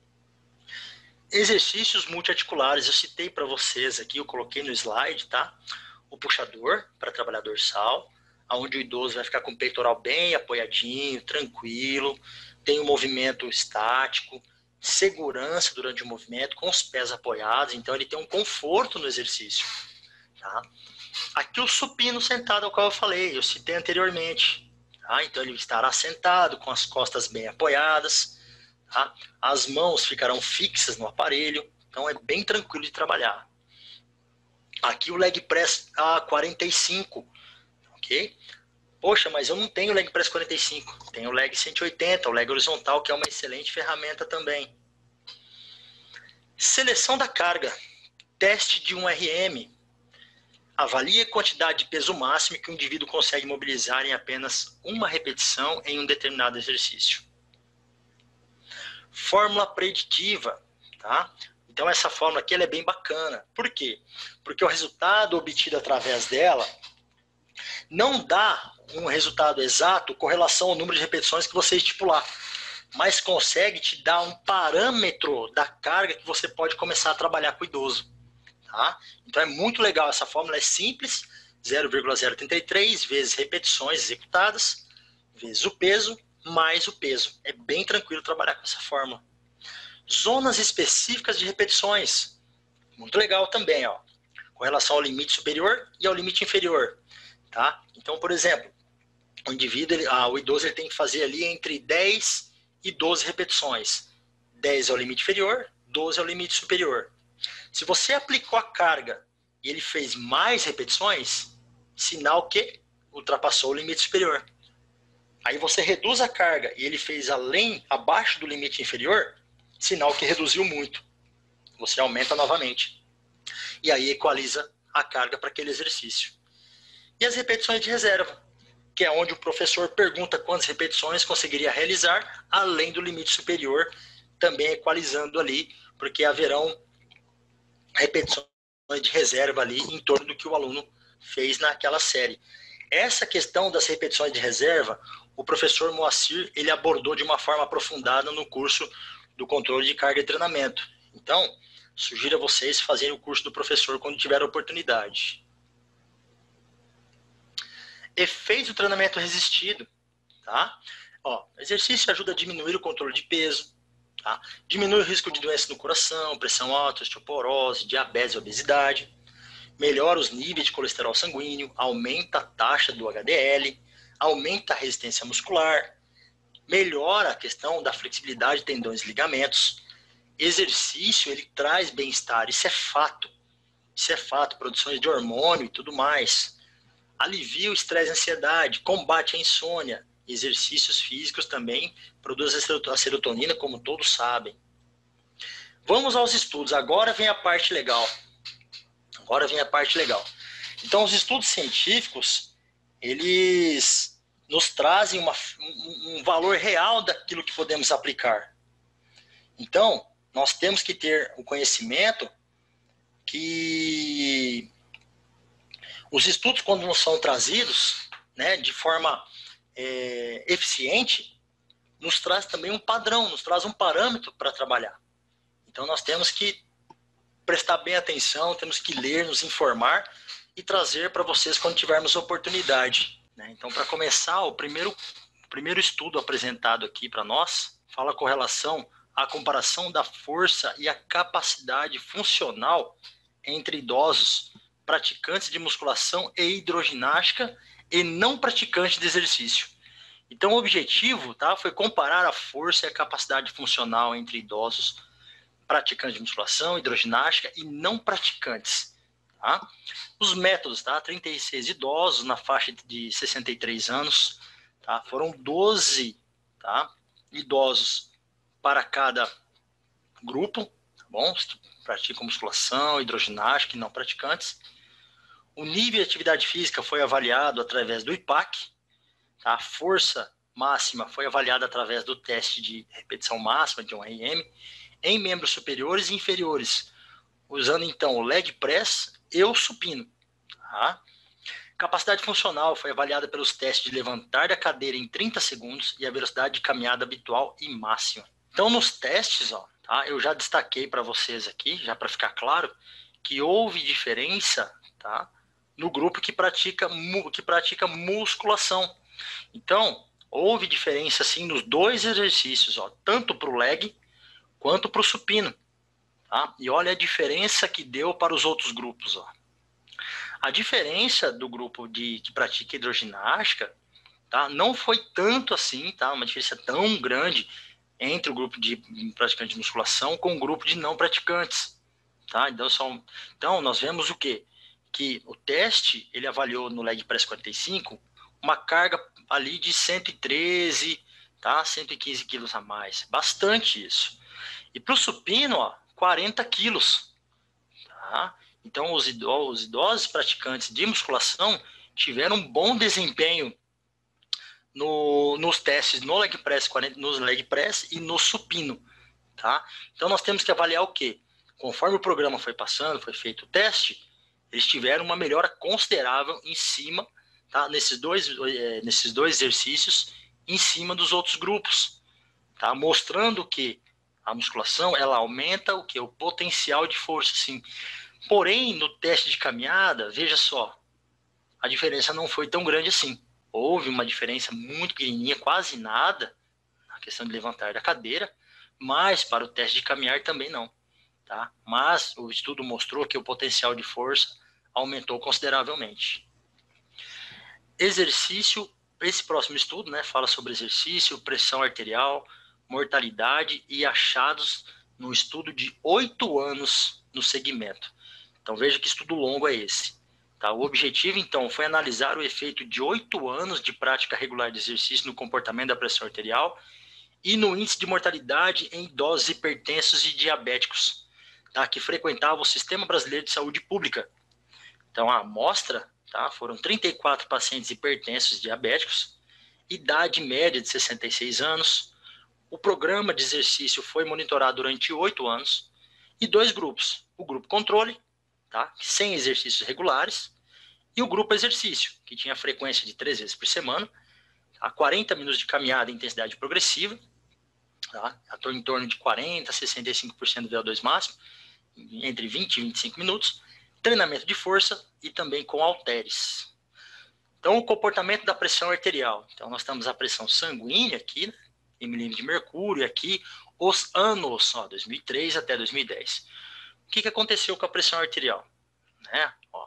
Exercícios multiarticulares, eu citei para vocês aqui, eu coloquei no slide, tá? O puxador, para trabalhar dorsal, onde o idoso vai ficar com o peitoral bem apoiadinho, tranquilo, tem um movimento estático, segurança durante o movimento, com os pés apoiados, então ele tem um conforto no exercício. Tá? Aqui o supino sentado, ao qual eu falei, eu citei anteriormente. Tá? Então ele estará sentado, com as costas bem apoiadas, tá? As mãos ficarão fixas no aparelho, Então é bem tranquilo de trabalhar. Aqui o leg press a quarenta e cinco, ok? Poxa, mas eu não tenho leg press quarenta e cinco. Tenho o leg cento e oitenta, o leg horizontal, que é uma excelente ferramenta também. Seleção da carga. Teste de um R M. Avalie a quantidade de peso máximo que o indivíduo consegue mobilizar em apenas uma repetição em um determinado exercício. Fórmula preditiva, tá? Então essa fórmula aqui ela é bem bacana. Por quê? Porque o resultado obtido através dela não dá um resultado exato com relação ao número de repetições que você estipular, mas consegue te dar um parâmetro da carga que você pode começar a trabalhar com o idoso. Tá? Então é muito legal, essa fórmula é simples, zero vírgula zero trinta e três vezes repetições executadas, vezes o peso, mais o peso. É bem tranquilo trabalhar com essa fórmula. Zonas específicas de repetições. Muito legal também, ó, com relação ao limite superior e ao limite inferior. Tá? Então, por exemplo, o indivíduo, ele, ah, o idoso ele tem que fazer ali entre dez e doze repetições. dez é o limite inferior, doze é o limite superior. Se você aplicou a carga e ele fez mais repetições, sinal que ultrapassou o limite superior. Aí você reduz a carga e ele fez além, abaixo do limite inferior, sinal que reduziu muito. Você aumenta novamente. E aí equaliza a carga para aquele exercício. E as repetições de reserva, que é onde o professor pergunta quantas repetições conseguiria realizar, além do limite superior, também equalizando ali, porque haverão repetições de reserva ali em torno do que o aluno fez naquela série. Essa questão das repetições de reserva, o professor Moacir, ele abordou de uma forma aprofundada no curso do controle de carga e treinamento. Então, sugiro a vocês fazerem o curso do professor quando tiver a oportunidade. Efeito do treinamento resistido. Tá? Ó, exercício ajuda a diminuir o controle de peso, tá? Diminui o risco de doença do coração, pressão alta, osteoporose, diabetes e obesidade. Melhora os níveis de colesterol sanguíneo, aumenta a taxa do H D L, aumenta a resistência muscular, melhora a questão da flexibilidade de tendões e ligamentos. Exercício, ele traz bem-estar, isso é fato. Isso é fato, produções de hormônio e tudo mais. Alivia o estresse e a ansiedade, combate a insônia. Exercícios físicos também produzem a serotonina, como todos sabem. Vamos aos estudos, agora vem a parte legal. Agora vem a parte legal. Então, os estudos científicos, eles nos trazem uma, um, um valor real daquilo que podemos aplicar. Então, nós temos que ter o conhecimento que os estudos, quando não são trazidos, né, de forma é, eficiente, nos traz também um padrão, nos traz um parâmetro para trabalhar. Então, nós temos que prestar bem atenção, temos que ler, nos informar e trazer para vocês quando tivermos oportunidade. Né? Então, para começar, o primeiro, o primeiro estudo apresentado aqui para nós fala com relação à comparação da força e a capacidade funcional entre idosos praticantes de musculação e hidroginástica e não praticantes de exercício. Então, o objetivo, tá, foi comparar a força e a capacidade funcional entre idosos praticantes de musculação, hidroginástica e não praticantes. Tá? Os métodos, tá? trinta e seis idosos na faixa de sessenta e três anos, tá? Foram doze, tá, idosos para cada grupo, tá bom? Praticam musculação, hidroginástica e não praticantes. O nível de atividade física foi avaliado através do I P A C, tá? A força máxima foi avaliada através do teste de repetição máxima de um R M, em membros superiores e inferiores, usando então o leg press e o supino. Tá? Capacidade funcional foi avaliada pelos testes de levantar da cadeira em trinta segundos e a velocidade de caminhada habitual e máxima. Então, nos testes, ó, tá, eu já destaquei para vocês aqui, já para ficar claro, que houve diferença, tá, no grupo que pratica, que pratica musculação. Então, houve diferença sim nos dois exercícios, ó, tanto para o leg quanto para o supino. Tá? E olha a diferença que deu para os outros grupos. Ó. A diferença do grupo de, que pratica hidroginástica, tá, não foi tanto assim, tá, uma diferença tão grande entre o grupo de praticantes de musculação com o grupo de não praticantes. Tá? Então, são, então, nós vemos o quê? Que o teste, ele avaliou no leg press quarenta e cinco uma carga ali de cento e treze, tá? cento e quinze quilos a mais. Bastante isso. E para o supino, ó, quarenta quilos. Tá? Então, os idosos, os idosos praticantes de musculação tiveram um bom desempenho no, nos testes no leg press, nos leg press e no supino. Tá? Então, nós temos que avaliar o quê? Conforme o programa foi passando, foi feito o teste, eles tiveram uma melhora considerável em cima, tá? nesses, dois, é, nesses dois exercícios, em cima dos outros grupos, tá? Mostrando que a musculação, ela aumenta o que? O potencial de força, sim. Porém, no teste de caminhada, veja só, a diferença não foi tão grande assim. Houve uma diferença muito pequenininha, quase nada, na questão de levantar da cadeira, mas para o teste de caminhar também não. Tá? Mas o estudo mostrou que o potencial de força aumentou consideravelmente. Exercício, esse próximo estudo, né, fala sobre exercício, pressão arterial, mortalidade e achados no estudo de oito anos no segmento. Então veja que estudo longo é esse. Tá? O objetivo, então, foi analisar o efeito de oito anos de prática regular de exercício no comportamento da pressão arterial e no índice de mortalidade em idosos hipertensos e diabéticos, tá, que frequentavam o Sistema Brasileiro de Saúde Pública. Então, a amostra, tá, foram trinta e quatro pacientes hipertensos e diabéticos, idade média de sessenta e seis anos. O programa de exercício foi monitorado durante oito anos e dois grupos. O grupo controle, tá, sem exercícios regulares, e o grupo exercício, que tinha frequência de três vezes por semana, a quarenta minutos de caminhada em intensidade progressiva, tá, em torno de quarenta a sessenta e cinco por cento do V O dois máximo, entre vinte e vinte e cinco minutos, treinamento de força e também com halteres. Então, o comportamento da pressão arterial. Então, nós temos a pressão sanguínea aqui, né, em milímetro de mercúrio, aqui, os anos, ó, dois mil e três até dois mil e dez. O que, que aconteceu com a pressão arterial? Né? Ó,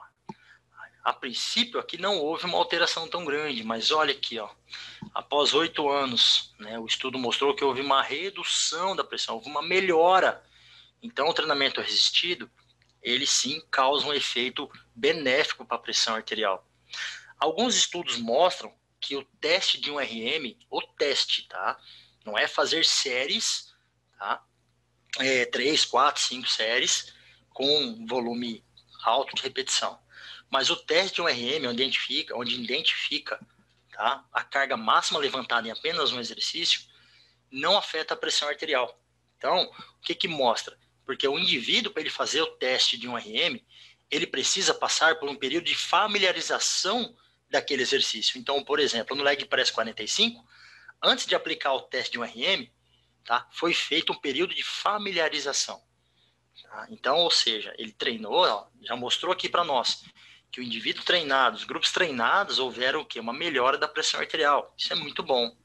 a princípio, aqui não houve uma alteração tão grande, mas olha aqui, ó, após oito anos, né, o estudo mostrou que houve uma redução da pressão, houve uma melhora. Então, o treinamento resistido, ele sim causa um efeito benéfico para a pressão arterial. Alguns estudos mostram que o teste de um R M, o teste, tá? Não é fazer séries, tá? É, três, quatro, cinco séries com volume alto de repetição. Mas o teste de um R M, onde identifica, onde identifica, tá, a carga máxima levantada em apenas um exercício, não afeta a pressão arterial. Então, o que que mostra? Porque o indivíduo, para ele fazer o teste de um R M, ele precisa passar por um período de familiarização daquele exercício. Então, por exemplo, no leg press quarenta e cinco, antes de aplicar o teste de um R M, tá, foi feito um período de familiarização. Tá? Então, ou seja, ele treinou, ó, já mostrou aqui para nós, que o indivíduo treinado, os grupos treinados, houveram o quê? Uma melhora da pressão arterial. Isso é muito bom.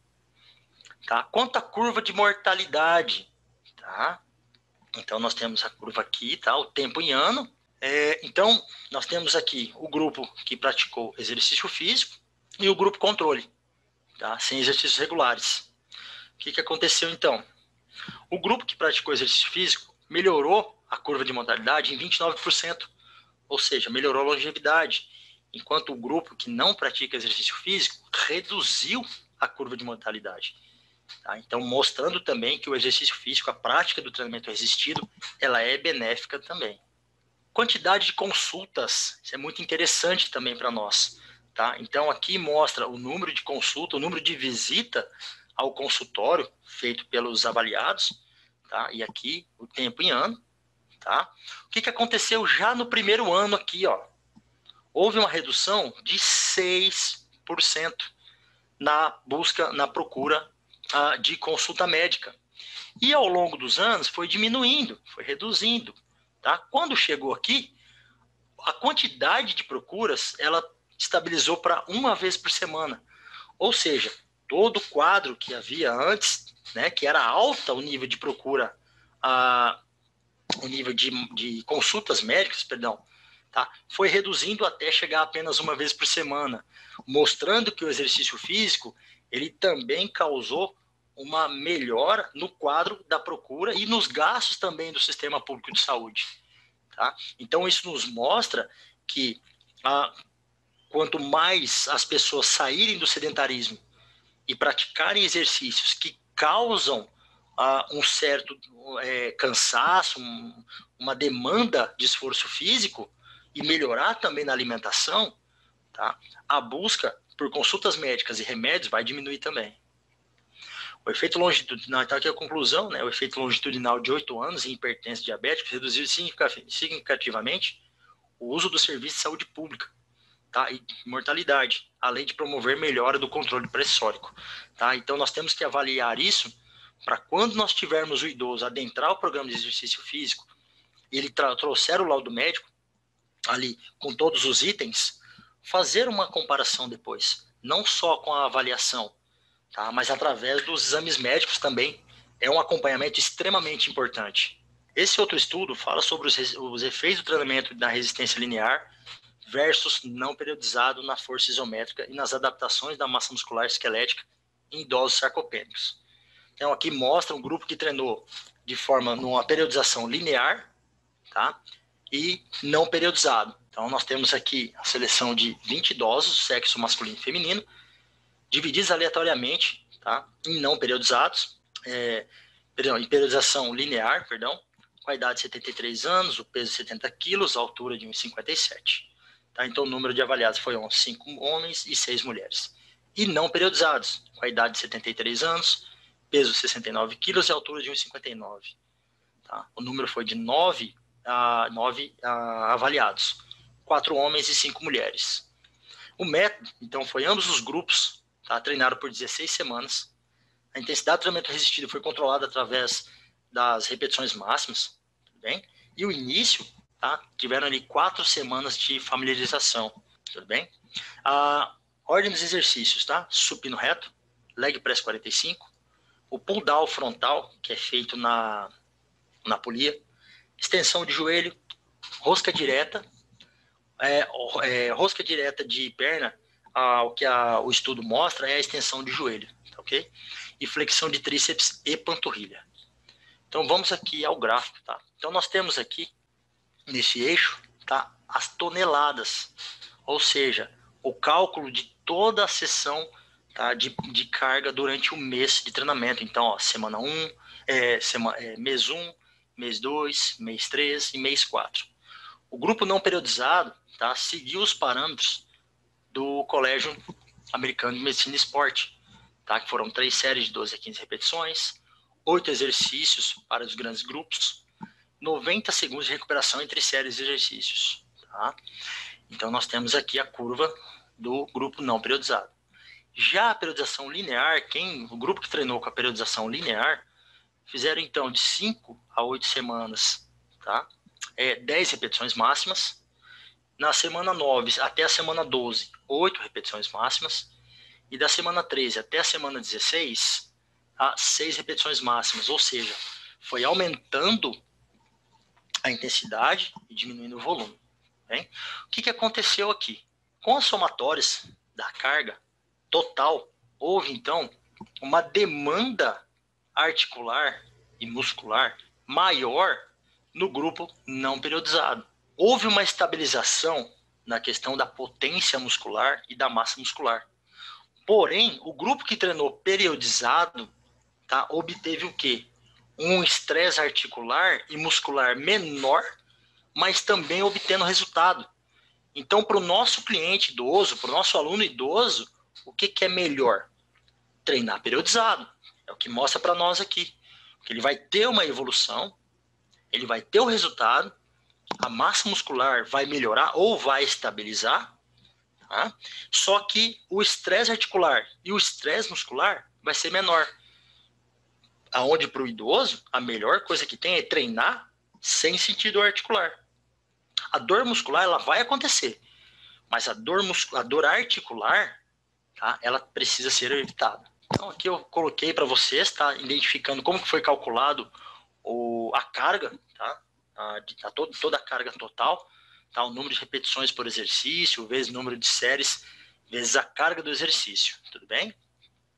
Tá? Quanto à curva de mortalidade, tá? Então, nós temos a curva aqui, tá? O tempo em ano. É, então, nós temos aqui o grupo que praticou exercício físico e o grupo controle, tá? Sem exercícios regulares. O que, que aconteceu, então? O grupo que praticou exercício físico melhorou a curva de mortalidade em vinte e nove por cento, ou seja, melhorou a longevidade, enquanto o grupo que não pratica exercício físico reduziu a curva de mortalidade. Tá? Então, mostrando também que o exercício físico, a prática do treinamento resistido, ela é benéfica também. Quantidade de consultas, isso é muito interessante também para nós. Tá? Então, aqui mostra o número de consulta, o número de visita ao consultório feito pelos avaliados, tá? E aqui o tempo em ano. Tá? O que, que aconteceu já no primeiro ano aqui? Ó? Houve uma redução de seis por cento na busca, na procura de consulta médica. E ao longo dos anos foi diminuindo, foi reduzindo. Tá? Quando chegou aqui, a quantidade de procuras ela estabilizou para uma vez por semana. Ou seja, todo o quadro que havia antes, né, que era alta o nível de procura, a, o nível de, de consultas médicas, perdão, tá, foi reduzindo até chegar apenas uma vez por semana, mostrando que o exercício físico ele também causou uma melhora no quadro da procura e nos gastos também do sistema público de saúde. tá? Então, isso nos mostra que a, quanto mais as pessoas saírem do sedentarismo e praticarem exercícios que causam uh, um certo é, cansaço, um, uma demanda de esforço físico, e melhorar também na alimentação, tá? A busca por consultas médicas e remédios vai diminuir também. O efeito longitudinal, então aqui é a conclusão, né? O efeito longitudinal de oito anos em hipertensão diabética reduziu significativamente o uso do serviço de saúde pública, tá? E mortalidade, além de promover melhora do controle pressórico, tá? Então nós temos que avaliar isso para quando nós tivermos o idoso adentrar o programa de exercício físico e ele trouxer o laudo médico ali com todos os itens, fazer uma comparação depois, não só com a avaliação, tá? Mas através dos exames médicos também, é um acompanhamento extremamente importante. Esse outro estudo fala sobre os, os efeitos do treinamento na resistência linear versus não periodizado na força isométrica e nas adaptações da massa muscular esquelética em idosos sarcopênicos. Então aqui mostra um grupo que treinou de forma numa periodização linear, tá? E não periodizado. Então nós temos aqui a seleção de vinte idosos, sexo masculino e feminino, divididos aleatoriamente, tá? Em não periodizados, é, perdão, em periodização linear, perdão, com a idade de setenta e três anos, o peso de setenta quilos, a altura de um metro e cinquenta e sete. Tá? Então o número de avaliados foi cinco homens e seis mulheres. E não periodizados, com a idade de setenta e três anos, peso de sessenta e nove quilos e a altura de um metro e cinquenta e nove. Tá? O número foi de nove, a, nove a, avaliados, quatro homens e cinco mulheres. O método, então, foi ambos os grupos, tá? Treinaram por dezesseis semanas. A intensidade do treinamento resistido foi controlada através das repetições máximas, tudo bem? E o início, tá? Tiveram ali quatro semanas de familiarização, tudo bem? A ordem dos exercícios, tá? Supino reto, leg press quarenta e cinco, o pull down frontal, que é feito na, na polia, extensão de joelho, rosca direta, é, é, rosca direta de perna, ah, o que a, o estudo mostra é a extensão de joelho, tá, ok? E flexão de tríceps e panturrilha. Então vamos aqui ao gráfico, tá? Então nós temos aqui, nesse eixo, tá, as toneladas, ou seja, o cálculo de toda a sessão, tá, de, de carga durante o mês de treinamento. Então, ó, semana um, é, sema, é, mês um, mês dois, mês três e mês quatro. O grupo não periodizado, tá, seguiu os parâmetros do Colégio Americano de Medicina e Esporte, tá, que foram três séries de doze a quinze repetições, oito exercícios para os grandes grupos, noventa segundos de recuperação entre séries de exercícios. Tá? Então, nós temos aqui a curva do grupo não periodizado. Já a periodização linear, quem, o grupo que treinou com a periodização linear, fizeram então de cinco a oito semanas, tá? É, dez repetições máximas. Na semana nove até a semana doze, oito repetições máximas. E da semana treze até a semana dezesseis, a seis repetições máximas. Ou seja, foi aumentando a intensidade e diminuindo o volume. Bem? O que, que aconteceu aqui? Com as somatórias da carga total, houve então uma demanda articular e muscular maior no grupo não periodizado. Houve uma estabilização na questão da potência muscular e da massa muscular. Porém, o grupo que treinou periodizado, tá, obteve o quê? Um estresse articular e muscular menor, mas também obtendo resultado. Então, para o nosso cliente idoso, para o nosso aluno idoso, o que, que é melhor? Treinar periodizado. É o que mostra para nós aqui. Que ele vai ter uma evolução, ele vai ter o resultado, a massa muscular vai melhorar ou vai estabilizar, tá? Só que o estresse articular e o estresse muscular vai ser menor. Aonde para o idoso, a melhor coisa que tem é treinar sem sentido articular. A dor muscular ela vai acontecer, mas a dor, muscular, a dor articular, tá, ela precisa ser evitada. Então aqui eu coloquei para vocês, tá, identificando como que foi calculado o, a carga, tá, a, a todo, toda a carga total, tá, o número de repetições por exercício, vezes o número de séries, vezes a carga do exercício, tudo bem?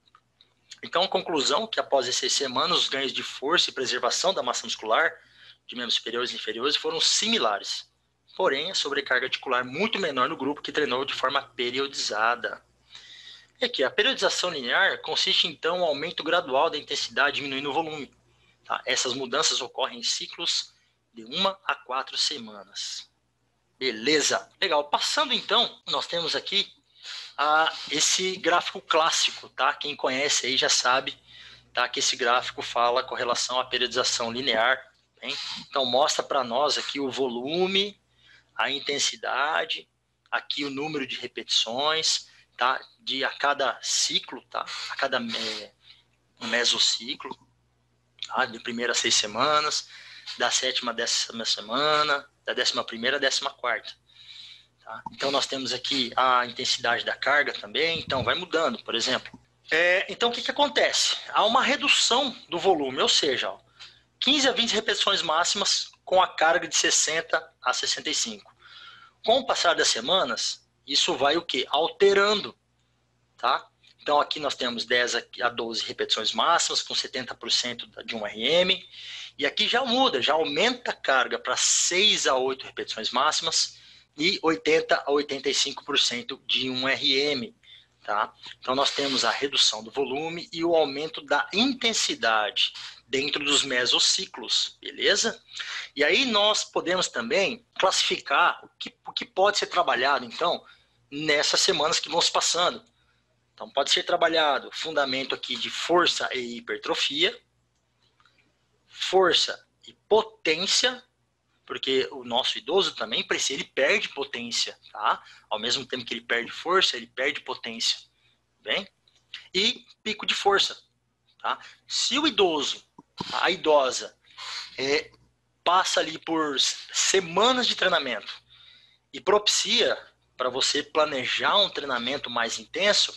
Então a conclusão que após essas semanas, os ganhos de força e preservação da massa muscular de membros superiores e inferiores foram similares. Porém, a sobrecarga articular muito menor no grupo que treinou de forma periodizada. E aqui, a periodização linear consiste, então, no aumento gradual da intensidade diminuindo o volume. Tá? Essas mudanças ocorrem em ciclos de uma a quatro semanas. Beleza. Legal. Passando, então, nós temos aqui ah, esse gráfico clássico. Tá? Quem conhece aí já sabe, tá, que esse gráfico fala com relação à periodização linear. Bem? Então, mostra para nós aqui o volume, a intensidade, aqui o número de repetições, tá? De a cada ciclo, tá? A cada é, mesociclo, tá? De primeira a seis semanas, da sétima a décima semana, da décima primeira a décima quarta. Tá? Então, nós temos aqui a intensidade da carga também, então vai mudando, por exemplo. É, então, o que, que acontece? Há uma redução do volume, ou seja, ó, quinze a vinte repetições máximas com a carga de sessenta a sessenta e cinco. Com o passar das semanas, isso vai o quê? Alterando, tá? Então, aqui nós temos dez a doze repetições máximas com setenta por cento de um R M. E aqui já muda, já aumenta a carga para seis a oito repetições máximas e oitenta a oitenta e cinco por cento de um R M. Tá? Então, nós temos a redução do volume e o aumento da intensidade dentro dos mesociclos, beleza? E aí nós podemos também classificar o que, o que pode ser trabalhado, então, nessas semanas que vão se passando. Então, pode ser trabalhado fundamento aqui de força e hipertrofia, força e potência, porque o nosso idoso também precisa, ele perde potência, tá? Ao mesmo tempo que ele perde força, ele perde potência, bem? E pico de força, tá? Se o idoso, a idosa, é, passa ali por semanas de treinamento e propicia para você planejar um treinamento mais intenso,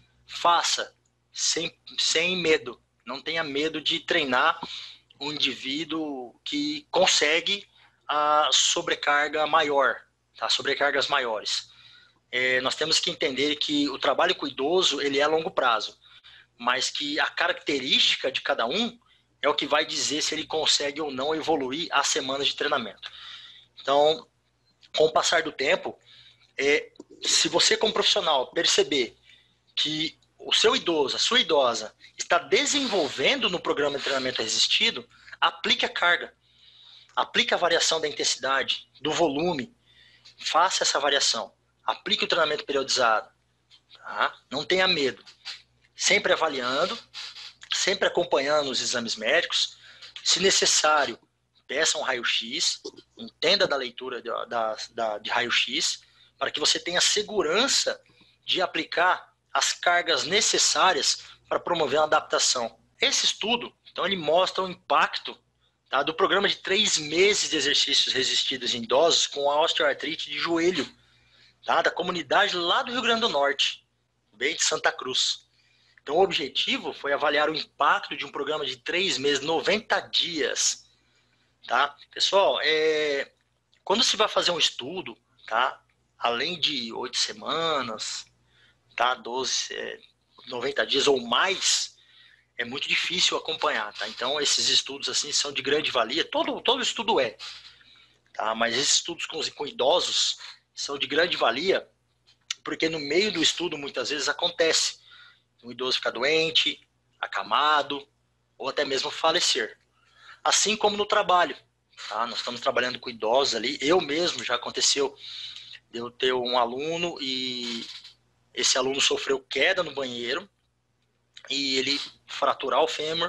faça sem, sem medo. Não tenha medo de treinar um indivíduo que consegue a sobrecarga maior, tá? Sobrecargas maiores. É, nós temos que entender que o trabalho com o idoso ele é a longo prazo, mas que a característica de cada um é o que vai dizer se ele consegue ou não evoluir as semanas de treinamento. Então, com o passar do tempo, é, se você como profissional perceber que o seu idoso, a sua idosa, está desenvolvendo no programa de treinamento resistido, aplique a carga. Aplique a variação da intensidade, do volume. Faça essa variação. Aplique o treinamento periodizado. Tá? Não tenha medo. Sempre avaliando, sempre acompanhando os exames médicos. Se necessário, peça um raio-x, entenda da leitura de, da, da, de raio-x, para que você tenha segurança de aplicar as cargas necessárias para promover uma adaptação. Esse estudo, então, ele mostra o impacto, tá, do programa de três meses de exercícios resistidos em idosos com osteoartrite de joelho, tá, da comunidade lá do Rio Grande do Norte, bem de Santa Cruz. Então, o objetivo foi avaliar o impacto de um programa de três meses, noventa dias. Tá? Pessoal, é, quando se vai fazer um estudo, tá, além de oito semanas, tá, doze, é, noventa dias ou mais, é muito difícil acompanhar, tá? Então, esses estudos, assim, são de grande valia. Todo, todo estudo é, tá? Mas esses estudos com, com idosos são de grande valia, porque no meio do estudo, muitas vezes, acontece um idoso ficar doente, acamado, ou até mesmo falecer. Assim como no trabalho, tá? Nós estamos trabalhando com idosos ali. Eu mesmo, já aconteceu de eu ter um aluno e esse aluno sofreu queda no banheiro, e ele fraturar o fêmur,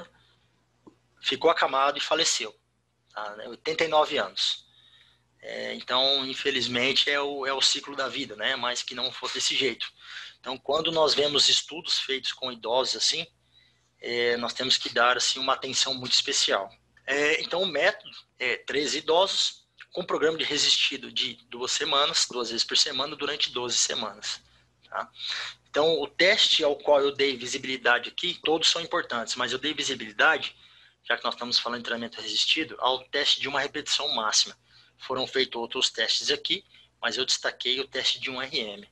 ficou acamado e faleceu. Tá? oitenta e nove anos. É, então, infelizmente, é o, é o ciclo da vida, né? Mas que não for desse jeito. Então, quando nós vemos estudos feitos com idosos assim, é, nós temos que dar assim, uma atenção muito especial. É, então, o método é treze idosos, com programa de resistido de duas semanas, duas vezes por semana, durante doze semanas. Tá? Então, o teste ao qual eu dei visibilidade aqui, todos são importantes, mas eu dei visibilidade, já que nós estamos falando de treinamento resistido, ao teste de uma repetição máxima. Foram feitos outros testes aqui, mas eu destaquei o teste de um R M.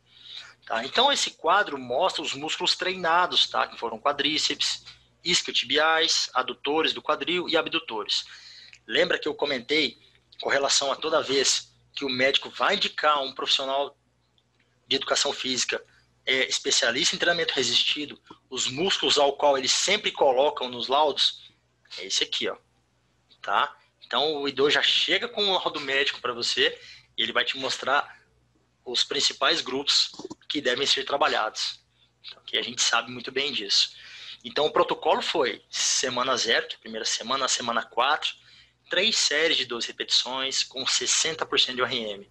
Tá? Então, esse quadro mostra os músculos treinados, tá? Que foram quadríceps, isquiotibiais, adutores do quadril e abdutores. Lembra que eu comentei com relação a toda vez que o médico vai indicar um profissional de educação física é, especialista em treinamento resistido, os músculos ao qual eles sempre colocam nos laudos, é esse aqui, ó, tá? Então o idoso já chega com o laudo médico para você e ele vai te mostrar os principais grupos que devem ser trabalhados. Então, que a gente sabe muito bem disso. Então o protocolo foi semana zero, que é a primeira semana, a semana quatro, três séries de doze repetições com sessenta por cento de O R M.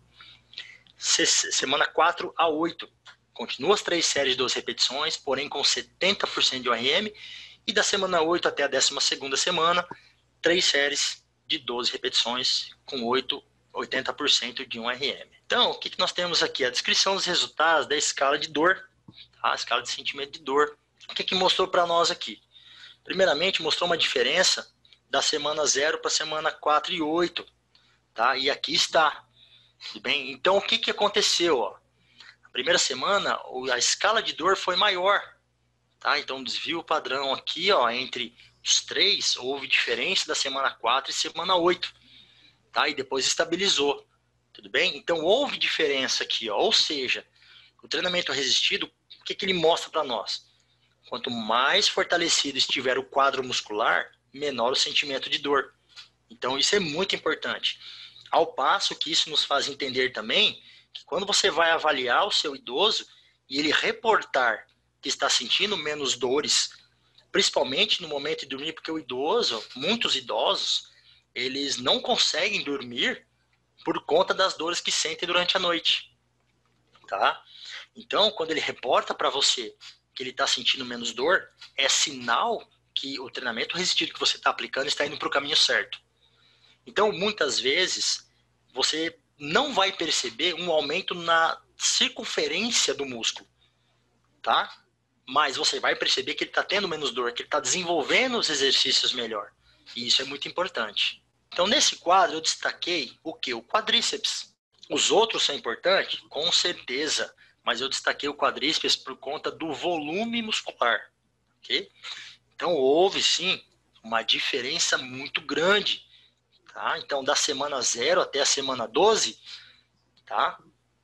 Semana quatro a oito, continua as três séries de doze repetições, porém com setenta por cento de O R M. E da semana oito até a décima segunda semana, três séries de doze repetições com oito, oitenta por cento de um R M. Então, o que, que nós temos aqui? A descrição dos resultados da escala de dor, tá? A escala de sentimento de dor. O que, que mostrou para nós aqui? Primeiramente, mostrou uma diferença da semana zero para a semana quatro e oito. Tá? E aqui está. Tudo bem? Então, o que, que aconteceu? Ó? Na primeira semana, a escala de dor foi maior. Tá? Então, desvio padrão aqui, ó, entre os três, houve diferença da semana quatro e semana oito. Tá? E depois estabilizou. Tudo bem? Então, houve diferença aqui. Ó. Ou seja, o treinamento resistido, o que, que ele mostra para nós? Quanto mais fortalecido estiver o quadro muscular, menor o sentimento de dor. Então, isso é muito importante. Ao passo que isso nos faz entender também que quando você vai avaliar o seu idoso e ele reportar que está sentindo menos dores, principalmente no momento de dormir, porque o idoso, muitos idosos, eles não conseguem dormir por conta das dores que sentem durante a noite. Tá? Então, quando ele reporta para você que ele está sentindo menos dor, é sinal que o treinamento resistido que você está aplicando está indo para o caminho certo. Então, muitas vezes, você não vai perceber um aumento na circunferência do músculo, tá? Mas você vai perceber que ele está tendo menos dor, que ele está desenvolvendo os exercícios melhor. E isso é muito importante. Então, nesse quadro, eu destaquei o quê? O quadríceps. Os outros são importantes? Com certeza. Mas eu destaquei o quadríceps por conta do volume muscular. Ok? Então, houve, sim, uma diferença muito grande. Tá? Então, da semana zero até a semana doze, tá?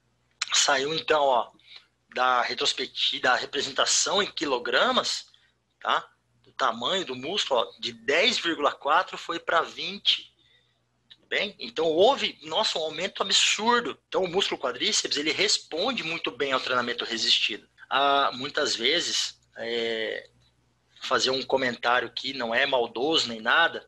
Saiu, então, ó, da retrospectiva, da representação em quilogramas, tá? Do tamanho do músculo, ó, de dez vírgula quatro foi para vinte. Tudo bem? Então, houve, nossa, um aumento absurdo. Então, o músculo quadríceps, ele responde muito bem ao treinamento resistido. Ah, muitas vezes, é, fazer um comentário que não é maldoso nem nada,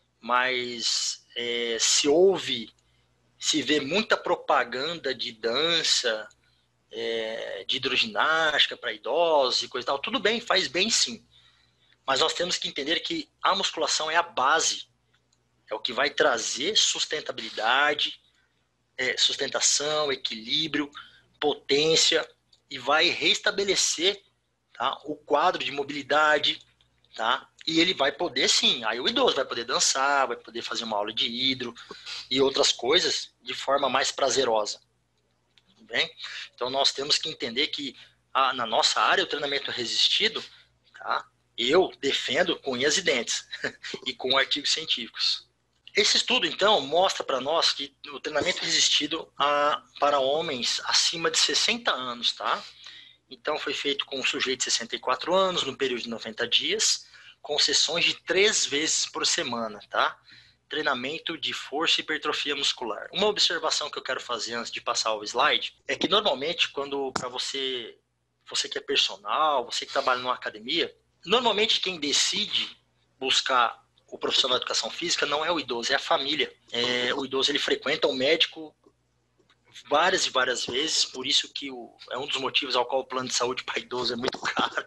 mas é, se ouve, se vê muita propaganda de dança, é, de hidroginástica para idosos e coisa e tal, tudo bem, faz bem sim. Mas nós temos que entender que a musculação é a base, é o que vai trazer sustentabilidade, é, sustentação, equilíbrio, potência e vai restabelecer, tá, o quadro de mobilidade, tá? E ele vai poder, sim, aí o idoso vai poder dançar, vai poder fazer uma aula de hidro e outras coisas de forma mais prazerosa. Tudo bem? Então, nós temos que entender que a, na nossa área, o treinamento resistido, tá? Eu defendo com unhas e dentes e com artigos científicos. Esse estudo, então, mostra para nós que o treinamento resistido a, para homens acima de sessenta anos, tá? Então, foi feito com um sujeito de sessenta e quatro anos, no período de noventa dias, com sessões de três vezes por semana, tá? Treinamento de força e hipertrofia muscular. Uma observação que eu quero fazer antes de passar o slide é que, normalmente, quando para você, você que é personal, você que trabalha numa academia, normalmente quem decide buscar o profissional de educação física não é o idoso, é a família. É, o idoso, ele frequenta o médico várias e várias vezes, por isso que o, é um dos motivos ao qual o plano de saúde para idoso é muito caro.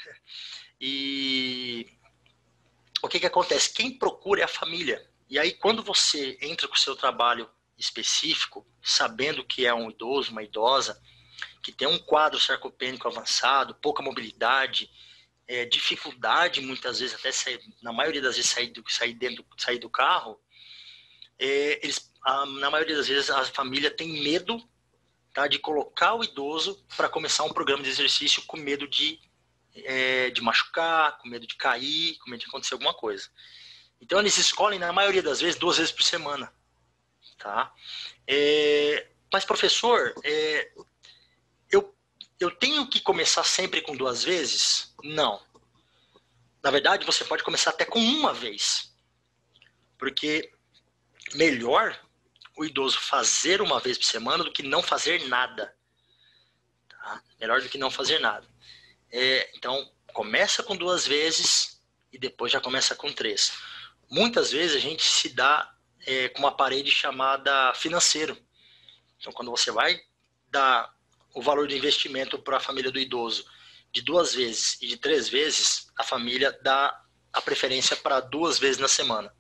E o que que acontece? Quem procura é a família. E aí, quando você entra com o seu trabalho específico, sabendo que é um idoso, uma idosa, que tem um quadro sarcopênico avançado, pouca mobilidade, é, dificuldade muitas vezes, até sair, na maioria das vezes sair do, sair dentro, sair do carro, é, eles, a, na maioria das vezes a família tem medo, tá, de colocar o idoso para começar um programa de exercício com medo de, é, de machucar, com medo de cair, com medo de acontecer alguma coisa. Então eles escolhem, na maioria das vezes, duas vezes por semana. Tá? É, mas, professor, é, eu, eu tenho que começar sempre com duas vezes? Não. Na verdade, você pode começar até com uma vez. Porque melhor o idoso fazer uma vez por semana do que não fazer nada. Tá? Melhor do que não fazer nada. É, então, começa com duas vezes e depois já começa com três. Muitas vezes a gente se dá é, com uma parede chamada financeiro. Então, quando você vai dar o valor do investimento para a família do idoso de duas vezes e de três vezes, a família dá a preferência para duas vezes na semana.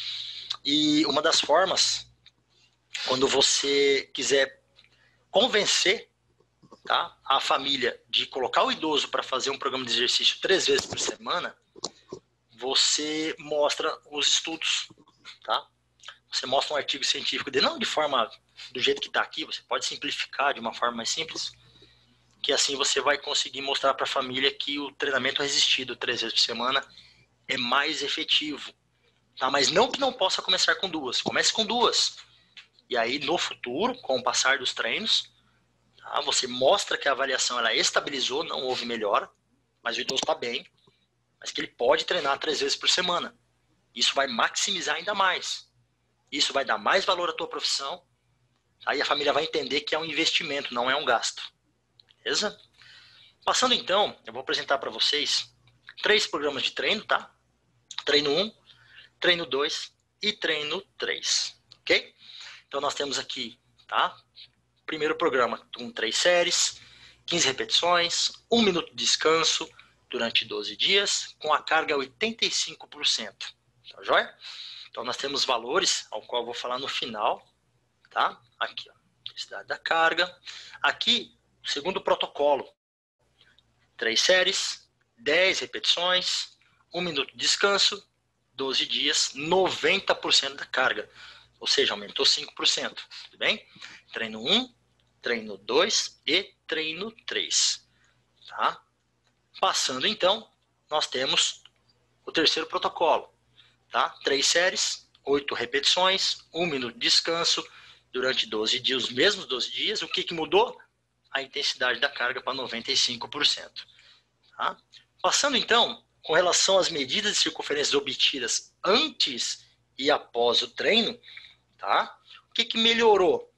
E uma das formas, quando você quiser convencer, tá, a família de colocar o idoso para fazer um programa de exercício três vezes por semana, você mostra os estudos, tá? Você mostra um artigo científico, de, não de forma do jeito que está aqui, você pode simplificar de uma forma mais simples, que assim você vai conseguir mostrar para a família que o treinamento resistido três vezes por semana é mais efetivo. Tá? Mas não que não possa começar com duas, comece com duas. E aí no futuro, com o passar dos treinos, tá, você mostra que a avaliação ela estabilizou, não houve melhora, mas o idoso está bem, mas que ele pode treinar três vezes por semana. Isso vai maximizar ainda mais. Isso vai dar mais valor à tua profissão. Aí a família vai entender que é um investimento, não é um gasto. Beleza? Passando então, eu vou apresentar para vocês três programas de treino, tá? Treino um, treino dois e treino três. Ok? Então nós temos aqui, tá? Primeiro programa com três séries, quinze repetições, um minuto de descanso durante doze dias, com a carga oitenta e cinco por cento. Tá joia? Então nós temos valores, ao qual eu vou falar no final, tá? Aqui, ó, intensidade da carga. Aqui, o segundo protocolo. Três séries, dez repetições, um minuto de descanso, doze dias, noventa por cento da carga. Ou seja, aumentou cinco por cento. Tudo bem? Treino um, treino dois e treino três. Tá? Passando então, nós temos o terceiro protocolo. Tá? Três séries, oito repetições, um minuto de descanso durante doze dias, os mesmos doze dias. O que, que mudou? A intensidade da carga para noventa e cinco por cento. Tá? Passando então, com relação às medidas de circunferências obtidas antes e após o treino, tá? O que, que melhorou?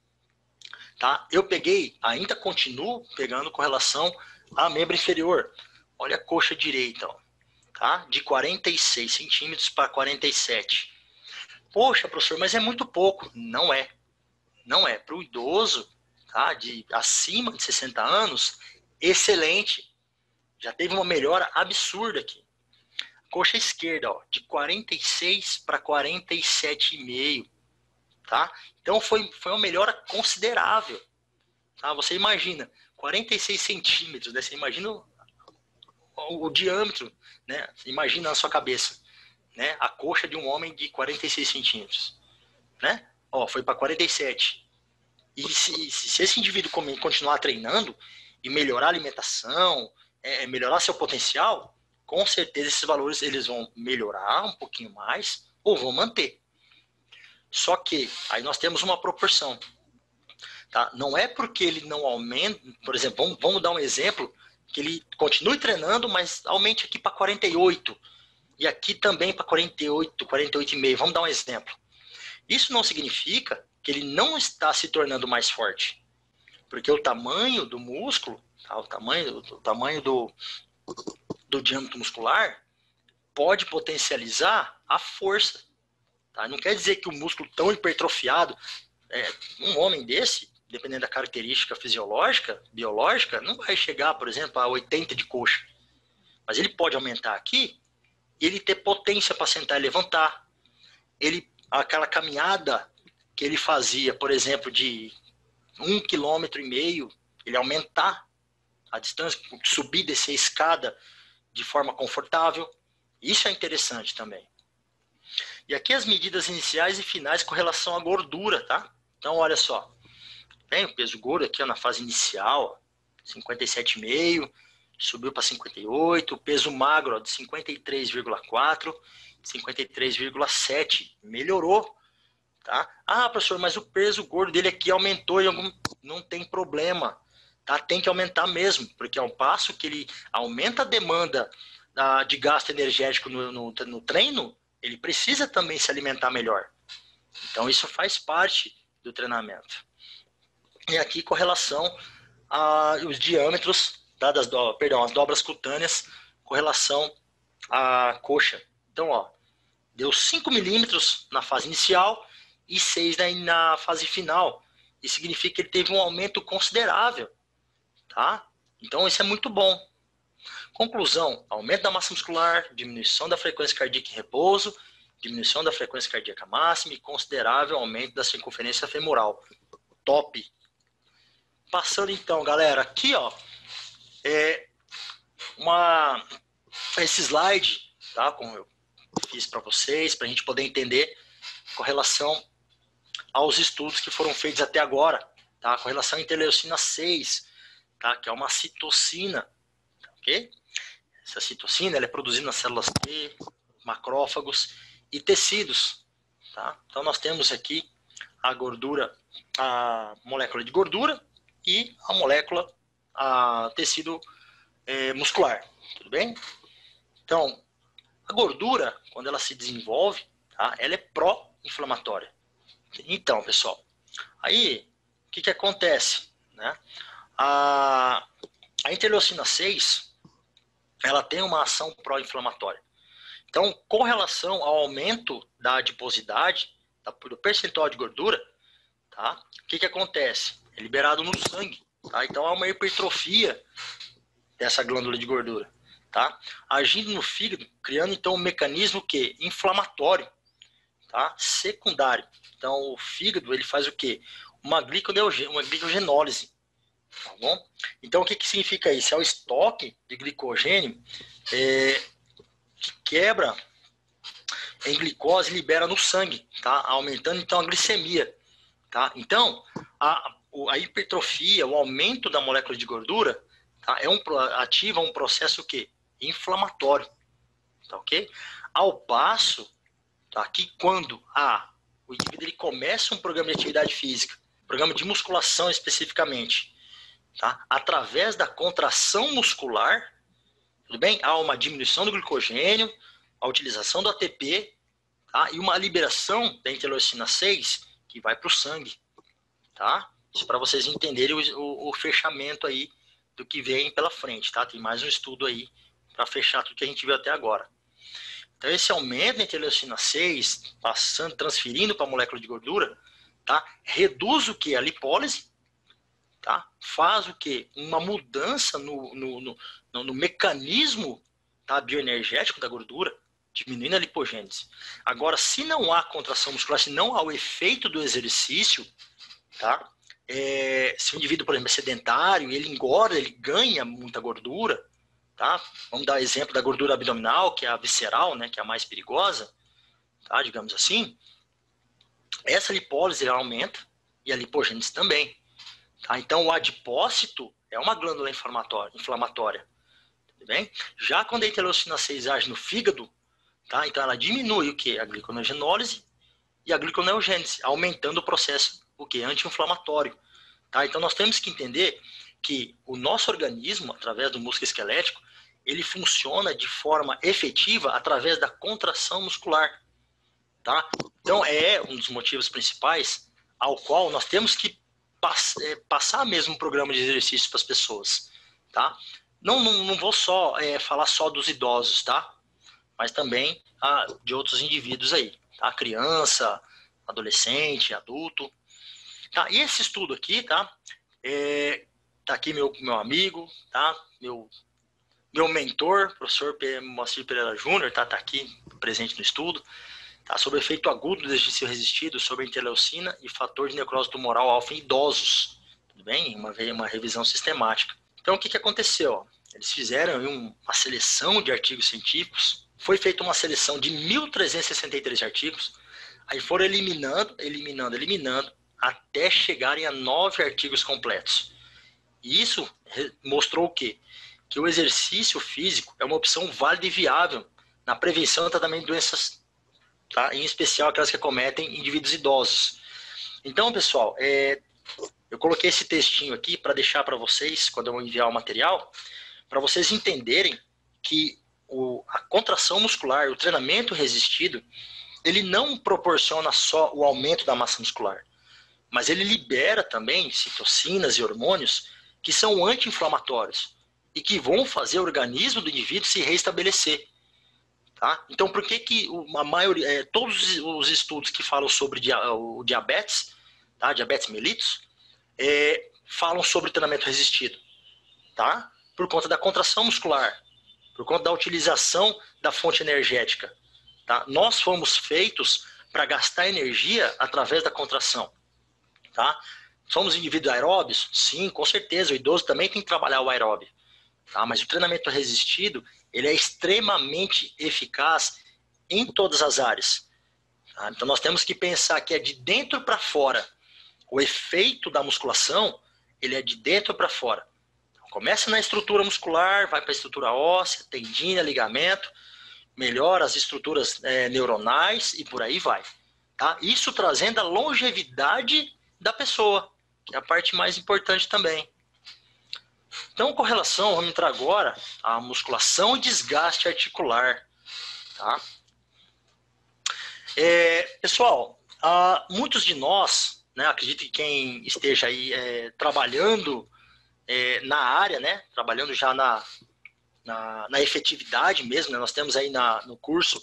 Tá? Eu peguei, ainda continuo pegando com relação à membro inferior. Olha a coxa direita, ó. Tá? De quarenta e seis centímetros para quarenta e sete. Poxa, professor, mas é muito pouco. Não é. Não é. Para o idoso, tá? De acima de sessenta anos, excelente. Já teve uma melhora absurda aqui. Coxa esquerda, ó, de quarenta e seis para quarenta e sete vírgula cinco. Tá? Então foi, foi uma melhora considerável. Tá? Você imagina, quarenta e seis centímetros, né? Você imagina o, o, o diâmetro, né? Você imagina na sua cabeça, né? A coxa de um homem de quarenta e seis centímetros. Né? Ó, foi para quarenta e sete. E se, se esse indivíduo continuar treinando e melhorar a alimentação, é, melhorar seu potencial, com certeza esses valores eles vão melhorar um pouquinho mais ou vão manter. Só que aí nós temos uma proporção. Tá? Não é porque ele não aumenta, por exemplo, vamos, vamos dar um exemplo, que ele continue treinando, mas aumente aqui para quarenta e oito. E aqui também para quarenta e oito, quarenta e oito vírgula cinco. Vamos dar um exemplo. Isso não significa que ele não está se tornando mais forte. Porque o tamanho do músculo, tá? o tamanho, o tamanho do, do diâmetro muscular, pode potencializar a força. Tá? Não quer dizer que o músculo tão hipertrofiado, é, um homem desse, dependendo da característica fisiológica, biológica, não vai chegar, por exemplo, a oitenta de coxa. Mas ele pode aumentar aqui e ele ter potência para sentar e levantar. Ele, aquela caminhada que ele fazia, por exemplo, de um quilômetro e meio, ele aumentar a distância, subir e descer a escada de forma confortável. Isso é interessante também. E aqui as medidas iniciais e finais com relação à gordura, tá? Então, olha só. Tem o peso gordo aqui ó, na fase inicial, cinquenta e sete vírgula cinco. subiu para cinquenta e oito, o peso magro ó, de cinquenta e três vírgula quatro, cinquenta e três vírgula sete, melhorou, tá? Ah, professor, mas o peso gordo dele aqui aumentou e algum... não tem problema, tá? Tem que aumentar mesmo, porque ao passo que ele aumenta a demanda ah, de gasto energético no, no, no treino, ele precisa também se alimentar melhor. Então isso faz parte do treinamento. E aqui com relação aos diâmetros, tá, das do, perdão, as dobras cutâneas com relação à coxa. Então, ó, deu cinco milímetros na fase inicial e seis na, na fase final. Isso significa que ele teve um aumento considerável, tá? Então isso é muito bom. Conclusão, aumento da massa muscular, diminuição da frequência cardíaca em repouso, diminuição da frequência cardíaca máxima e considerável aumento da circunferência femoral. Top! Passando então, galera, aqui ó, é uma, esse slide, tá, como eu fiz para vocês, para a gente poder entender com relação aos estudos que foram feitos até agora, tá, com relação à interleucina seis, tá, que é uma citocina, ok? Essa citocina ela é produzida nas células T, macrófagos e tecidos, tá? Então nós temos aqui a gordura, a molécula de gordura e a molécula, a tecido é, muscular, tudo bem? Então, a gordura, quando ela se desenvolve, tá, ela é pró-inflamatória. Então, pessoal, aí, o que que acontece, né? A, a interleucina seis, ela tem uma ação pró-inflamatória. Então, com relação ao aumento da adiposidade, do percentual de gordura, tá, o que que acontece? É liberado no sangue, tá? Então há uma hipertrofia dessa glândula de gordura, tá? Agindo no fígado, criando então um mecanismo que inflamatório, tá? Secundário. Então o fígado ele faz o quê? Uma glicogenólise, uma glicogenólise, tá bom? Então o que que significa isso? É o estoque de glicogênio é, que quebra em glicose e libera no sangue, tá? Aumentando então a glicemia, tá? Então a a hipertrofia, o aumento da molécula de gordura, tá, é um, ativa um processo que? Inflamatório, tá, ok? Ao passo, tá, que quando a, o indivíduo ele começa um programa de atividade física, programa de musculação especificamente, tá, através da contração muscular, tudo bem? Há uma diminuição do glicogênio, a utilização do A T P, tá, e uma liberação da interleucina seis que vai para o sangue, tá? Isso para vocês entenderem o, o, o fechamento aí do que vem pela frente, tá? Tem mais um estudo aí para fechar tudo que a gente viu até agora. Então esse aumento da interleucina seis, passando, transferindo para a molécula de gordura, tá? Reduz o que? A lipólise, tá? Faz o que? Uma mudança no, no, no, no, no mecanismo, tá, bioenergético da gordura, diminuindo a lipogênese. Agora, se não há contração muscular, se não há o efeito do exercício, tá? É, se o indivíduo, por exemplo, é sedentário, ele engorda, ele ganha muita gordura, tá? Vamos dar o exemplo da gordura abdominal, que é a visceral, né, que é a mais perigosa, tá? Digamos assim. Essa lipólise ela aumenta e a lipogênese também, tá? Então o adipócito é uma glândula inflamatória, inflamatória, tudo bem? Já quando a interleucina seis age no fígado, tá? Então ela diminui o que? A gliconeogenólise e a gliconeogênese, aumentando o processo o que? Anti-inflamatório. Tá? Então nós temos que entender que o nosso organismo, através do músculo esquelético, ele funciona de forma efetiva através da contração muscular. Tá? Então é um dos motivos principais ao qual nós temos que pass é, passar mesmo um programa de exercícios para as pessoas. Tá? Não, não, não vou só é, falar só dos idosos, tá? Mas também ah, de outros indivíduos aí. Tá? Criança, adolescente, adulto. Tá, e esse estudo aqui, tá? É, tá aqui meu, meu amigo, tá? Meu, meu mentor, professor Moacir Pereira Júnior, tá? Tá aqui presente no estudo, tá? Sobre o efeito agudo do exercício resistido sobre a interleucina e fator de necrose tumoral alfa em idosos, tudo bem? Uma, uma revisão sistemática. Então, o que que aconteceu? Eles fizeram uma seleção de artigos científicos, foi feita uma seleção de mil trezentos e sessenta e três artigos, aí foram eliminando, eliminando, eliminando, até chegarem a nove artigos completos. E isso mostrou o quê? que o exercício físico é uma opção válida e viável na prevenção e tratamento de doenças, tá? Em especial aquelas que acometem indivíduos idosos. Então, pessoal, é, eu coloquei esse textinho aqui para deixar para vocês, quando eu enviar o material, para vocês entenderem que o, a contração muscular, o treinamento resistido, ele não proporciona só o aumento da massa muscular, mas ele libera também citocinas e hormônios que são anti-inflamatórios e que vão fazer o organismo do indivíduo se restabelecer. Tá? Então, por que que a maioria, é, todos os estudos que falam sobre dia, o diabetes, tá? Diabetes mellitus, é, falam sobre treinamento resistido? Tá? Por conta da contração muscular, por conta da utilização da fonte energética. Tá? Nós fomos feitos para gastar energia através da contração. Tá? Somos indivíduos aeróbios? Sim, com certeza. O idoso também tem que trabalhar o aeróbio. Tá? Mas o treinamento resistido, ele é extremamente eficaz em todas as áreas. Tá? Então nós temos que pensar que é de dentro para fora. O efeito da musculação, ele é de dentro para fora. Começa na estrutura muscular, vai para a estrutura óssea, tendina, ligamento, melhora as estruturas é, neuronais e por aí vai. Tá? Isso trazendo a longevidade da pessoa, que é a parte mais importante também. Então, com relação, vamos entrar agora à musculação e desgaste articular. Tá? É, pessoal, ah, muitos de nós, né, acredito que quem esteja aí é, trabalhando É, na área, né, trabalhando já na, na, na efetividade mesmo, né, nós temos aí na, no curso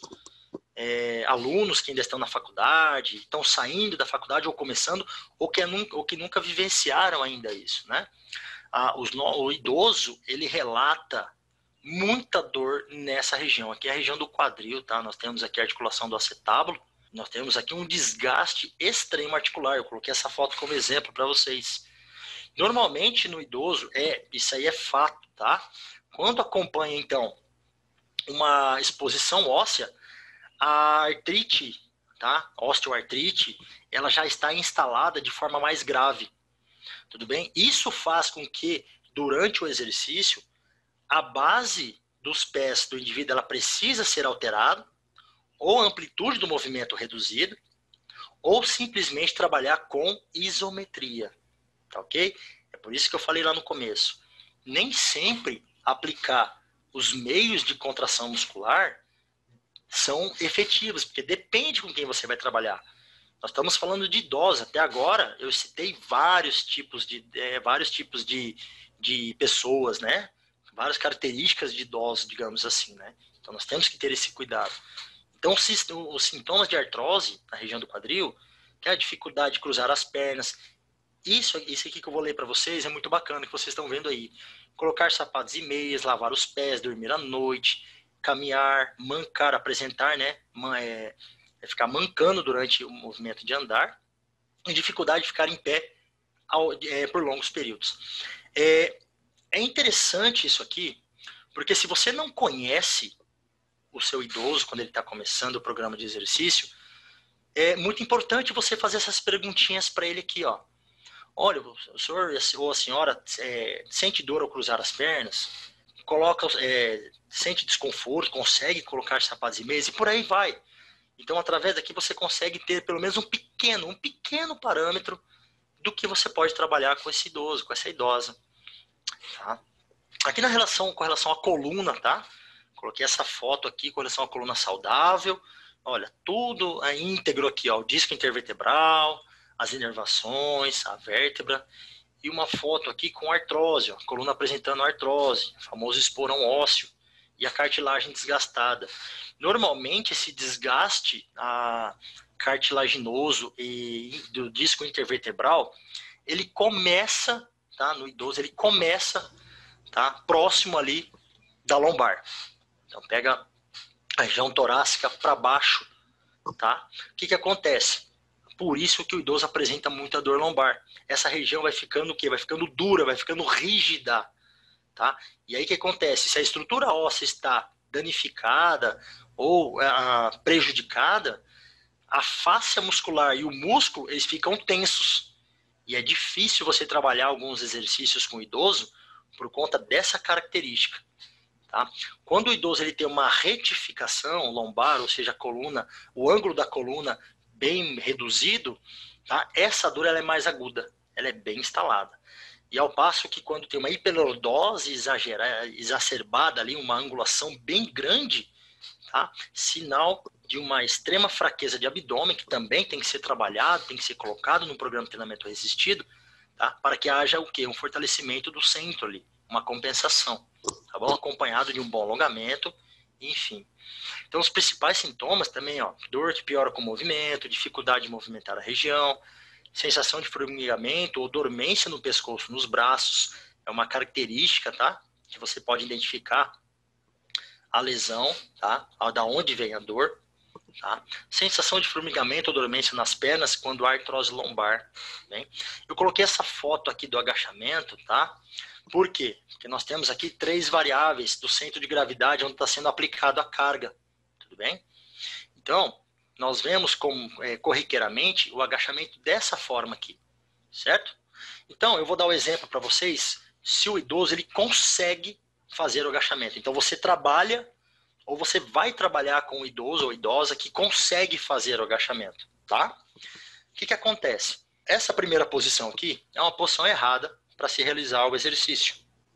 é, alunos que ainda estão na faculdade, estão saindo da faculdade ou começando, ou que, ou que nunca vivenciaram ainda isso, né? Ah, os, o idoso, ele relata muita dor nessa região, aqui é a região do quadril, tá? Nós temos aqui a articulação do acetábulo, nós temos aqui um desgaste extremo articular, eu coloquei essa foto como exemplo para vocês. Normalmente no idoso, é, isso aí é fato, tá? Quando acompanha, então, uma exposição óssea, a artrite, tá? Osteoartrite, ela já está instalada de forma mais grave, tudo bem? Isso faz com que, durante o exercício, a base dos pés do indivíduo, ela precisa ser alterada, ou a amplitude do movimento reduzida, ou simplesmente trabalhar com isometria. Tá, ok? É por isso que eu falei lá no começo. Nem sempre aplicar os meios de contração muscular são efetivos, porque depende com quem você vai trabalhar. Nós estamos falando de idosos. Até agora eu citei vários tipos de, é, vários tipos de, de pessoas, né? Várias características de idosos, digamos assim, né? Então nós temos que ter esse cuidado. Então os sintomas de artrose na região do quadril, que é a dificuldade de cruzar as pernas. Isso, isso aqui que eu vou ler para vocês é muito bacana, que vocês estão vendo aí. Colocar sapatos e meias, lavar os pés, dormir à noite, caminhar, mancar, apresentar, né? É, é ficar mancando durante o movimento de andar. E dificuldade de ficar em pé ao, é, por longos períodos. É, é interessante isso aqui, porque se você não conhece o seu idoso quando ele está começando o programa de exercício, é muito importante você fazer essas perguntinhas para ele aqui, ó. Olha, o senhor ou a senhora é, sente dor ao cruzar as pernas, coloca, é, sente desconforto, consegue colocar sapatos e meias e por aí vai. Então, através daqui você consegue ter pelo menos um pequeno, um pequeno parâmetro do que você pode trabalhar com esse idoso, com essa idosa. Tá? Aqui na relação, com relação à coluna, tá? Coloquei essa foto aqui com relação à coluna saudável. Olha, tudo é íntegro aqui, ó, o disco intervertebral, as inervações, a vértebra, e uma foto aqui com artrose, ó, a coluna apresentando artrose, o famoso esporão ósseo, e a cartilagem desgastada. Normalmente esse desgaste a, cartilaginoso e do disco intervertebral, ele começa, tá, no idoso, ele começa, tá, próximo ali da lombar. Então pega a região torácica para baixo, tá? O que que acontece? Por isso que o idoso apresenta muita dor lombar. Essa região vai ficando o quê? Vai ficando dura, vai ficando rígida, tá? E aí o que acontece? Se a estrutura óssea está danificada ou uh, prejudicada, a fáscia muscular e o músculo, eles ficam tensos. E é difícil você trabalhar alguns exercícios com o idoso por conta dessa característica. Tá? Quando o idoso ele tem uma retificação lombar, ou seja, a coluna, o ângulo da coluna bem reduzido, tá? Essa dor ela é mais aguda, ela é bem instalada. E ao passo que quando tem uma hiperlordose exagerada, exacerbada ali, uma angulação bem grande, tá? Sinal de uma extrema fraqueza de abdômen, que também tem que ser trabalhado, tem que ser colocado no programa de treinamento resistido, tá? Para que haja o quê? Um fortalecimento do centro ali, uma compensação, tá bom? Acompanhado de um bom alongamento, enfim. Então, os principais sintomas também, ó, dor que piora com o movimento, dificuldade de movimentar a região, sensação de formigamento ou dormência no pescoço, nos braços, é uma característica, tá? Que você pode identificar a lesão, tá? Da onde vem a dor, tá? Sensação de formigamento ou dormência nas pernas quando há artrose lombar, bem? Eu coloquei essa foto aqui do agachamento, tá? Por quê? Porque nós temos aqui três variáveis do centro de gravidade onde está sendo aplicado a carga, tudo bem? Então, nós vemos como, é, corriqueiramente o agachamento dessa forma aqui, certo? Então, eu vou dar um exemplo para vocês, se o idoso ele consegue fazer o agachamento. Então, você trabalha, ou você vai trabalhar com o idoso ou idosa que consegue fazer o agachamento, tá? O que que acontece? Essa primeira posição aqui é uma posição errada para se realizar o exercício.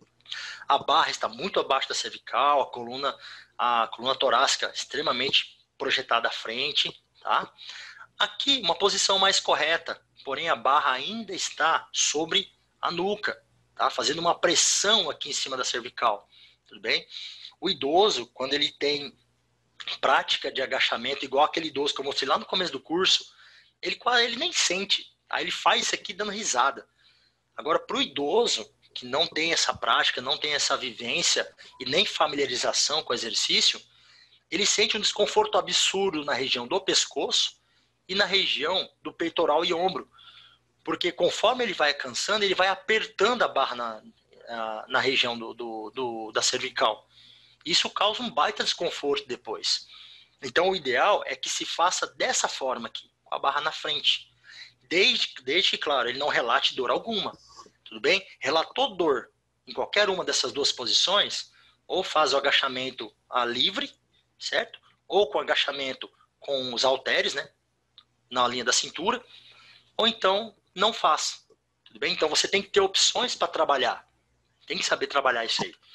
A barra está muito abaixo da cervical, a coluna, a coluna torácica extremamente projetada à frente, tá? Aqui, uma posição mais correta, porém a barra ainda está sobre a nuca, tá? Fazendo uma pressão aqui em cima da cervical, tudo bem? O idoso, quando ele tem prática de agachamento, igual aquele idoso que eu mostrei lá no começo do curso, ele, ele nem sente, tá? Ele faz isso aqui dando risada. Agora, para o idoso que não tem essa prática, não tem essa vivência e nem familiarização com o exercício, ele sente um desconforto absurdo na região do pescoço e na região do peitoral e ombro. Porque conforme ele vai cansando, ele vai apertando a barra na, na, na região do, do, do, da cervical. Isso causa um baita desconforto depois. Então o ideal é que se faça dessa forma aqui, com a barra na frente. Desde, desde que, claro, ele não relate dor alguma. Tudo bem? Relatou dor em qualquer uma dessas duas posições, ou faz o agachamento a livre, certo? Ou com agachamento com os halteres, né? Na linha da cintura, ou então não faz. Tudo bem? Então você tem que ter opções para trabalhar. Tem que saber trabalhar isso aí.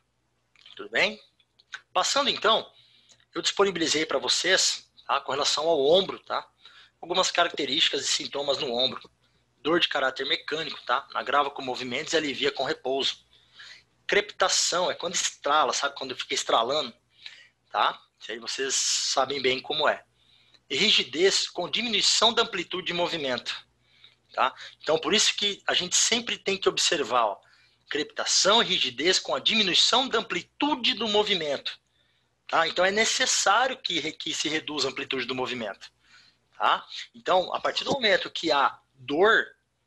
Tudo bem? Passando então, eu disponibilizei para vocês, tá, com relação ao ombro, tá? Algumas características e sintomas no ombro. Dor de caráter mecânico, tá? Agrava com movimentos e alivia com repouso. Crepitação é quando estrala, sabe? Quando fica estralando, tá? Isso aí vocês sabem bem como é. E rigidez com diminuição da amplitude de movimento, tá? Então, por isso que a gente sempre tem que observar, ó, crepitação e rigidez com a diminuição da amplitude do movimento, tá? Então, é necessário que, que se reduza a amplitude do movimento, tá? Então, a partir do momento que há dor,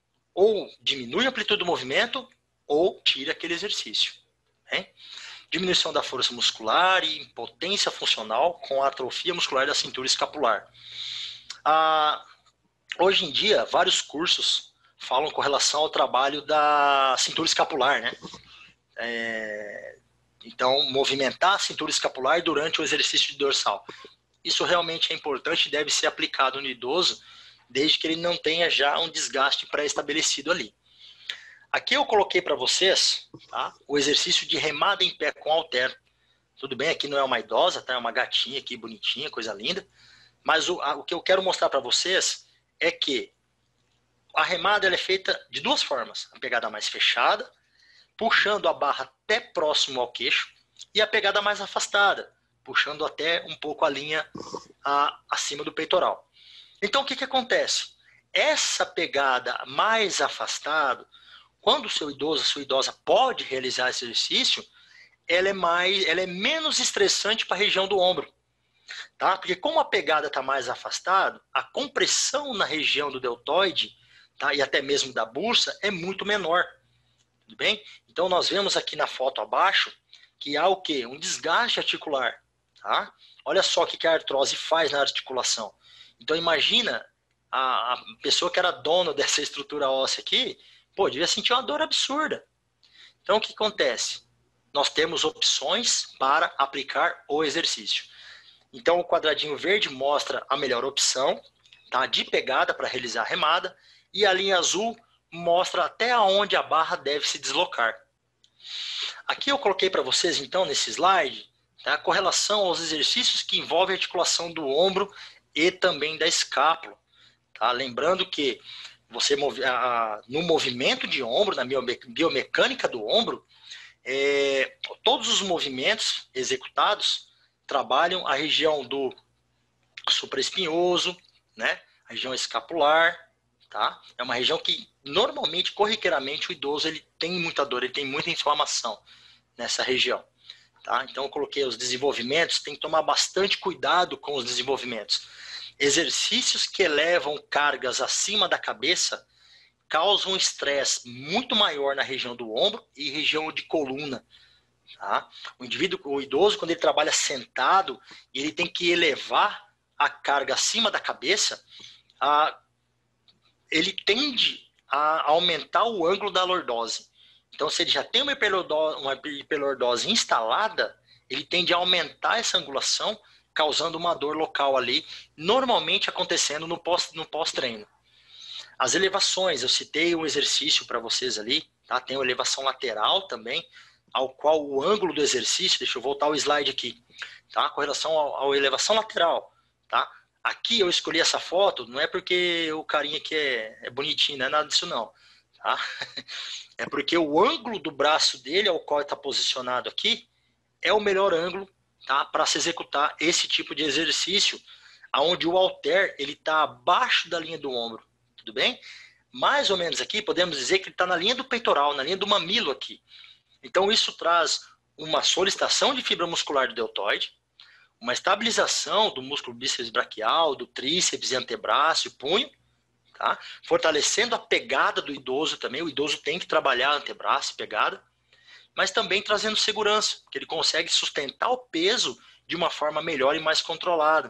ou diminui a amplitude do movimento, ou tira aquele exercício, né? Diminuição da força muscular e impotência funcional com a atrofia muscular da cintura escapular. Ah, hoje em dia, vários cursos falam com relação ao trabalho da cintura escapular, né? É, então, movimentar a cintura escapular durante o exercício de dorsal. Isso realmente é importante e deve ser aplicado no idoso, desde que ele não tenha já um desgaste pré-estabelecido ali. Aqui eu coloquei para vocês, tá, o exercício de remada em pé com halter. Tudo bem, aqui não é uma idosa, tá? É uma gatinha aqui, bonitinha, coisa linda. Mas o, a, o que eu quero mostrar para vocês é que a remada ela é feita de duas formas. A pegada mais fechada, puxando a barra até próximo ao queixo, e a pegada mais afastada, puxando até um pouco a linha a, acima do peitoral. Então, o que que acontece? Essa pegada mais afastada, quando o seu idoso, a sua idosa pode realizar esse exercício, ela é, mais, ela é menos estressante para a região do ombro. Tá? Porque como a pegada está mais afastada, a compressão na região do deltoide, tá, e até mesmo da bursa é muito menor. Tudo bem? Então, nós vemos aqui na foto abaixo que há o quê? Um desgaste articular. Tá? Olha só o que a artrose faz na articulação. Então imagina a, a pessoa que era dona dessa estrutura óssea aqui, pô, devia sentir uma dor absurda. Então, o que acontece? Nós temos opções para aplicar o exercício. Então, o quadradinho verde mostra a melhor opção, tá, de pegada para realizar a remada, e a linha azul mostra até onde a barra deve se deslocar. Aqui eu coloquei para vocês, então, nesse slide, tá, a correlação aos exercícios que envolvem a articulação do ombro e também da escápula. Tá? Lembrando que você, no movimento de ombro, na biomecânica do ombro, é, todos os movimentos executados trabalham a região do supraespinhoso, né? A região escapular, tá? É uma região que normalmente, corriqueiramente, o idoso ele tem muita dor, ele tem muita inflamação nessa região, tá? Então eu coloquei os desenvolvimentos, tem que tomar bastante cuidado com os desenvolvimentos. Exercícios que elevam cargas acima da cabeça causam um estresse muito maior na região do ombro e região de coluna. Tá? O indivíduo, o idoso, quando ele trabalha sentado, ele tem que elevar a carga acima da cabeça, a, ele tende a aumentar o ângulo da lordose. Então, se ele já tem uma hiperlordose, uma hiperlordose instalada, ele tende a aumentar essa angulação, causando uma dor local ali, normalmente acontecendo no pós, no pós-treino. As elevações, eu citei um exercício para vocês ali, tá? Tem uma elevação lateral também, ao qual o ângulo do exercício, deixa eu voltar o slide aqui, tá? Com relação à elevação lateral, tá? Aqui eu escolhi essa foto, não é porque o carinha aqui é, é bonitinho, não é nada disso não, tá? É porque o ângulo do braço dele, ao qual está posicionado aqui, é o melhor ângulo, tá? Para se executar esse tipo de exercício, onde o halter ele está abaixo da linha do ombro. Tudo bem? Mais ou menos aqui, podemos dizer que ele está na linha do peitoral, na linha do mamilo aqui. Então, isso traz uma solicitação de fibra muscular do deltoide, uma estabilização do músculo bíceps braquial, do tríceps e antebraço e punho, tá? Fortalecendo a pegada do idoso também. O idoso tem que trabalhar antebraço e pegada, mas também trazendo segurança, porque ele consegue sustentar o peso de uma forma melhor e mais controlada.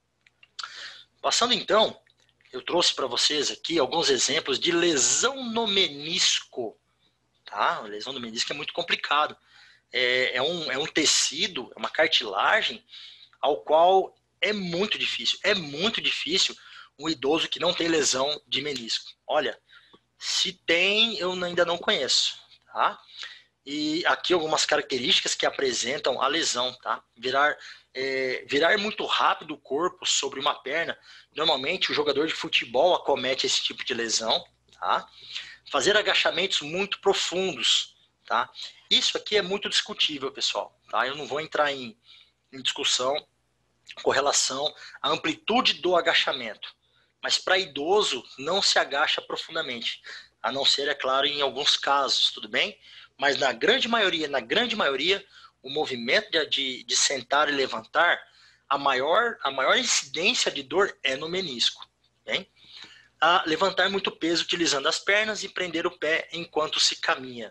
Passando, então, eu trouxe para vocês aqui alguns exemplos de lesão no menisco. Tá? A lesão do menisco é muito complicado. É, é, um, é um tecido, é uma cartilagem, ao qual é muito difícil. É muito difícil um idoso que não tem lesão de menisco. Olha, se tem, eu ainda não conheço. Tá? E aqui algumas características que apresentam a lesão. Tá? Virar... É, virar muito rápido o corpo sobre uma perna, normalmente o jogador de futebol acomete esse tipo de lesão, tá? Fazer agachamentos muito profundos, tá? Isso aqui é muito discutível, pessoal, tá? Eu não vou entrar em, em discussão com relação à amplitude do agachamento, mas para idoso não se agacha profundamente, a não ser, é claro, em alguns casos, tudo bem? Mas na grande maioria, na grande maioria, o movimento de, de, de sentar e levantar, a maior, a maior incidência de dor é no menisco. Bem? A levantar muito peso utilizando as pernas e prender o pé enquanto se caminha.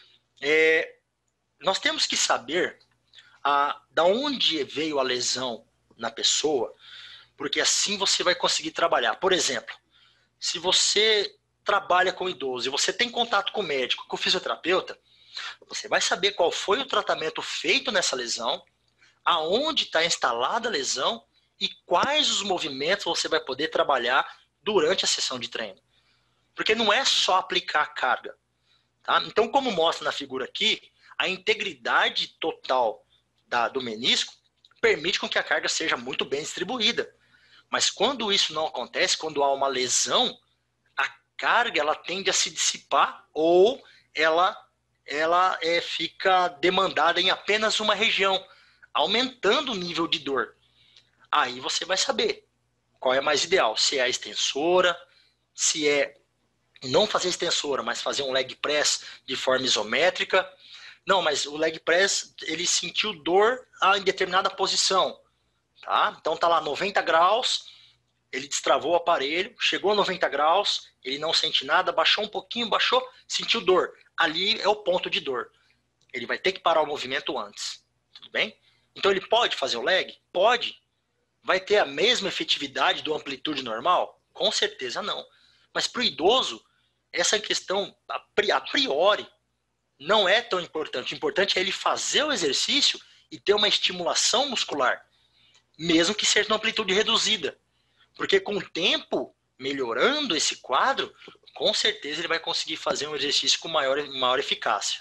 É, nós temos que saber a, da onde veio a lesão na pessoa, porque assim você vai conseguir trabalhar. Por exemplo, se você trabalha com idoso e você tem contato com o médico, com o fisioterapeuta, você vai saber qual foi o tratamento feito nessa lesão, aonde está instalada a lesão e quais os movimentos você vai poder trabalhar durante a sessão de treino. Porque não é só aplicar a carga. Tá? Então, como mostra na figura aqui, a integridade total da, do menisco permite com que a carga seja muito bem distribuída. Mas quando isso não acontece, quando há uma lesão, a carga ela tende a se dissipar ou ela... ela é, fica demandada em apenas uma região, aumentando o nível de dor. Aí você vai saber qual é mais ideal, se é a extensora, se é não fazer extensora, mas fazer um leg press de forma isométrica. Não, mas o leg press, ele sentiu dor em determinada posição. Tá? Então tá lá noventa graus, ele destravou o aparelho, chegou a noventa graus, ele não sente nada, baixou um pouquinho, baixou, sentiu dor. Ali é o ponto de dor. Ele vai ter que parar o movimento antes. Tudo bem? Então ele pode fazer o leg? Pode. Vai ter a mesma efetividade do amplitude normal? Com certeza não. Mas para o idoso, essa questão, a priori, não é tão importante. O importante é ele fazer o exercício e ter uma estimulação muscular, mesmo que seja numa amplitude reduzida. Porque com o tempo, melhorando esse quadro, com certeza ele vai conseguir fazer um exercício com maior, maior eficácia.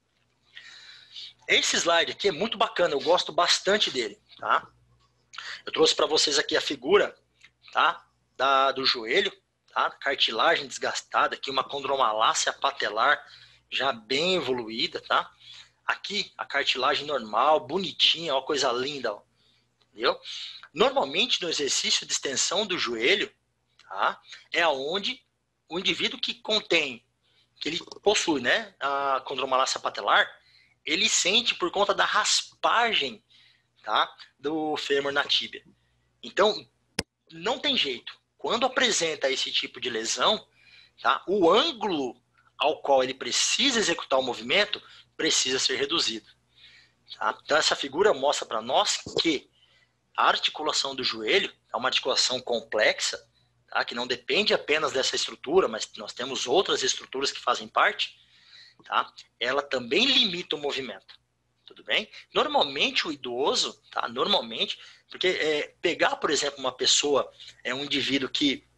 Esse slide aqui é muito bacana, eu gosto bastante dele, tá? Eu trouxe para vocês aqui a figura, tá? Da, do joelho, tá? Cartilagem desgastada, aqui uma condromalácia patelar já bem evoluída, tá? Aqui a cartilagem normal, bonitinha, ó, coisa linda, ó. Entendeu? Normalmente no exercício de extensão do joelho, tá? É onde o indivíduo que contém, que ele possui, né, a condromalácia patelar, ele sente por conta da raspagem, tá, do fêmur na tíbia. Então, não tem jeito. Quando apresenta esse tipo de lesão, tá, o ângulo ao qual ele precisa executar o movimento precisa ser reduzido. Tá? Então, essa figura mostra para nós que a articulação do joelho é uma articulação complexa, tá, que não depende apenas dessa estrutura, mas nós temos outras estruturas que fazem parte. Tá? Ela também limita o movimento, tudo bem? Normalmente o idoso, tá? Normalmente, porque é, pegar, por exemplo, uma pessoa, é um indivíduo que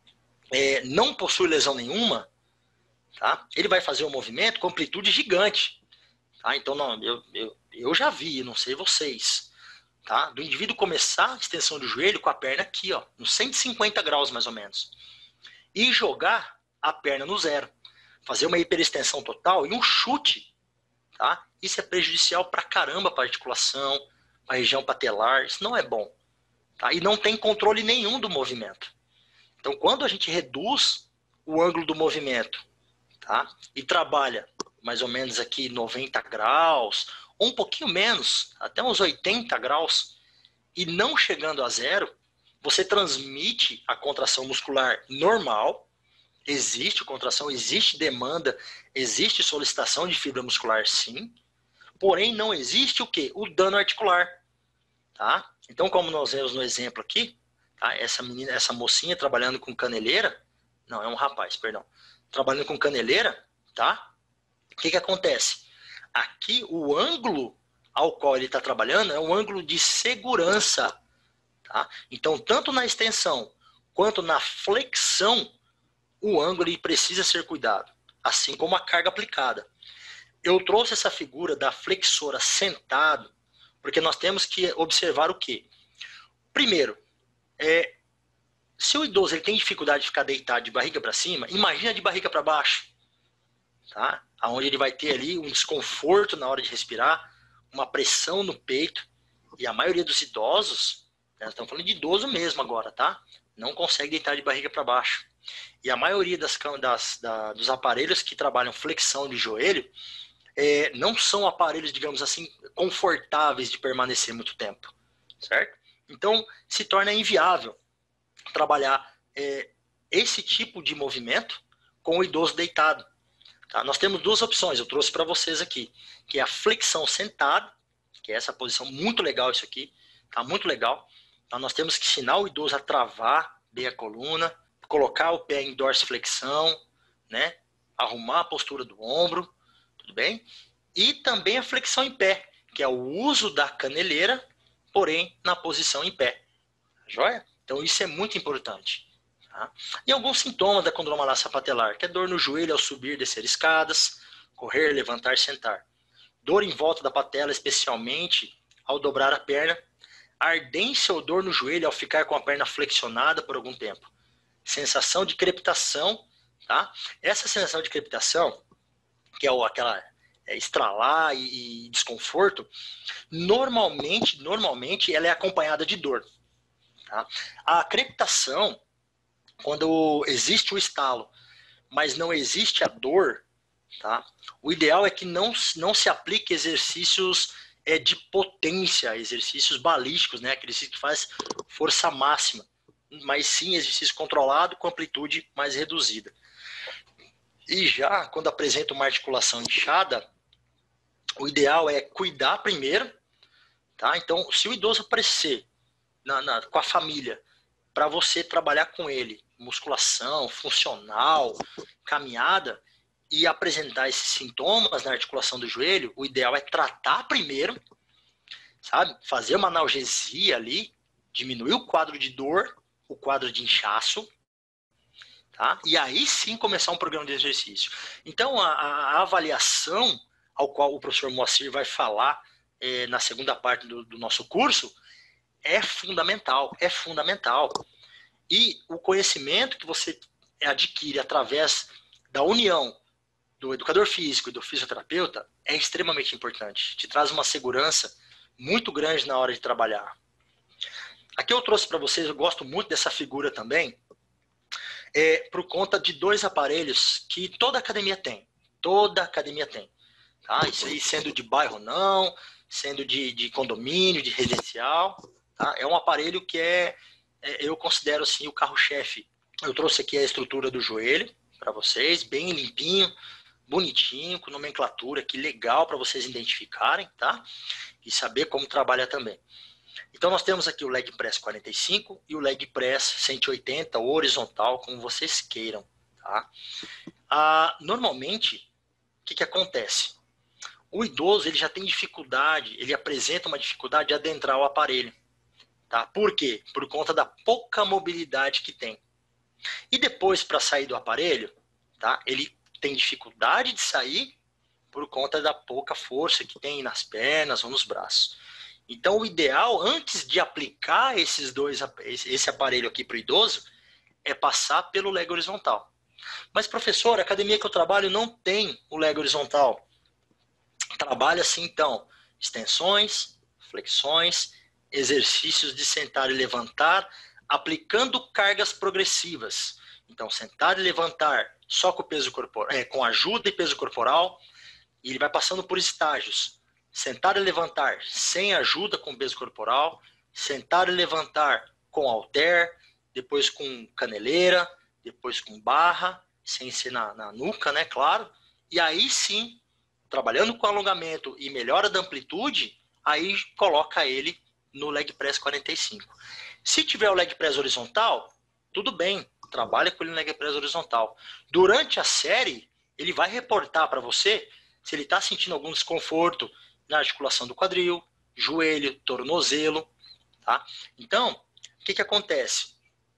é, não possui lesão nenhuma, tá? Ele vai fazer um movimento com amplitude gigante, tá? Então, não, eu, eu, eu já vi, não sei vocês, tá? Do indivíduo começar a extensão do joelho com a perna aqui, ó, nos cento e cinquenta graus mais ou menos, e jogar a perna no zero. Fazer uma hiperextensão total e um chute, tá? Isso é prejudicial pra caramba para a articulação, para a região patelar, isso não é bom, tá? E não tem controle nenhum do movimento. Então, quando a gente reduz o ângulo do movimento, tá? E trabalha mais ou menos aqui noventa graus, ou um pouquinho menos, até uns oitenta graus, e não chegando a zero, você transmite a contração muscular normal. Existe contração, existe demanda, existe solicitação de fibra muscular, sim. Porém, não existe o quê? O dano articular. Tá? Então, como nós vemos no exemplo aqui, tá? Essa menina, essa mocinha trabalhando com caneleira, não, é um rapaz, perdão, trabalhando com caneleira, tá? O que que acontece? Aqui, o ângulo ao qual ele está trabalhando é um ângulo de segurança. Tá? Então, tanto na extensão quanto na flexão, o ângulo ele precisa ser cuidado, assim como a carga aplicada. Eu trouxe essa figura da flexora sentado, porque nós temos que observar o quê? Primeiro, é, se o idoso ele tem dificuldade de ficar deitado de barriga para cima, imagina de barriga para baixo, tá? Onde ele vai ter ali um desconforto na hora de respirar, uma pressão no peito, e a maioria dos idosos, né, nós estamos falando de idoso mesmo agora, tá? Não consegue deitar de barriga para baixo. E a maioria das, das, da, dos aparelhos que trabalham flexão de joelho é, não são aparelhos, digamos assim, confortáveis de permanecer muito tempo, certo? Então, se torna inviável trabalhar é, esse tipo de movimento com o idoso deitado. Tá? Nós temos duas opções, eu trouxe para vocês aqui, que é a flexão sentada, que é essa posição muito legal isso aqui, tá muito legal. Então, nós temos que ensinar o idoso a travar bem a coluna, colocar o pé em dorsiflexão, né? Arrumar a postura do ombro, tudo bem? E também a flexão em pé, que é o uso da caneleira, porém na posição em pé. Joia? Então isso é muito importante. Tá? E alguns sintomas da condromalácia patelar, que é dor no joelho ao subir e descer escadas, correr, levantar, sentar. Dor em volta da patela, especialmente ao dobrar a perna. Ardência ou dor no joelho ao ficar com a perna flexionada por algum tempo. Sensação de crepitação, tá? Essa sensação de crepitação, que é aquela é, estralar e, e desconforto, normalmente, normalmente ela é acompanhada de dor. Tá? A crepitação, quando existe o estalo, mas não existe a dor, tá? O ideal é que não, não se aplique exercícios é, de potência, exercícios balísticos, né? Aqueles que faz força máxima, mas sim exercício controlado com amplitude mais reduzida. E já quando apresenta uma articulação inchada, o ideal é cuidar primeiro, tá? Então, se o idoso aparecer na, na, com a família, para você trabalhar com ele, musculação, funcional, caminhada, e apresentar esses sintomas na articulação do joelho, o ideal é tratar primeiro, sabe? Fazer uma analgesia ali, diminuir o quadro de dor, o quadro de inchaço, tá? E aí sim começar um programa de exercício. Então, a, a avaliação ao qual o professor Moacir vai falar é, na segunda parte do, do nosso curso é fundamental, é fundamental. E o conhecimento que você adquire através da união do educador físico e do fisioterapeuta é extremamente importante. Te traz uma segurança muito grande na hora de trabalhar. Aqui eu trouxe para vocês, eu gosto muito dessa figura também, é, por conta de dois aparelhos que toda academia tem. Toda academia tem. Tá? Isso aí sendo de bairro não, sendo de, de condomínio, de residencial. Tá? É um aparelho que é, é eu considero assim, o carro-chefe. Eu trouxe aqui a estrutura do joelho para vocês, bem limpinho, bonitinho, com nomenclatura aqui legal para vocês identificarem, tá? E saber como trabalha também. Então nós temos aqui o leg press quarenta e cinco e o leg press cento e oitenta, horizontal, como vocês queiram, tá? Ah, normalmente, o que, que acontece? O idoso ele já tem dificuldade, ele apresenta uma dificuldade de adentrar o aparelho, tá? Por quê? Por conta da pouca mobilidade que tem. E depois, para sair do aparelho, tá? Ele tem dificuldade de sair por conta da pouca força que tem nas pernas ou nos braços. Então, o ideal, antes de aplicar esses dois, esse aparelho aqui para o idoso, é passar pelo leg horizontal. Mas, professor, a academia que eu trabalho não tem o leg horizontal. Trabalha assim, então, extensões, flexões, exercícios de sentar e levantar, aplicando cargas progressivas. Então, sentar e levantar só com, peso corporal, é, com ajuda e peso corporal, e ele vai passando por estágios. Sentar e levantar sem ajuda com peso corporal, sentar e levantar com halter, depois com caneleira, depois com barra, sem ser na, na nuca, né, claro. E aí sim, trabalhando com alongamento e melhora da amplitude, aí coloca ele no leg press quarenta e cinco. Se tiver o leg press horizontal, tudo bem, trabalha com ele no leg press horizontal. Durante a série, ele vai reportar para você se ele está sentindo algum desconforto na articulação do quadril, joelho, tornozelo, tá? Então, o que, que acontece?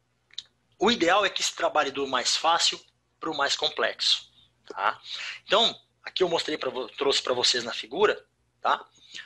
O ideal é que se trabalhe do mais fácil para o mais complexo, tá? Então, aqui eu mostrei para trouxe para vocês na figura, tá?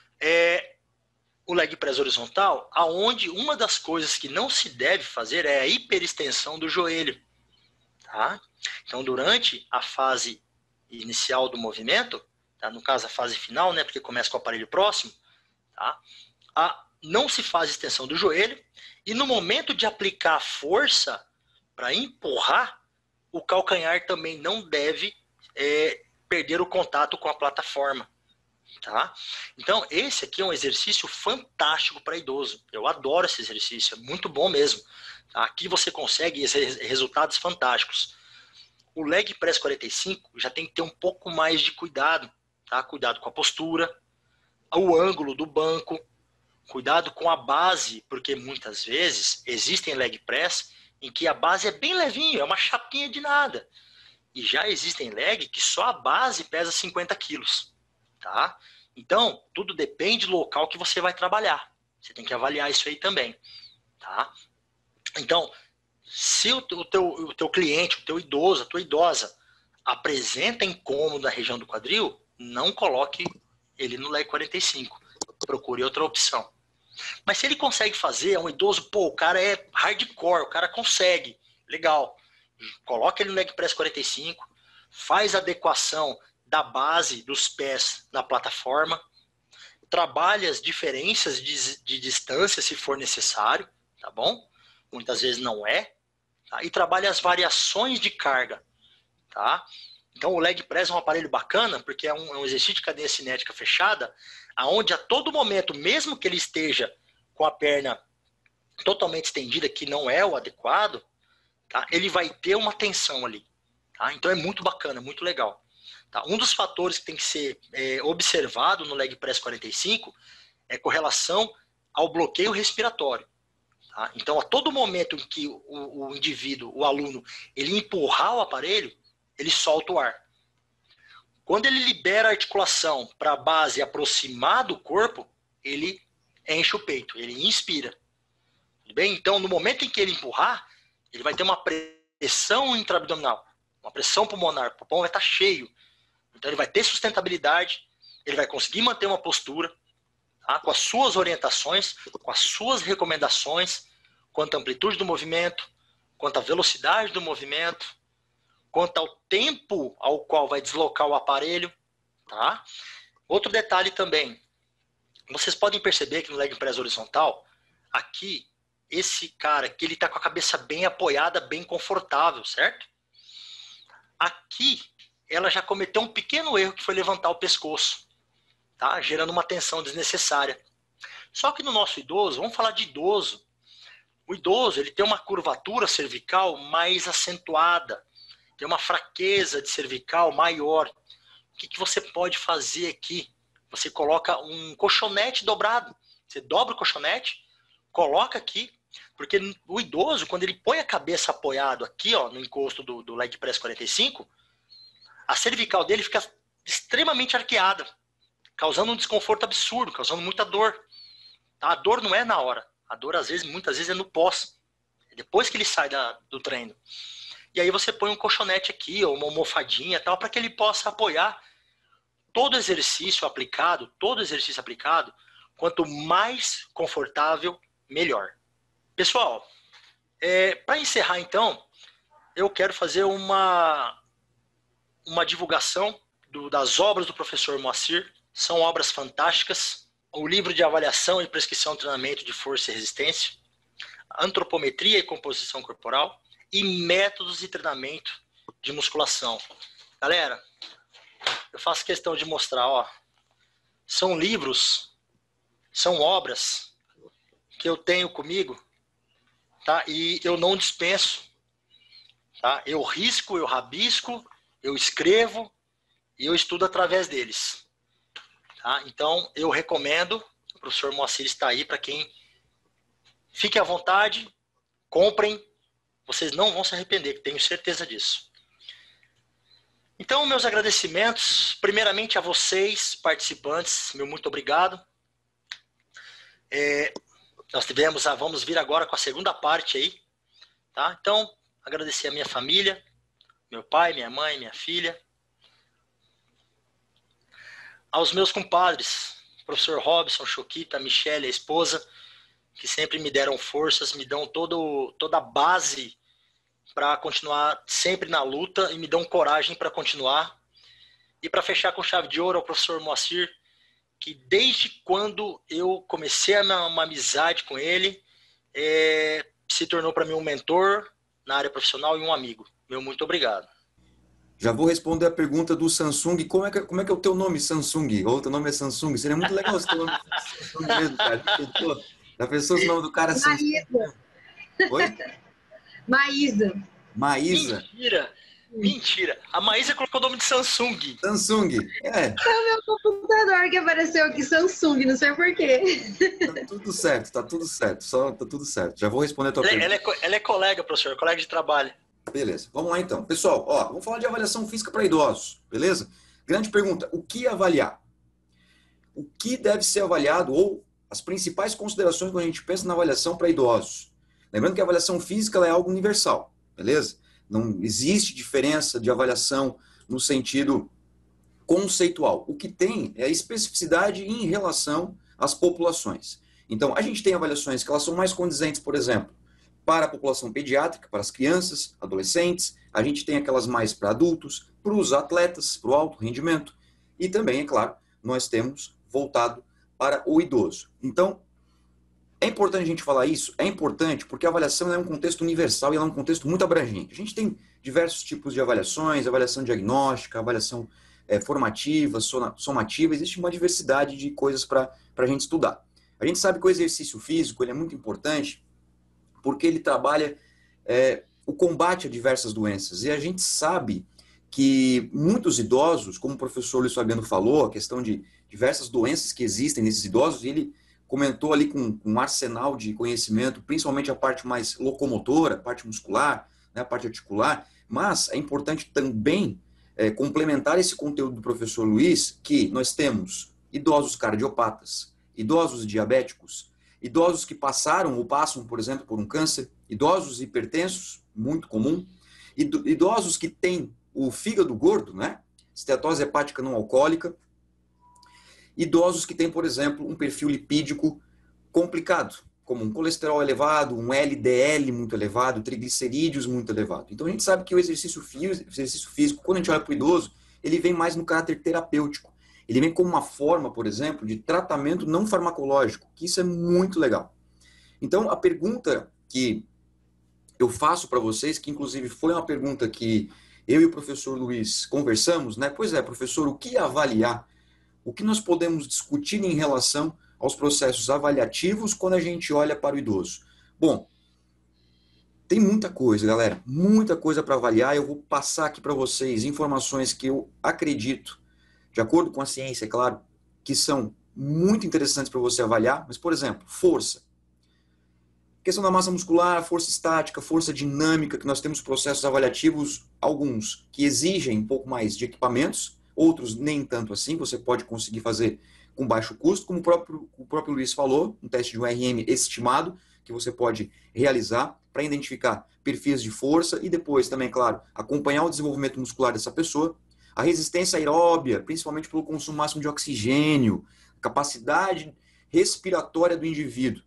É o leg press horizontal, aonde uma das coisas que não se deve fazer é a hiperextensão do joelho, tá? Então, durante a fase inicial do movimento, tá? No caso a fase final, né, porque começa com o aparelho próximo, tá? A, não se faz extensão do joelho, e no momento de aplicar força para empurrar, o calcanhar também não deve é, perder o contato com a plataforma, tá? Então esse aqui é um exercício fantástico para idoso. Eu adoro esse exercício, é muito bom mesmo, tá? Aqui você consegue resultados fantásticos. O leg press quarenta e cinco já tem que ter um pouco mais de cuidado, tá? Cuidado com a postura, o ângulo do banco, cuidado com a base, porque muitas vezes existem leg press em que a base é bem levinho, é uma chapinha de nada. E já existem leg que só a base pesa cinquenta quilos, tá? Então, tudo depende do local que você vai trabalhar. Você tem que avaliar isso aí também, tá? Então, se o teu, o teu cliente, o teu idoso, a tua idosa apresenta incômodo na região do quadril, não coloque ele no leg quarenta e cinco. Procure outra opção. Mas se ele consegue fazer, é um idoso, pô, o cara é hardcore, o cara consegue, legal. Coloca ele no leg press quarenta e cinco, faz a adequação da base dos pés na plataforma, trabalha as diferenças de, de distância se for necessário, tá bom? Muitas vezes não é, tá? E trabalha as variações de carga, tá? Então o leg press é um aparelho bacana, porque é um, é um exercício de cadeia cinética fechada, aonde a todo momento, mesmo que ele esteja com a perna totalmente estendida, que não é o adequado, tá? Ele vai ter uma tensão ali, tá? Então é muito bacana, muito legal. Tá? Um dos fatores que tem que ser é, observado no leg press quarenta e cinco é com relação ao bloqueio respiratório. Tá? Então, a todo momento em que o, o indivíduo, o aluno, ele empurrar o aparelho, ele solta o ar. Quando ele libera a articulação para a base aproximar do corpo, ele enche o peito, ele inspira. Tudo bem? Então, no momento em que ele empurrar, ele vai ter uma pressão intraabdominal, uma pressão pulmonar, o pulmão vai estar cheio. Então, ele vai ter sustentabilidade, ele vai conseguir manter uma postura, tá? Com as suas orientações, com as suas recomendações, quanto à amplitude do movimento, quanto à velocidade do movimento, quanto ao tempo ao qual vai deslocar o aparelho, tá? Outro detalhe também, vocês podem perceber que no leg press horizontal, aqui, esse cara aqui, ele está com a cabeça bem apoiada, bem confortável, certo? Aqui, ela já cometeu um pequeno erro que foi levantar o pescoço, tá? Gerando uma tensão desnecessária. Só que no nosso idoso, vamos falar de idoso, o idoso ele tem uma curvatura cervical mais acentuada, tem uma fraqueza de cervical maior. O que, que você pode fazer aqui? Você coloca um colchonete dobrado. Você dobra o colchonete, coloca aqui, porque o idoso, quando ele põe a cabeça apoiado aqui, ó, no encosto do, do leg press quarenta e cinco, a cervical dele fica extremamente arqueada, causando um desconforto absurdo, causando muita dor. A dor não é na hora. A dor, às vezes, muitas vezes, é no pós. Depois que ele sai da, do treino. E aí você põe um colchonete aqui, ou uma almofadinha, tal, para que ele possa apoiar. Todo exercício aplicado, todo exercício aplicado, quanto mais confortável, melhor. Pessoal, é, para encerrar então, eu quero fazer uma, uma divulgação do, das obras do professor Moacir. São obras fantásticas. O livro de avaliação e prescrição de treinamento de força e resistência, antropometria e composição corporal e métodos de treinamento de musculação. Galera, eu faço questão de mostrar, ó, são livros, são obras que eu tenho comigo, tá? E eu não dispenso, tá? Eu risco, eu rabisco, eu escrevo e eu estudo através deles, tá? Então, eu recomendo, o professor Moacir está aí para quem fique à vontade, comprem, vocês não vão se arrepender, tenho certeza disso. Então, meus agradecimentos, primeiramente a vocês, participantes, meu muito obrigado. É, nós tivemos, a, vamos vir agora com a segunda parte aí, tá? Então, agradecer a minha família, meu pai, minha mãe, minha filha, aos meus compadres, professor Robson, Choquita, Michele, a esposa, que sempre me deram forças, me dão todo, toda a base para continuar sempre na luta e me dão coragem para continuar. E para fechar com chave de ouro, ao professor Moacir, que desde quando eu comecei uma, uma amizade com ele, é, se tornou para mim um mentor na área profissional e um amigo. Meu muito obrigado. Já vou responder a pergunta do Samsung. Como é que, como é, que é o teu nome, Samsung? Ou teu nome é Samsung? Seria muito legal se teu nome fosse Samsung mesmo, cara. Já pensou se o nome do cara é Samsung? Maísa. Oi? Maísa. Maísa. Mentira. Mentira. A Maísa colocou o nome de Samsung. Samsung. É. É o meu computador que apareceu aqui, Samsung, não sei porquê. Tá tudo certo, tá tudo certo. Só tá tudo certo. Já vou responder a tua Ela, pergunta. ela, é, ela é colega, professor, colega de trabalho. Beleza, vamos lá então. Pessoal, ó, vamos falar de avaliação física para idosos, beleza? Grande pergunta, o que avaliar? O que deve ser avaliado ou as principais considerações quando a gente pensa na avaliação para idosos? Lembrando que a avaliação física ela é algo universal, beleza? Não existe diferença de avaliação no sentido conceitual. O que tem é a especificidade em relação às populações. Então, a gente tem avaliações que elas são mais condizentes, por exemplo, para a população pediátrica, para as crianças, adolescentes. A gente tem aquelas mais para adultos, para os atletas, para o alto rendimento. E também, é claro, nós temos voltado para o idoso. Então, é importante a gente falar isso? É importante porque a avaliação é um contexto universal e ela é um contexto muito abrangente. A gente tem diversos tipos de avaliações, avaliação diagnóstica, avaliação é, formativa, somativa, existe uma diversidade de coisas para a gente estudar. A gente sabe que o exercício físico ele é muito importante porque ele trabalha é, o combate a diversas doenças. E a gente sabe que muitos idosos, como o professor Luiz Fabiano falou, a questão de diversas doenças que existem nesses idosos, ele comentou ali com um arsenal de conhecimento, principalmente a parte mais locomotora, a parte muscular, né, a parte articular, mas é importante também é, complementar esse conteúdo do professor Luiz, que nós temos idosos cardiopatas, idosos diabéticos, idosos que passaram ou passam, por exemplo, por um câncer, idosos hipertensos, muito comum, idosos que têm o fígado gordo, né? Esteatose hepática não alcoólica, idosos que têm, por exemplo, um perfil lipídico complicado, como um colesterol elevado, um L D L muito elevado, triglicerídeos muito elevado. Então a gente sabe que o exercício físico, exercício físico, quando a gente olha para o idoso, ele vem mais no caráter terapêutico. Ele vem como uma forma, por exemplo, de tratamento não farmacológico, que isso é muito legal. Então a pergunta que eu faço para vocês, que inclusive foi uma pergunta que eu e o professor Luiz conversamos, né? Pois é, professor, o que avaliar? O que nós podemos discutir em relação aos processos avaliativos quando a gente olha para o idoso? Bom, tem muita coisa, galera, muita coisa para avaliar. Eu vou passar aqui para vocês informações que eu acredito, de acordo com a ciência, é claro, que são muito interessantes para você avaliar. Mas, por exemplo, força. Questão da massa muscular, força estática, força dinâmica, que nós temos processos avaliativos, alguns que exigem um pouco mais de equipamentos, outros nem tanto assim, você pode conseguir fazer com baixo custo, como o próprio, o próprio Luiz falou, um teste de um R M estimado, que você pode realizar para identificar perfis de força e depois também, claro, acompanhar o desenvolvimento muscular dessa pessoa, a resistência aeróbia, principalmente pelo consumo máximo de oxigênio, capacidade respiratória do indivíduo.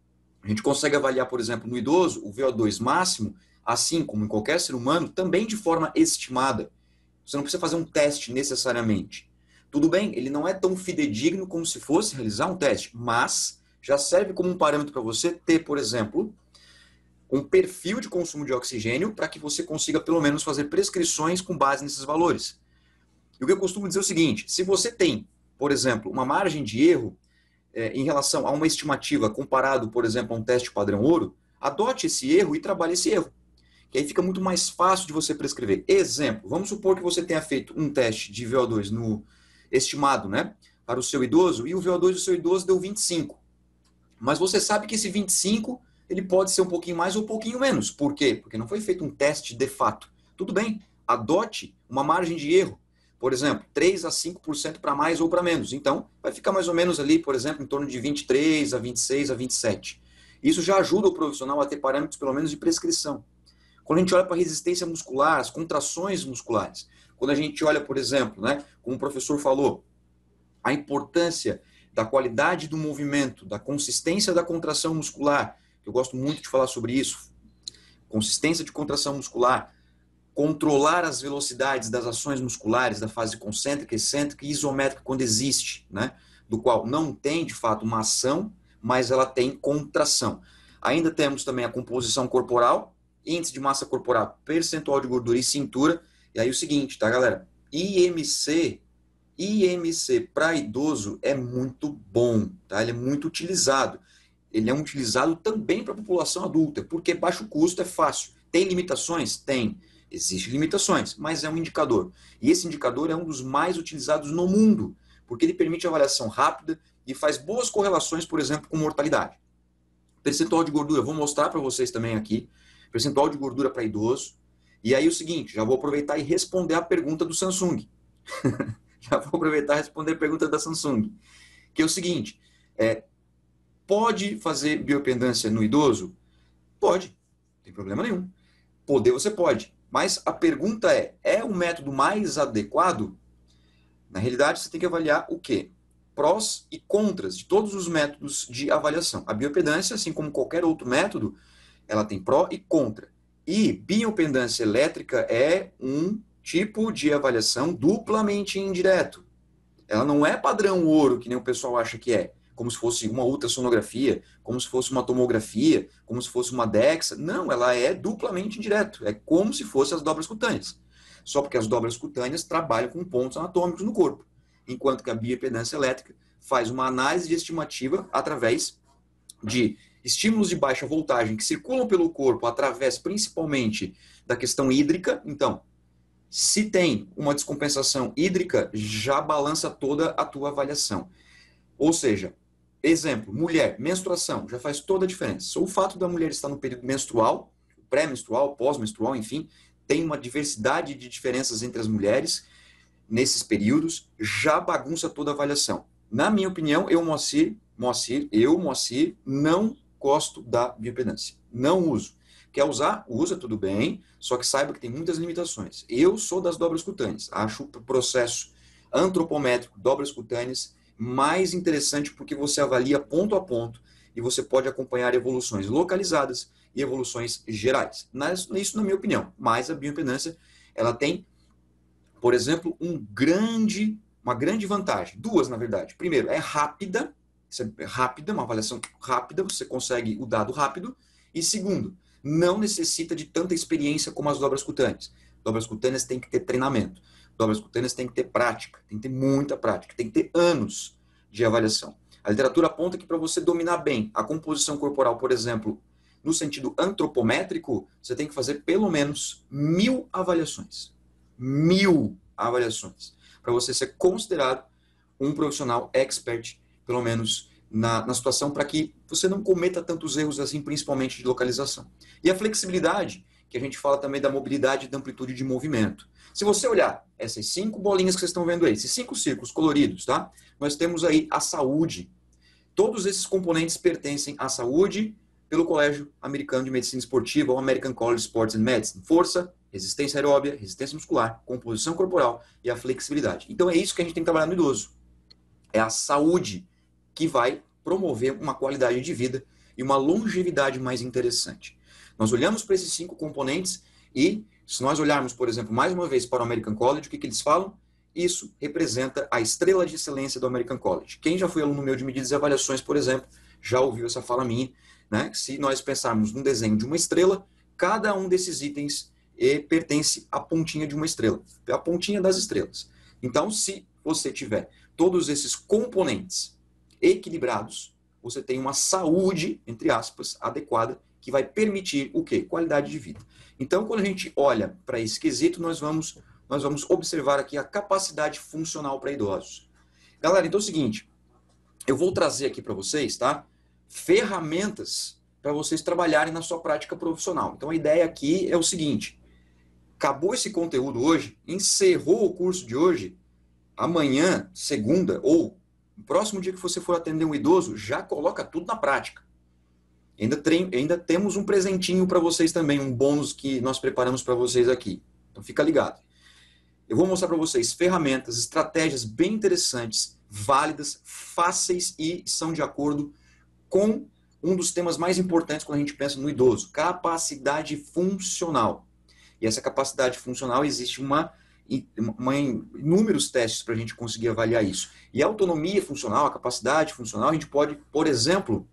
A gente consegue avaliar, por exemplo, no idoso, o V O dois máximo, assim como em qualquer ser humano, também de forma estimada. Você não precisa fazer um teste necessariamente. Tudo bem, ele não é tão fidedigno como se fosse realizar um teste, mas já serve como um parâmetro para você ter, por exemplo, um perfil de consumo de oxigênio para que você consiga, pelo menos, fazer prescrições com base nesses valores. E o que eu costumo dizer é o seguinte, se você tem, por exemplo, uma margem de erro é, em relação a uma estimativa comparado, por exemplo, a um teste padrão ouro, adote esse erro e trabalhe esse erro. Que aí fica muito mais fácil de você prescrever. Exemplo, vamos supor que você tenha feito um teste de V O dois no estimado, né, para o seu idoso, e o V O dois do seu idoso deu vinte e cinco. Mas você sabe que esse vinte e cinco ele pode ser um pouquinho mais ou um pouquinho menos. Por quê? Porque não foi feito um teste de fato. Tudo bem, adote uma margem de erro. Por exemplo, três a cinco por cento para mais ou para menos. Então, vai ficar mais ou menos ali, por exemplo, em torno de vinte e três a vinte e seis a vinte e sete. Isso já ajuda o profissional a ter parâmetros, pelo menos, de prescrição. Quando a gente olha para a resistência muscular, as contrações musculares, quando a gente olha, por exemplo, né, como o professor falou, a importância da qualidade do movimento, da consistência da contração muscular, eu gosto muito de falar sobre isso, consistência de contração muscular, controlar as velocidades das ações musculares, da fase concêntrica, excêntrica e isométrica, quando existe, né, do qual não tem, de fato, uma ação, mas ela tem contração. Ainda temos também a composição corporal, índice de massa corporal, percentual de gordura e cintura. E aí o seguinte, tá, galera? I M C, I M C para idoso é muito bom, tá? Ele é muito utilizado. Ele é utilizado também para a população adulta, porque baixo custo é fácil. Tem limitações? Tem. Existem limitações, mas é um indicador. E esse indicador é um dos mais utilizados no mundo, porque ele permite avaliação rápida e faz boas correlações, por exemplo, com mortalidade. Percentual de gordura, vou mostrar para vocês também aqui. Percentual de gordura para idoso. E aí o seguinte, já vou aproveitar e responder a pergunta do Samsung. já vou aproveitar e responder a pergunta da Samsung. Que é o seguinte, é, pode fazer bioimpedância no idoso? Pode, não tem problema nenhum. Poder você pode. Mas a pergunta é, é o método mais adequado? Na realidade, você tem que avaliar o quê? Prós e contras de todos os métodos de avaliação. A bioimpedância, assim como qualquer outro método, ela tem pró e contra. E bioimpedância elétrica é um tipo de avaliação duplamente indireto. Ela não é padrão ouro, que nem o pessoal acha que é. Como se fosse uma ultrassonografia, como se fosse uma tomografia, como se fosse uma DEXA. Não, ela é duplamente indireto. É como se fossem as dobras cutâneas. Só porque as dobras cutâneas trabalham com pontos anatômicos no corpo. Enquanto que a bioimpedância elétrica faz uma análise de estimativa através de estímulos de baixa voltagem que circulam pelo corpo através principalmente da questão hídrica. Então, se tem uma descompensação hídrica, já balança toda a tua avaliação. Ou seja, exemplo, mulher, menstruação, já faz toda a diferença. O fato da mulher estar no período menstrual, pré-menstrual, pós-menstrual, enfim, tem uma diversidade de diferenças entre as mulheres nesses períodos, já bagunça toda a avaliação. Na minha opinião, eu, Moacir, Moacir, eu, Moacir, não gosto da bioimpedância. Não uso. Quer usar? Usa, tudo bem, só que saiba que tem muitas limitações. Eu sou das dobras cutâneas. Acho o processo antropométrico, dobras cutâneas, mais interessante porque você avalia ponto a ponto e você pode acompanhar evoluções localizadas e evoluções gerais. Isso na minha opinião. Mas a bioimpedância, ela tem, por exemplo, um grande, uma grande vantagem. Duas, na verdade. Primeiro, é rápida. É rápida, uma avaliação rápida, você consegue o dado rápido. E segundo, não necessita de tanta experiência como as dobras cutâneas. Dobras cutâneas tem que ter treinamento. Dobras cutâneas tem que ter prática. Tem que ter muita prática. Tem que ter anos de avaliação. A literatura aponta que para você dominar bem a composição corporal, por exemplo, no sentido antropométrico, você tem que fazer pelo menos mil avaliações. Mil avaliações. Para você ser considerado um profissional expert, pelo menos na, na situação, para que você não cometa tantos erros assim, principalmente de localização. E a flexibilidade, que a gente fala também da mobilidade e da amplitude de movimento. Se você olhar essas cinco bolinhas que vocês estão vendo aí, esses cinco círculos coloridos, tá? Nós temos aí a saúde. Todos esses componentes pertencem à saúde pelo Colégio Americano de Medicina Esportiva, ou American College of Sports and Medicine. Força, resistência aeróbia, resistência muscular, composição corporal e a flexibilidade. Então é isso que a gente tem que trabalhar no idoso. É a saúde que vai promover uma qualidade de vida e uma longevidade mais interessante. Nós olhamos para esses cinco componentes e, se nós olharmos, por exemplo, mais uma vez para o American College, o que, que eles falam? Isso representa a estrela de excelência do American College. Quem já foi aluno meu de medidas e avaliações, por exemplo, já ouviu essa fala minha, né? Se nós pensarmos num desenho de uma estrela, cada um desses itens eh, pertence à pontinha de uma estrela, a pontinha das estrelas. Então, se você tiver todos esses componentes equilibrados, você tem uma saúde, entre aspas, adequada, que vai permitir o quê? Qualidade de vida. Então, quando a gente olha para esse quesito, nós vamos, nós vamos observar aqui a capacidade funcional para idosos. Galera, então é o seguinte, eu vou trazer aqui para vocês, tá? Ferramentas para vocês trabalharem na sua prática profissional. Então, a ideia aqui é o seguinte, acabou esse conteúdo hoje, encerrou o curso de hoje, amanhã, segunda, ou no próximo dia que você for atender um idoso, já coloca tudo na prática. Ainda, tem, ainda temos um presentinho para vocês também, um bônus que nós preparamos para vocês aqui. Então fica ligado. Eu vou mostrar para vocês ferramentas, estratégias bem interessantes, válidas, fáceis e são de acordo com um dos temas mais importantes quando a gente pensa no idoso, capacidade funcional. E essa capacidade funcional existe uma, uma inúmeros testes para a gente conseguir avaliar isso. E a autonomia funcional, a capacidade funcional, a gente pode, por exemplo,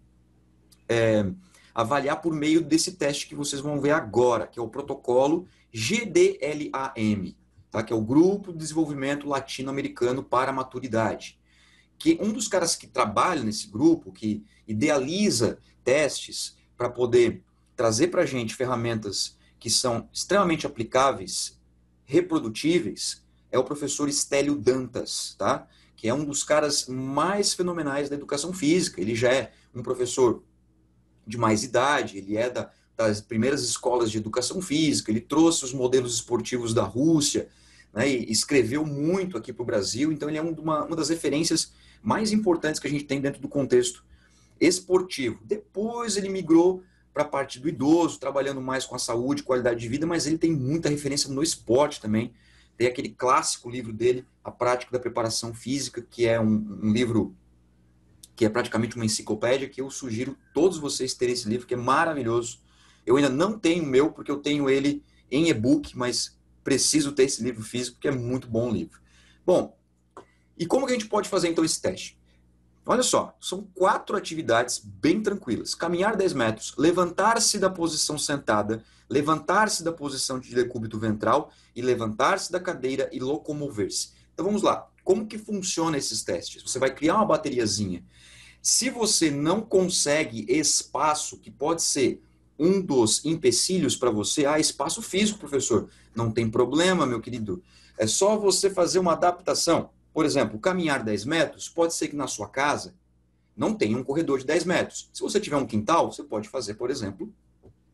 É, avaliar por meio desse teste que vocês vão ver agora, que é o protocolo G D L A M, tá? Que é o Grupo de Desenvolvimento Latino-Americano para a Maturidade. Que um dos caras que trabalha nesse grupo, que idealiza testes para poder trazer para a gente ferramentas que são extremamente aplicáveis, reprodutíveis, é o professor Stélio Dantas, tá? Que é um dos caras mais fenomenais da educação física. Ele já é um professor de mais idade, ele é da, das primeiras escolas de educação física, ele trouxe os modelos esportivos da Rússia, né, e escreveu muito aqui para o Brasil, então ele é uma, uma das referências mais importantes que a gente tem dentro do contexto esportivo. Depois ele migrou para a parte do idoso, trabalhando mais com a saúde, qualidade de vida, mas ele tem muita referência no esporte também. Tem aquele clássico livro dele, A Prática da Preparação Física, que é um, um livro que é praticamente uma enciclopédia, que eu sugiro todos vocês terem esse livro, que é maravilhoso. Eu ainda não tenho o meu, porque eu tenho ele em e-book, mas preciso ter esse livro físico, porque é muito bom o livro. Bom, e como que a gente pode fazer então esse teste? Olha só, são quatro atividades bem tranquilas. Caminhar dez metros, levantar-se da posição sentada, levantar-se da posição de decúbito ventral e levantar-se da cadeira e locomover-se. Então vamos lá. Como que funciona esses testes? Você vai criar uma bateriazinha. Se você não consegue espaço, que pode ser um dos empecilhos para você, ah, espaço físico, professor, não tem problema, meu querido. É só você fazer uma adaptação. Por exemplo, caminhar dez metros, pode ser que na sua casa não tenha um corredor de dez metros. Se você tiver um quintal, você pode fazer, por exemplo,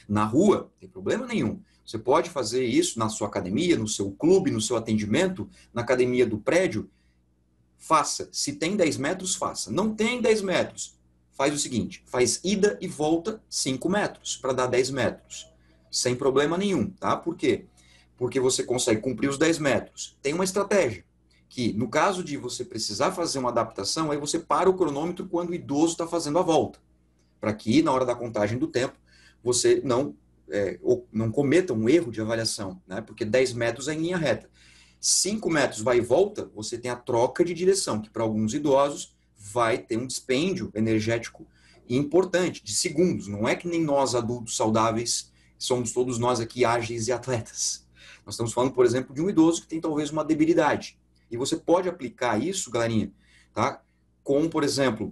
Na rua, não tem problema nenhum. Você pode fazer isso na sua academia, no seu clube, no seu atendimento, na academia do prédio. Faça. Se tem dez metros, faça. Não tem dez metros, faz o seguinte, faz ida e volta cinco metros, para dar dez metros. Sem problema nenhum, tá? Por quê? Porque você consegue cumprir os dez metros. Tem uma estratégia, que no caso de você precisar fazer uma adaptação, aí você para o cronômetro quando o idoso está fazendo a volta. Para que, na hora da contagem do tempo, você não, é, não cometa um erro de avaliação, né? Porque dez metros é em linha reta. cinco metros vai e volta, você tem a troca de direção, que para alguns idosos vai ter um dispêndio energético importante, de segundos. Não é que nem nós, adultos saudáveis, somos todos nós aqui ágeis e atletas. Nós estamos falando, por exemplo, de um idoso que tem talvez uma debilidade. E você pode aplicar isso, galerinha, tá? Com, por exemplo,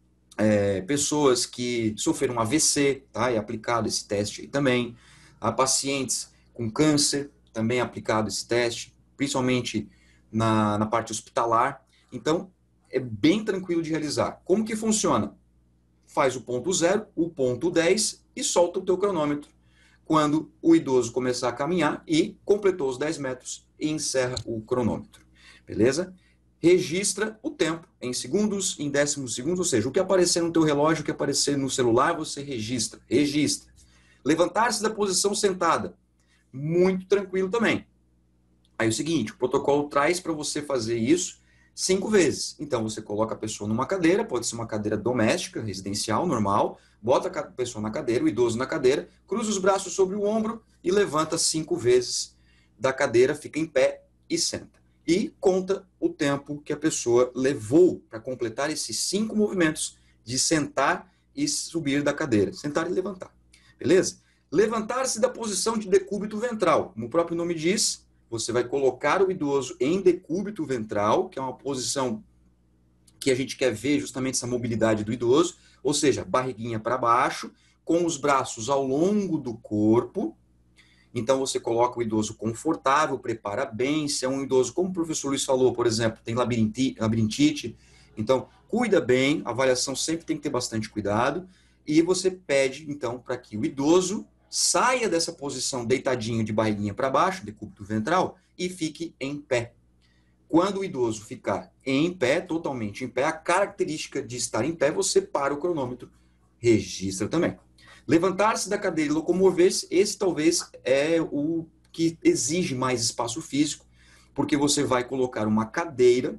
é, pessoas que sofreram um A V C, tá? É aplicado esse teste aí também. Há pacientes com câncer, também é aplicado esse teste, principalmente na, na parte hospitalar. Então, é bem tranquilo de realizar. Como que funciona? Faz o ponto zero, o ponto dez e solta o teu cronômetro quando o idoso começar a caminhar e completou os dez metros e encerra o cronômetro. Beleza? Registra o tempo em segundos, em décimos segundos, ou seja, o que aparecer no teu relógio, o que aparecer no celular, você registra. Registra. Levantar-se da posição sentada. Muito tranquilo também. Aí é o seguinte, o protocolo traz para você fazer isso cinco vezes. Então você coloca a pessoa numa cadeira, pode ser uma cadeira doméstica, residencial, normal, bota a pessoa na cadeira, o idoso na cadeira, cruza os braços sobre o ombro e levanta cinco vezes da cadeira, fica em pé e senta. E conta o tempo que a pessoa levou para completar esses cinco movimentos de sentar e subir da cadeira. Sentar e levantar. Beleza? Levantar-se da posição de decúbito ventral. Como o próprio nome diz, você vai colocar o idoso em decúbito ventral, que é uma posição que a gente quer ver justamente essa mobilidade do idoso, ou seja, barriguinha para baixo, com os braços ao longo do corpo. Então você coloca o idoso confortável, prepara bem. Se é um idoso, como o professor Luiz falou, por exemplo, tem labirintite, labirintite, então cuida bem, a avaliação sempre tem que ter bastante cuidado, e você pede, então, para que o idoso saia dessa posição deitadinho de barriguinha para baixo, decúbito ventral, e fique em pé. Quando o idoso ficar em pé, totalmente em pé, a característica de estar em pé, você para o cronômetro, registra também. Levantar-se da cadeira e locomover-se, esse talvez é o que exige mais espaço físico, porque você vai colocar uma cadeira,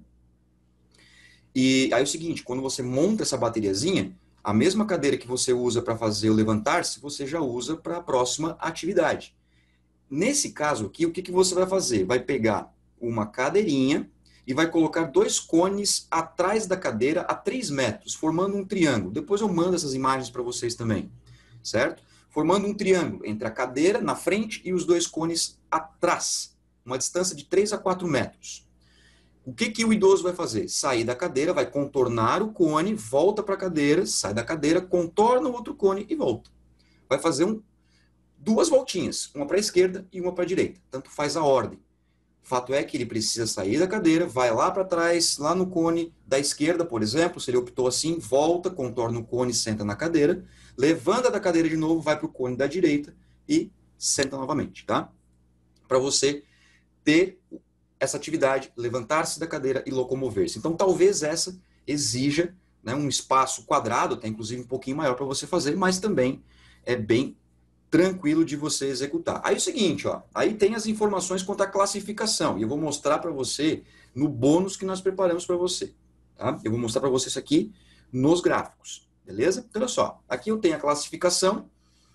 e aí é o seguinte, quando você monta essa bateriazinha, a mesma cadeira que você usa para fazer o levantar-se, você já usa para a próxima atividade. Nesse caso aqui, o que, que você vai fazer? Vai pegar uma cadeirinha e vai colocar dois cones atrás da cadeira a três metros, formando um triângulo. Depois eu mando essas imagens para vocês também, certo? Formando um triângulo entre a cadeira na frente e os dois cones atrás, uma distância de três a quatro metros. O que, que o idoso vai fazer? Sair da cadeira, vai contornar o cone, volta para a cadeira, sai da cadeira, contorna o outro cone e volta. Vai fazer um, duas voltinhas, uma para a esquerda e uma para a direita. Tanto faz a ordem. O fato é que ele precisa sair da cadeira, vai lá para trás, lá no cone da esquerda, por exemplo, se ele optou assim, volta, contorna o cone, senta na cadeira, levanta da cadeira de novo, vai para o cone da direita e senta novamente, tá? Para você ter essa atividade, levantar-se da cadeira e locomover-se. Então, talvez essa exija, né, um espaço quadrado, até inclusive um pouquinho maior para você fazer, mas também é bem tranquilo de você executar. Aí é o seguinte, ó, aí tem as informações quanto à classificação, e eu vou mostrar para você no bônus que nós preparamos para você. Tá? Eu vou mostrar para você isso aqui nos gráficos, beleza? Então, olha só, aqui eu tenho a classificação,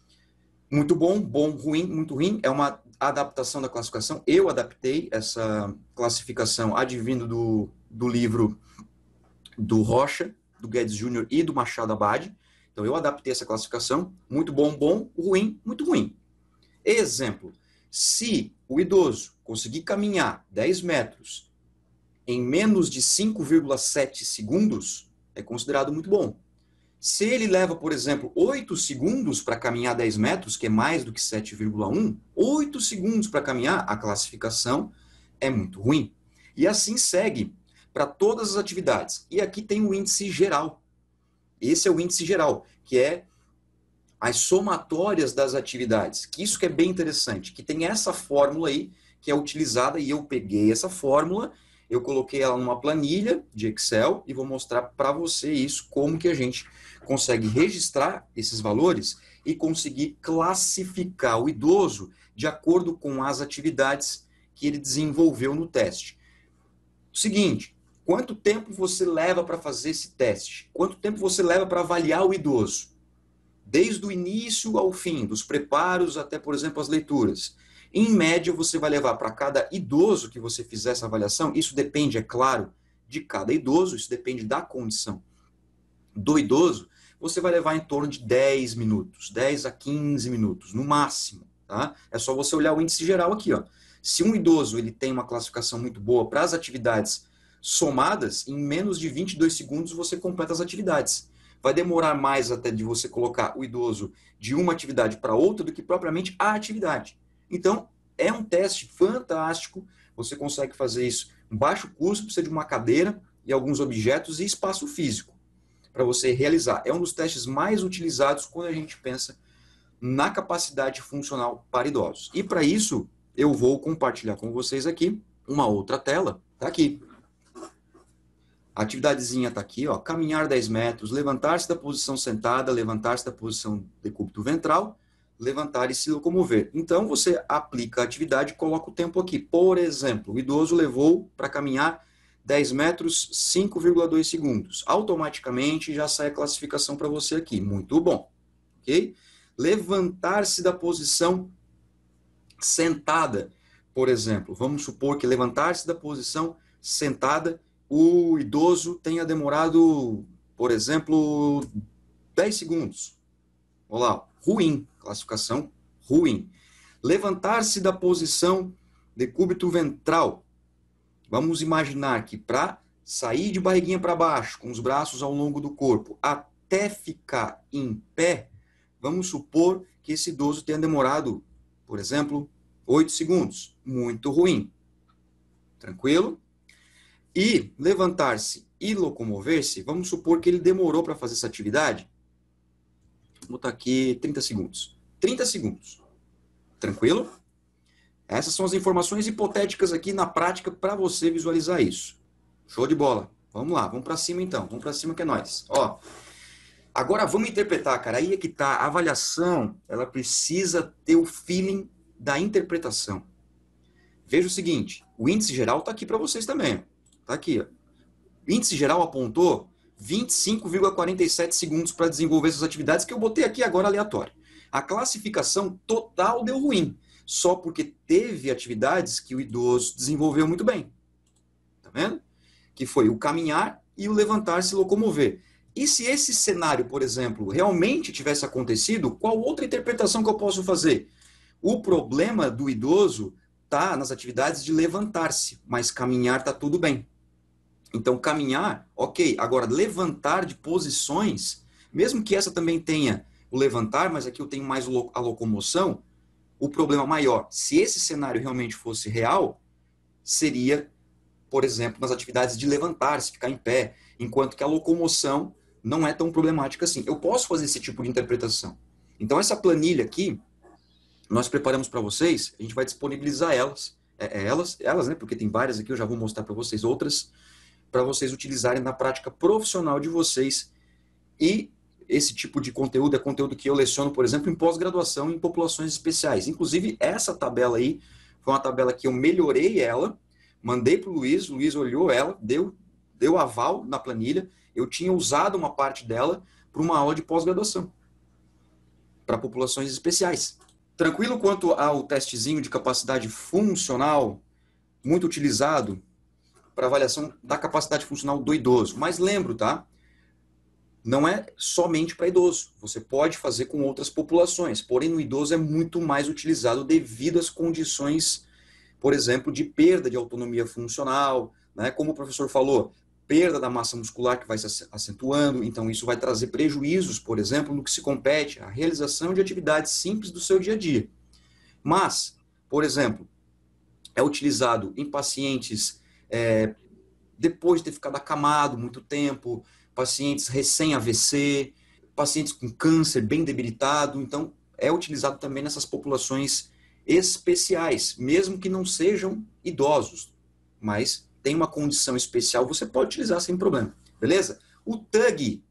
muito bom, bom, ruim, muito ruim, é uma adaptação da classificação. Eu adaptei essa classificação advindo do, do livro do Rocha, do Guedes Júnior e do Machado Abad. Então eu adaptei essa classificação, muito bom, bom, ruim, muito ruim. Exemplo, se o idoso conseguir caminhar dez metros em menos de cinco vírgula sete segundos, é considerado muito bom. Se ele leva, por exemplo, oito segundos para caminhar dez metros, que é mais do que sete vírgula um, oito segundos para caminhar, a classificação é muito ruim. E assim segue para todas as atividades. E aqui tem o índice geral. Esse é o índice geral, que é as somatórias das atividades, que isso que é bem interessante, que tem essa fórmula aí, que é utilizada, e eu peguei essa fórmula, eu coloquei ela numa planilha de Excel, e vou mostrar para você isso, como que a gente consegue registrar esses valores e conseguir classificar o idoso de acordo com as atividades que ele desenvolveu no teste. O seguinte, quanto tempo você leva para fazer esse teste? Quanto tempo você leva para avaliar o idoso? Desde o início ao fim, dos preparos até, por exemplo, as leituras. Em média, você vai levar para cada idoso que você fizer essa avaliação, isso depende, é claro, de cada idoso, isso depende da condição do idoso, você vai levar em torno de dez minutos, dez a quinze minutos, no máximo. Tá? É só você olhar o índice geral aqui. Ó. Se um idoso ele tem uma classificação muito boa para as atividades somadas, em menos de vinte e dois segundos você completa as atividades. Vai demorar mais até de você colocar o idoso de uma atividade para outra do que propriamente a atividade. Então, é um teste fantástico, você consegue fazer isso em baixo custo, precisa de uma cadeira e alguns objetos e espaço físico para você realizar. É um dos testes mais utilizados quando a gente pensa na capacidade funcional para idosos. E para isso, eu vou compartilhar com vocês aqui uma outra tela, tá aqui. A atividadezinha está aqui, ó, caminhar dez metros, levantar-se da posição sentada, levantar-se da posição decúbito ventral, levantar e se locomover. Então, você aplica a atividade e coloca o tempo aqui. Por exemplo, o idoso levou para caminhar dez metros, cinco vírgula dois segundos. Automaticamente já sai a classificação para você aqui. Muito bom. Ok? Levantar-se da posição sentada, por exemplo. Vamos supor que levantar-se da posição sentada, o idoso tenha demorado, por exemplo, dez segundos. Olha lá, ruim. Classificação ruim. Levantar-se da posição decúbito ventral. Vamos imaginar que para sair de barriguinha para baixo, com os braços ao longo do corpo, até ficar em pé, vamos supor que esse idoso tenha demorado, por exemplo, oito segundos. Muito ruim. Tranquilo? E levantar-se e locomover-se, vamos supor que ele demorou para fazer essa atividade. Vou botar aqui trinta segundos. trinta segundos. Tranquilo? Essas são as informações hipotéticas aqui na prática para você visualizar isso. Show de bola. Vamos lá, vamos para cima então. Vamos para cima que é nóis. Ó, agora vamos interpretar, cara. Aí é que tá. A avaliação, ela precisa ter o feeling da interpretação. Veja o seguinte, o índice geral está aqui para vocês também. Está aqui. Ó. O índice geral apontou vinte e cinco vírgula quarenta e sete segundos para desenvolver essas atividades que eu botei aqui agora aleatório. A classificação total deu ruim, só porque teve atividades que o idoso desenvolveu muito bem. Tá vendo? Que foi o caminhar e o levantar, se locomover. E se esse cenário, por exemplo, realmente tivesse acontecido, qual outra interpretação que eu posso fazer? O problema do idoso está nas atividades de levantar-se, mas caminhar está tudo bem. Então, caminhar, ok. Agora, levantar de posições, mesmo que essa também tenha o levantar, mas aqui eu tenho mais a locomoção, o problema maior, se esse cenário realmente fosse real, seria, por exemplo, nas atividades de levantar-se, ficar em pé, enquanto que a locomoção não é tão problemática assim. Eu posso fazer esse tipo de interpretação. Então, essa planilha aqui, nós preparamos para vocês, a gente vai disponibilizar elas, é, é elas, elas, né, porque tem várias aqui, eu já vou mostrar para vocês outras, para vocês utilizarem na prática profissional de vocês. E esse tipo de conteúdo é conteúdo que eu leciono, por exemplo, em pós-graduação em populações especiais. Inclusive, essa tabela aí foi uma tabela que eu melhorei ela, mandei para o Luiz, o Luiz olhou ela, deu, deu aval na planilha, eu tinha usado uma parte dela para uma aula de pós-graduação, para populações especiais. Tranquilo quanto ao testezinho de capacidade funcional, muito utilizado para avaliação da capacidade funcional do idoso. Mas lembro, tá? Não é somente para idoso. Você pode fazer com outras populações. Porém, no idoso é muito mais utilizado devido às condições, por exemplo, de perda de autonomia funcional, né? Como o professor falou, perda da massa muscular que vai se acentuando. Então, isso vai trazer prejuízos, por exemplo, no que se compete à realização de atividades simples do seu dia a dia. Mas, por exemplo, é utilizado em pacientes É, depois de ter ficado acamado muito tempo, pacientes recém-A V C, pacientes com câncer bem debilitado, então é utilizado também nessas populações especiais, mesmo que não sejam idosos, mas tem uma condição especial, você pode utilizar sem problema, beleza? O T U G,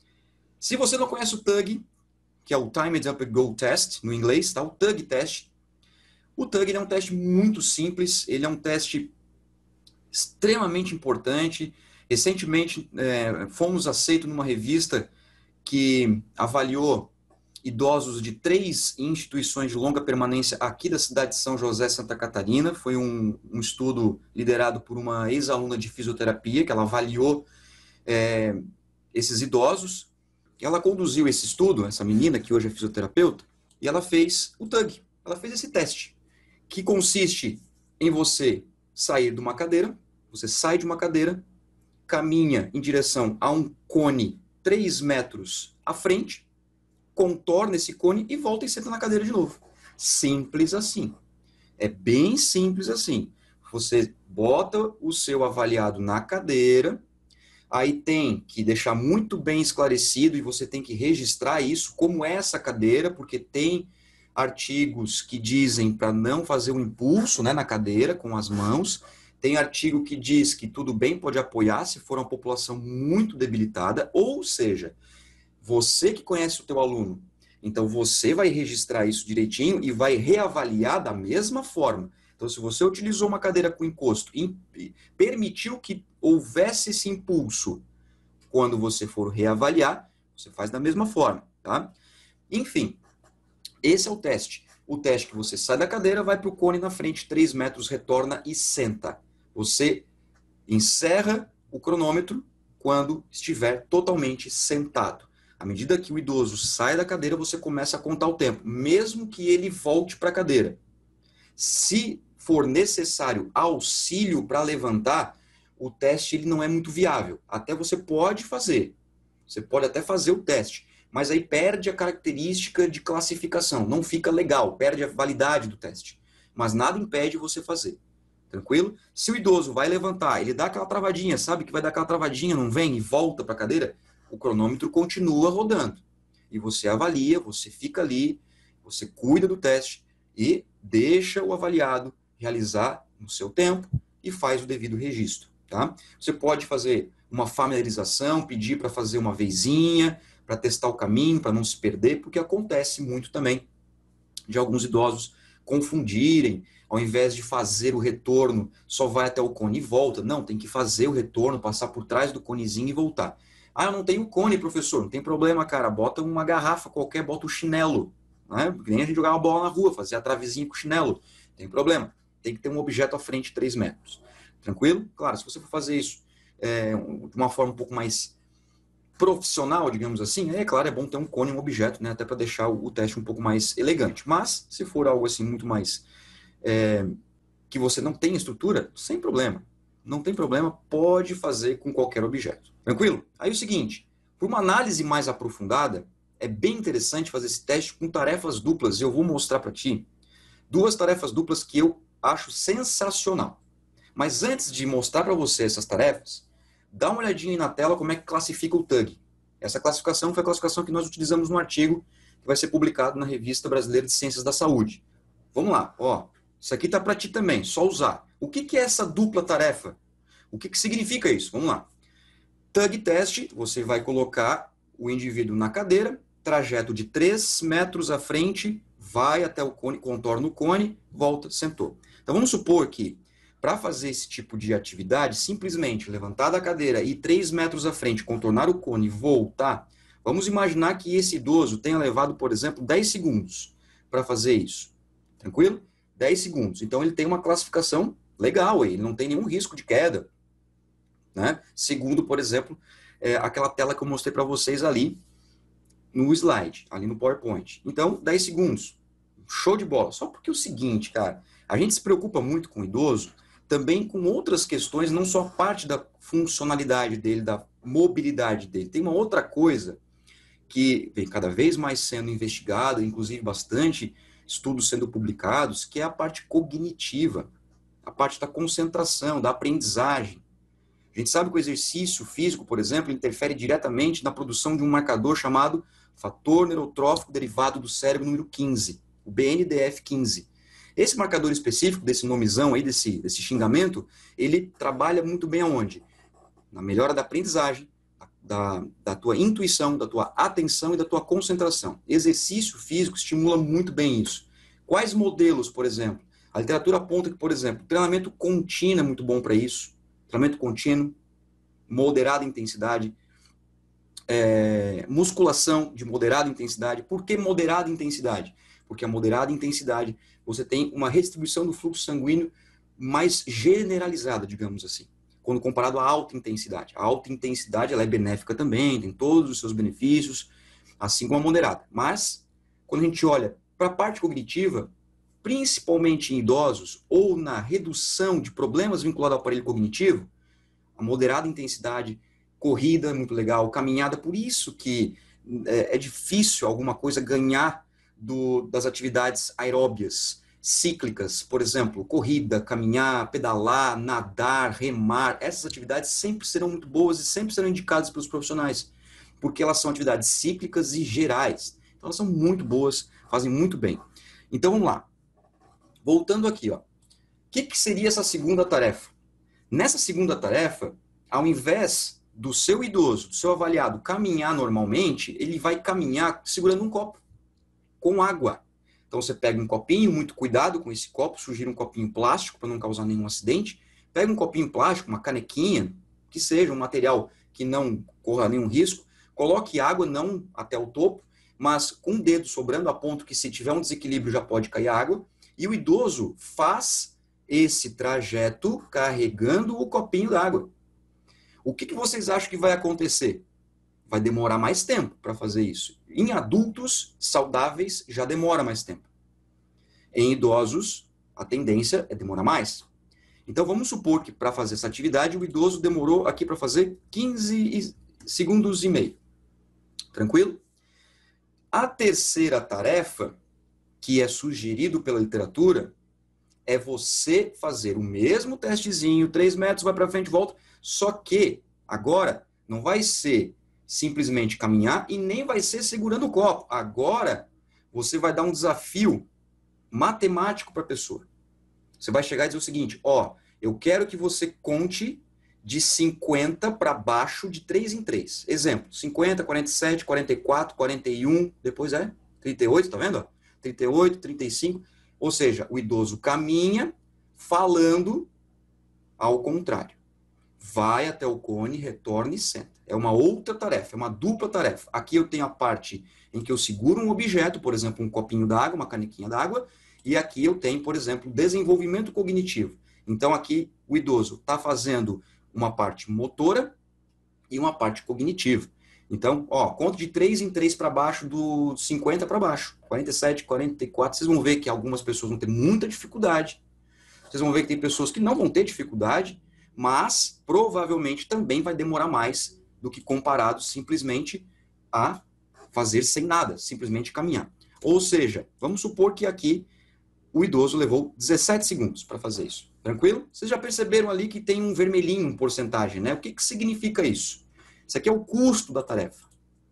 se você não conhece o T U G, que é o Timed Up and Go Test, no inglês, tá? O T U G Test. O T U G ele é um teste muito simples, ele é um teste extremamente importante. Recentemente, é, fomos aceitos numa revista que avaliou idosos de três instituições de longa permanência aqui da cidade de São José, Santa Catarina. Foi um, um estudo liderado por uma ex-aluna de fisioterapia, que ela avaliou é, esses idosos. Ela conduziu esse estudo, essa menina que hoje é fisioterapeuta, e ela fez o T U G. Ela fez esse teste, que consiste em você sair de uma cadeira, você sai de uma cadeira, caminha em direção a um cone três metros à frente, contorna esse cone e volta e senta na cadeira de novo. Simples assim. É bem simples assim. Você bota o seu avaliado na cadeira, aí tem que deixar muito bem esclarecido e você tem que registrar isso, como é essa cadeira, porque tem artigos que dizem para não fazer um impulso, né, na cadeira com as mãos. Tem artigo que diz que tudo bem, pode apoiar se for uma população muito debilitada, ou seja, você que conhece o teu aluno, então você vai registrar isso direitinho e vai reavaliar da mesma forma. Então, se você utilizou uma cadeira com encosto e permitiu que houvesse esse impulso, quando você for reavaliar, você faz da mesma forma, tá? Enfim, esse é o teste. O teste que você sai da cadeira, vai para o cone na frente, três metros, retorna e senta. Você encerra o cronômetro quando estiver totalmente sentado. À medida que o idoso sai da cadeira, você começa a contar o tempo, mesmo que ele volte para a cadeira. Se for necessário auxílio para levantar, o teste ele não é muito viável. Até você pode fazer. Você pode até fazer o teste, mas aí perde a característica de classificação. Não fica legal, perde a validade do teste. Mas nada impede você fazer. Tranquilo? Se o idoso vai levantar, ele dá aquela travadinha, sabe que vai dar aquela travadinha, não vem e volta para a cadeira, o cronômetro continua rodando. E você avalia, você fica ali, você cuida do teste e deixa o avaliado realizar no seu tempo e faz o devido registro. Tá? Você pode fazer uma familiarização, pedir para fazer uma vezinha, para testar o caminho, para não se perder, porque acontece muito também de alguns idosos confundirem, ao invés de fazer o retorno, só vai até o cone e volta. Não, tem que fazer o retorno, passar por trás do conezinho e voltar. Ah, eu não tenho cone, professor. Não tem problema, cara. Bota uma garrafa qualquer, bota o chinelo. Né? Nem a gente jogar uma bola na rua, fazer a travezinha com o chinelo. Não tem problema. Tem que ter um objeto à frente de três metros. Tranquilo? Claro, se você for fazer isso é, de uma forma um pouco mais profissional, digamos assim, é claro, é bom ter um cone, um objeto, né? Até para deixar o, o teste um pouco mais elegante. Mas, se for algo assim muito mais... É, que você não tem estrutura, sem problema. Não tem problema, pode fazer com qualquer objeto. Tranquilo? Aí o seguinte, por uma análise mais aprofundada, é bem interessante fazer esse teste com tarefas duplas. Eu vou mostrar para ti duas tarefas duplas que eu acho sensacional. Mas antes de mostrar para você essas tarefas, dá uma olhadinha aí na tela como é que classifica o T U G. Essa classificação foi a classificação que nós utilizamos no artigo que vai ser publicado na Revista Brasileira de Ciências da Saúde. Vamos lá, ó. Isso aqui está para ti também, só usar. O que, que é essa dupla tarefa? O que, que significa isso? Vamos lá. T U G teste, você vai colocar o indivíduo na cadeira, trajeto de três metros à frente, vai até o cone, contorna o cone, volta, sentou. Então vamos supor que, para fazer esse tipo de atividade, simplesmente levantar da cadeira e três metros à frente, contornar o cone e voltar, vamos imaginar que esse idoso tenha levado, por exemplo, dez segundos para fazer isso. Tranquilo? dez segundos. Então, ele tem uma classificação legal, ele não tem nenhum risco de queda. Né? Segundo, por exemplo, é aquela tela que eu mostrei para vocês ali no slide, ali no PowerPoint. Então, dez segundos. Show de bola. Só porque é o seguinte, cara, a gente se preocupa muito com o idoso, também com outras questões, não só a parte da funcionalidade dele, da mobilidade dele. Tem uma outra coisa que vem cada vez mais sendo investigada, inclusive bastante estudos sendo publicados, que é a parte cognitiva, a parte da concentração, da aprendizagem. A gente sabe que o exercício físico, por exemplo, interfere diretamente na produção de um marcador chamado fator neurotrófico derivado do cérebro número quinze, o B N D F quinze. Esse marcador específico, desse nomezão aí, desse, desse xingamento, ele trabalha muito bem aonde? Na melhora da aprendizagem, da, da tua intuição, da tua atenção e da tua concentração. Exercício físico estimula muito bem isso. Quais modelos, por exemplo? A literatura aponta que, por exemplo, treinamento contínuo é muito bom para isso. Treinamento contínuo, moderada intensidade, é, musculação de moderada intensidade. Por que moderada intensidade? Porque a moderada intensidade, você tem uma redistribuição do fluxo sanguíneo mais generalizada, digamos assim, quando comparado à alta intensidade. A alta intensidade ela é benéfica também, tem todos os seus benefícios, assim como a moderada. Mas, quando a gente olha para a parte cognitiva, principalmente em idosos, ou na redução de problemas vinculados ao aparelho cognitivo, a moderada intensidade, corrida é muito legal, caminhada, por isso que é, é difícil alguma coisa ganhar do, das atividades aeróbias, cíclicas, por exemplo, corrida, caminhar, pedalar, nadar, remar. Essas atividades sempre serão muito boas e sempre serão indicadas pelos profissionais, porque elas são atividades cíclicas e gerais. Então elas são muito boas, fazem muito bem. Então vamos lá. Voltando aqui, ó. O que, que seria essa segunda tarefa? Nessa segunda tarefa, ao invés do seu idoso, do seu avaliado, caminhar normalmente, ele vai caminhar segurando um copo com água. Então você pega um copinho, muito cuidado com esse copo, sugira um copinho plástico para não causar nenhum acidente. Pega um copinho plástico, uma canequinha, que seja um material que não corra nenhum risco. Coloque água, não até o topo, mas com o dedo sobrando a ponto que se tiver um desequilíbrio já pode cair água. E o idoso faz esse trajeto carregando o copinho d'água. O que, que vocês acham que vai acontecer? Vai demorar mais tempo para fazer isso. Em adultos saudáveis, já demora mais tempo. Em idosos, a tendência é demorar mais. Então, vamos supor que para fazer essa atividade, o idoso demorou aqui para fazer quinze segundos e meio. Tranquilo? A terceira tarefa, que é sugerido pela literatura, é você fazer o mesmo testezinho, três metros, vai para frente, volta, só que agora não vai ser simplesmente caminhar e nem vai ser segurando o copo. Agora você vai dar um desafio matemático para a pessoa. Você vai chegar e dizer o seguinte, ó, eu quero que você conte de cinquenta para baixo de três em três. Exemplo, cinquenta, quarenta e sete, quarenta e quatro, quarenta e um, depois é trinta e oito, tá vendo? trinta e oito, trinta e cinco, ou seja, o idoso caminha falando ao contrário. Vai até o cone, retorna e senta. É uma outra tarefa, é uma dupla tarefa. Aqui eu tenho a parte em que eu seguro um objeto, por exemplo, um copinho d'água, uma canequinha d'água, e aqui eu tenho, por exemplo, desenvolvimento cognitivo. Então aqui o idoso está fazendo uma parte motora e uma parte cognitiva. Então, ó, conta de três em três para baixo, do cinquenta para baixo. quarenta e sete, quarenta e quatro, vocês vão ver que algumas pessoas vão ter muita dificuldade. Vocês vão ver que tem pessoas que não vão ter dificuldade, mas provavelmente também vai demorar mais do que comparado simplesmente a fazer sem nada, simplesmente caminhar. Ou seja, vamos supor que aqui o idoso levou dezessete segundos para fazer isso. Tranquilo? Vocês já perceberam ali que tem um vermelhinho, um porcentagem, né? O que, que significa isso? Isso aqui é o custo da tarefa.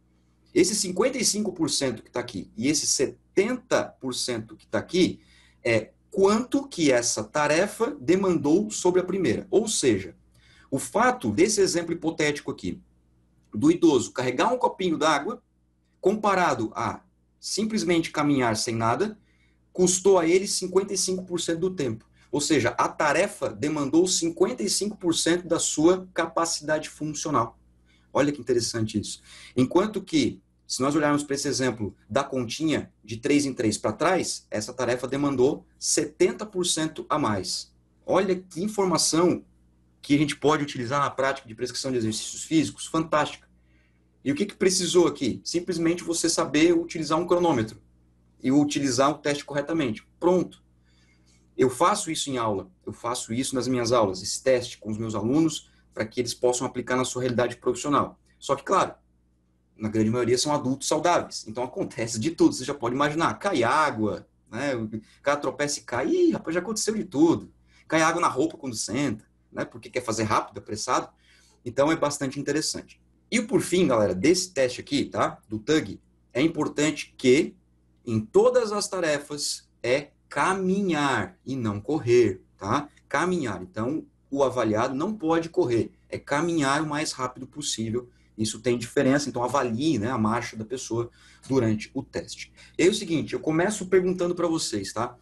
Esse cinquenta e cinco por cento que está aqui e esse setenta por cento que está aqui é quanto que essa tarefa demandou sobre a primeira. Ou seja, o fato desse exemplo hipotético aqui, do idoso carregar um copinho d'água, comparado a simplesmente caminhar sem nada, custou a ele cinquenta e cinco por cento do tempo. Ou seja, a tarefa demandou cinquenta e cinco por cento da sua capacidade funcional. Olha que interessante isso. Enquanto que, se nós olharmos para esse exemplo da continha de três em três para trás, essa tarefa demandou setenta por cento a mais. Olha que informação que a gente pode utilizar na prática de prescrição de exercícios físicos, fantástica. E o que, que precisou aqui? Simplesmente você saber utilizar um cronômetro e utilizar o teste corretamente. Pronto. Eu faço isso em aula, eu faço isso nas minhas aulas, esse teste com os meus alunos, para que eles possam aplicar na sua realidade profissional. Só que, claro, na grande maioria são adultos saudáveis. Então acontece de tudo. Você já pode imaginar, cai água, né? O cara tropeça e cai. Ih, rapaz, já aconteceu de tudo. Cai água na roupa quando senta, né? Porque quer fazer rápido, apressado. Então é bastante interessante. E por fim, galera, desse teste aqui, tá? Do T U G, é importante que, em todas as tarefas, é caminhar e não correr, tá? Caminhar. Então, o avaliado não pode correr, é caminhar o mais rápido possível. Isso tem diferença, então avalie, né, a marcha da pessoa durante o teste. E aí é o seguinte, eu começo perguntando para vocês, tá?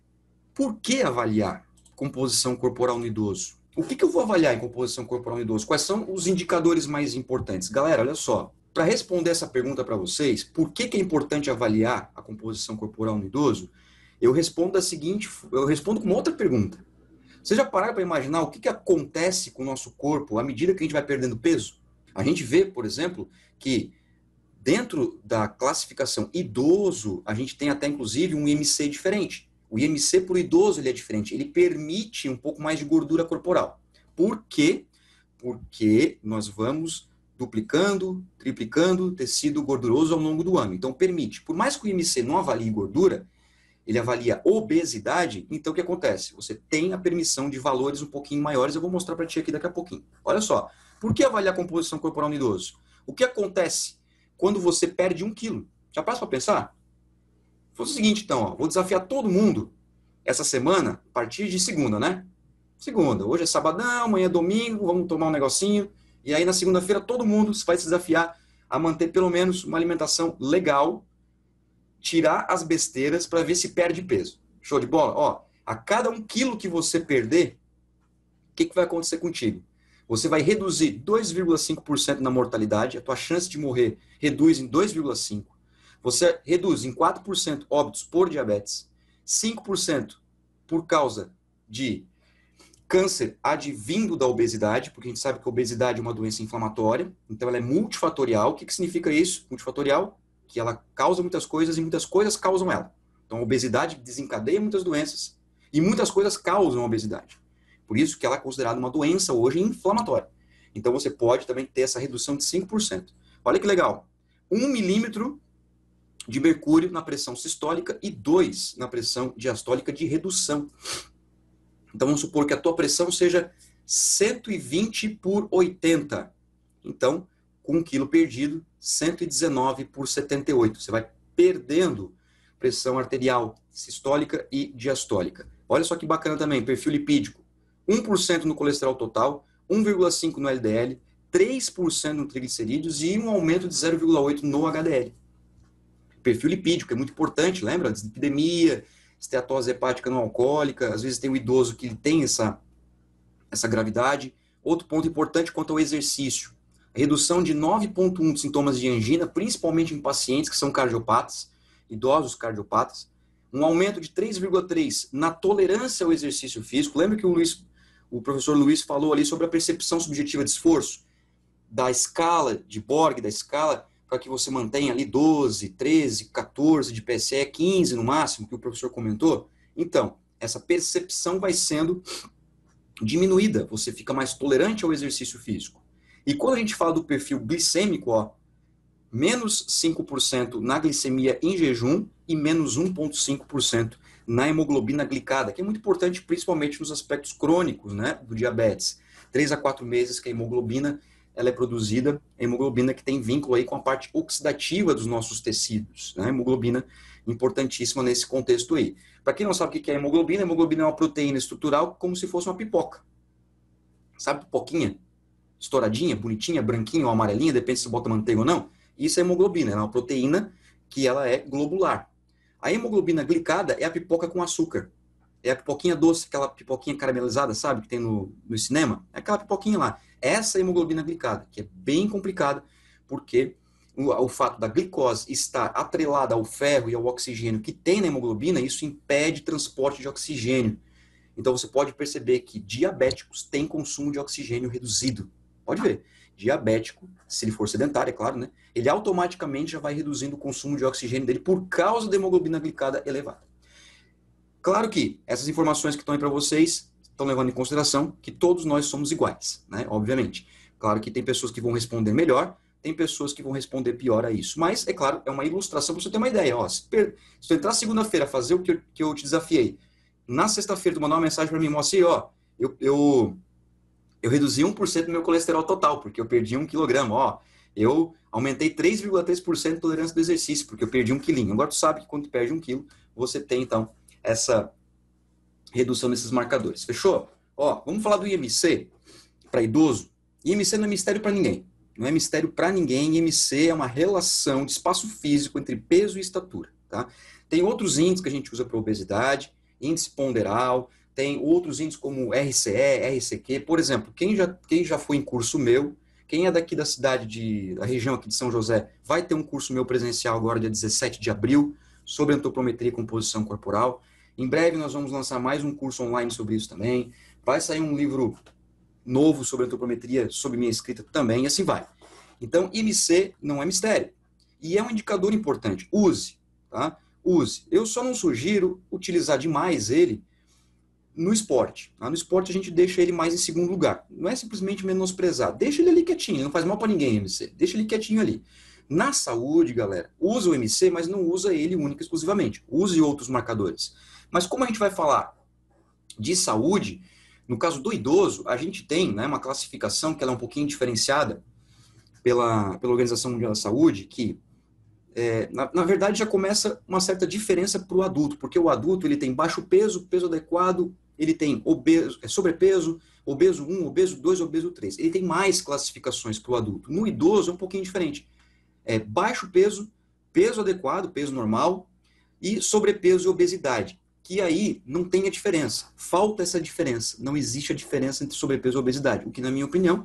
Por que avaliar composição corporal no idoso? O que, que eu vou avaliar em composição corporal no idoso? Quais são os indicadores mais importantes? Galera, olha só, para responder essa pergunta para vocês, por que, que é importante avaliar a composição corporal no idoso? Eu respondo da seguinte, eu respondo com uma outra pergunta. Vocês já pararam para imaginar o que, que acontece com o nosso corpo à medida que a gente vai perdendo peso? A gente vê, por exemplo, que dentro da classificação idoso, a gente tem até inclusive um I M C diferente. O I M C para o idoso ele é diferente, ele permite um pouco mais de gordura corporal. Por quê? Porque nós vamos duplicando, triplicando tecido gorduroso ao longo do ano. Então permite. Por mais que o I M C não avalie gordura, ele avalia obesidade, então o que acontece? Você tem a permissão de valores um pouquinho maiores, eu vou mostrar para ti aqui daqui a pouquinho. Olha só, por que avaliar a composição corporal no idoso? O que acontece quando você perde um quilo? Já passa para pensar? Foi o seguinte, então, ó, vou desafiar todo mundo essa semana, a partir de segunda, né? Segunda, hoje é sabadão, amanhã é domingo, vamos tomar um negocinho, e aí na segunda-feira todo mundo vai se desafiar a manter pelo menos uma alimentação legal, tirar as besteiras para ver se perde peso. Show de bola? Ó, a cada um quilo que você perder, o que, que vai acontecer contigo? Você vai reduzir dois vírgula cinco por cento na mortalidade, a tua chance de morrer reduz em dois vírgula cinco por cento. Você reduz em quatro por cento óbitos por diabetes, cinco por cento por causa de câncer advindo da obesidade, porque a gente sabe que a obesidade é uma doença inflamatória, então ela é multifatorial. O que, que significa isso? Multifatorial? Que ela causa muitas coisas e muitas coisas causam ela. Então a obesidade desencadeia muitas doenças e muitas coisas causam a obesidade. Por isso que ela é considerada uma doença hoje inflamatória. Então você pode também ter essa redução de cinco por cento. Olha que legal. um milímetro de mercúrio na pressão sistólica e dois na pressão diastólica de redução. Então vamos supor que a tua pressão seja cento e vinte por oitenta. Então, com um quilo perdido, cento e dezenove por setenta e oito. Você vai perdendo pressão arterial sistólica e diastólica. Olha só que bacana também, perfil lipídico. um por cento no colesterol total, um vírgula cinco por cento no L D L, três por cento no triglicerídeos e um aumento de zero vírgula oito por cento no H D L. Perfil lipídico é muito importante, lembra? Dislipidemia, esteatose hepática não alcoólica, às vezes tem o idoso que ele tem essa, essa gravidade. Outro ponto importante quanto ao exercício. Redução de nove vírgula um por cento de sintomas de angina, principalmente em pacientes que são cardiopatas, idosos cardiopatas. Um aumento de três vírgula três por cento na tolerância ao exercício físico. Lembra que o, Luiz, o professor Luiz falou ali sobre a percepção subjetiva de esforço? Da escala de Borg, da escala para que você mantenha ali doze, treze, quatorze de P S E, quinze no máximo, que o professor comentou. Então, essa percepção vai sendo diminuída. Você fica mais tolerante ao exercício físico. E quando a gente fala do perfil glicêmico, ó, menos cinco por cento na glicemia em jejum e menos um vírgula cinco por cento na hemoglobina glicada, que é muito importante principalmente nos aspectos crônicos, né, do diabetes. três a quatro meses que a hemoglobina ela é produzida, a hemoglobina que tem vínculo aí com a parte oxidativa dos nossos tecidos, né, hemoglobina importantíssima nesse contexto aí. Para quem não sabe o que é hemoglobina, a hemoglobina é uma proteína estrutural como se fosse uma pipoca. Sabe pipoquinha? Estouradinha, bonitinha, branquinha ou amarelinha, depende se você bota manteiga ou não. Isso é hemoglobina, é uma proteína que ela é globular. A hemoglobina glicada é a pipoca com açúcar. É a pipoquinha doce, aquela pipoquinha caramelizada, sabe, que tem no, no cinema. É aquela pipoquinha lá. Essa é a hemoglobina glicada, que é bem complicada, porque o, o fato da glicose estar atrelada ao ferro e ao oxigênio que tem na hemoglobina, isso impede transporte de oxigênio. Então você pode perceber que diabéticos têm consumo de oxigênio reduzido. Pode ver. Diabético, se ele for sedentário, é claro, né? Ele automaticamente já vai reduzindo o consumo de oxigênio dele por causa da hemoglobina glicada elevada. Claro que essas informações que estão aí para vocês estão levando em consideração que todos nós somos iguais, né? Obviamente. Claro que tem pessoas que vão responder melhor, tem pessoas que vão responder pior a isso. Mas, é claro, é uma ilustração para você ter uma ideia. Ó, se, per... se eu entrar segunda-feira fazer o que eu, que eu te desafiei, na sexta-feira tu mandar uma mensagem para mim, Moacir, ó, eu... eu... eu reduzi um por cento do meu colesterol total, porque eu perdi um quilograma, ó. Eu aumentei três vírgula três por cento de tolerância do exercício, porque eu perdi um quilinho. Agora tu sabe que quando tu perde um quilo, você tem, então, essa redução desses marcadores. Fechou? Ó, vamos falar do I M C para idoso. I M C não é mistério para ninguém. Não é mistério para ninguém. I M C é uma relação de espaço físico entre peso e estatura. Tá? Tem outros índices que a gente usa para obesidade, índice ponderal, tem outros índices como R C E, R C Q. Por exemplo, quem já, quem já foi em curso meu, quem é daqui da cidade, de, da região aqui de São José, vai ter um curso meu presencial agora, dia dezessete de abril, sobre antropometria e composição corporal. Em breve nós vamos lançar mais um curso online sobre isso também. Vai sair um livro novo sobre antropometria, sobre minha escrita também, e assim vai. Então, I M C não é mistério. E é um indicador importante. Use, tá? Use. Eu só não sugiro utilizar demais ele no esporte. Tá? No esporte a gente deixa ele mais em segundo lugar. Não é simplesmente menosprezar. Deixa ele ali quietinho, não faz mal para ninguém, M C. Deixa ele quietinho ali. Na saúde, galera, usa o M C, mas não usa ele única e exclusivamente. Use outros marcadores. Mas como a gente vai falar de saúde, no caso do idoso, a gente tem, né, uma classificação que ela é um pouquinho diferenciada pela, pela Organização Mundial da Saúde, que, é, na, na verdade, já começa uma certa diferença para o adulto, porque o adulto ele tem baixo peso, peso adequado, ele tem obeso, é, sobrepeso, obeso um, obeso dois, obeso três. Ele tem mais classificações para o adulto. No idoso é um pouquinho diferente. É baixo peso, peso adequado, peso normal, e sobrepeso e obesidade. Que aí não tem a diferença. Falta essa diferença. Não existe a diferença entre sobrepeso e obesidade. O que, na minha opinião,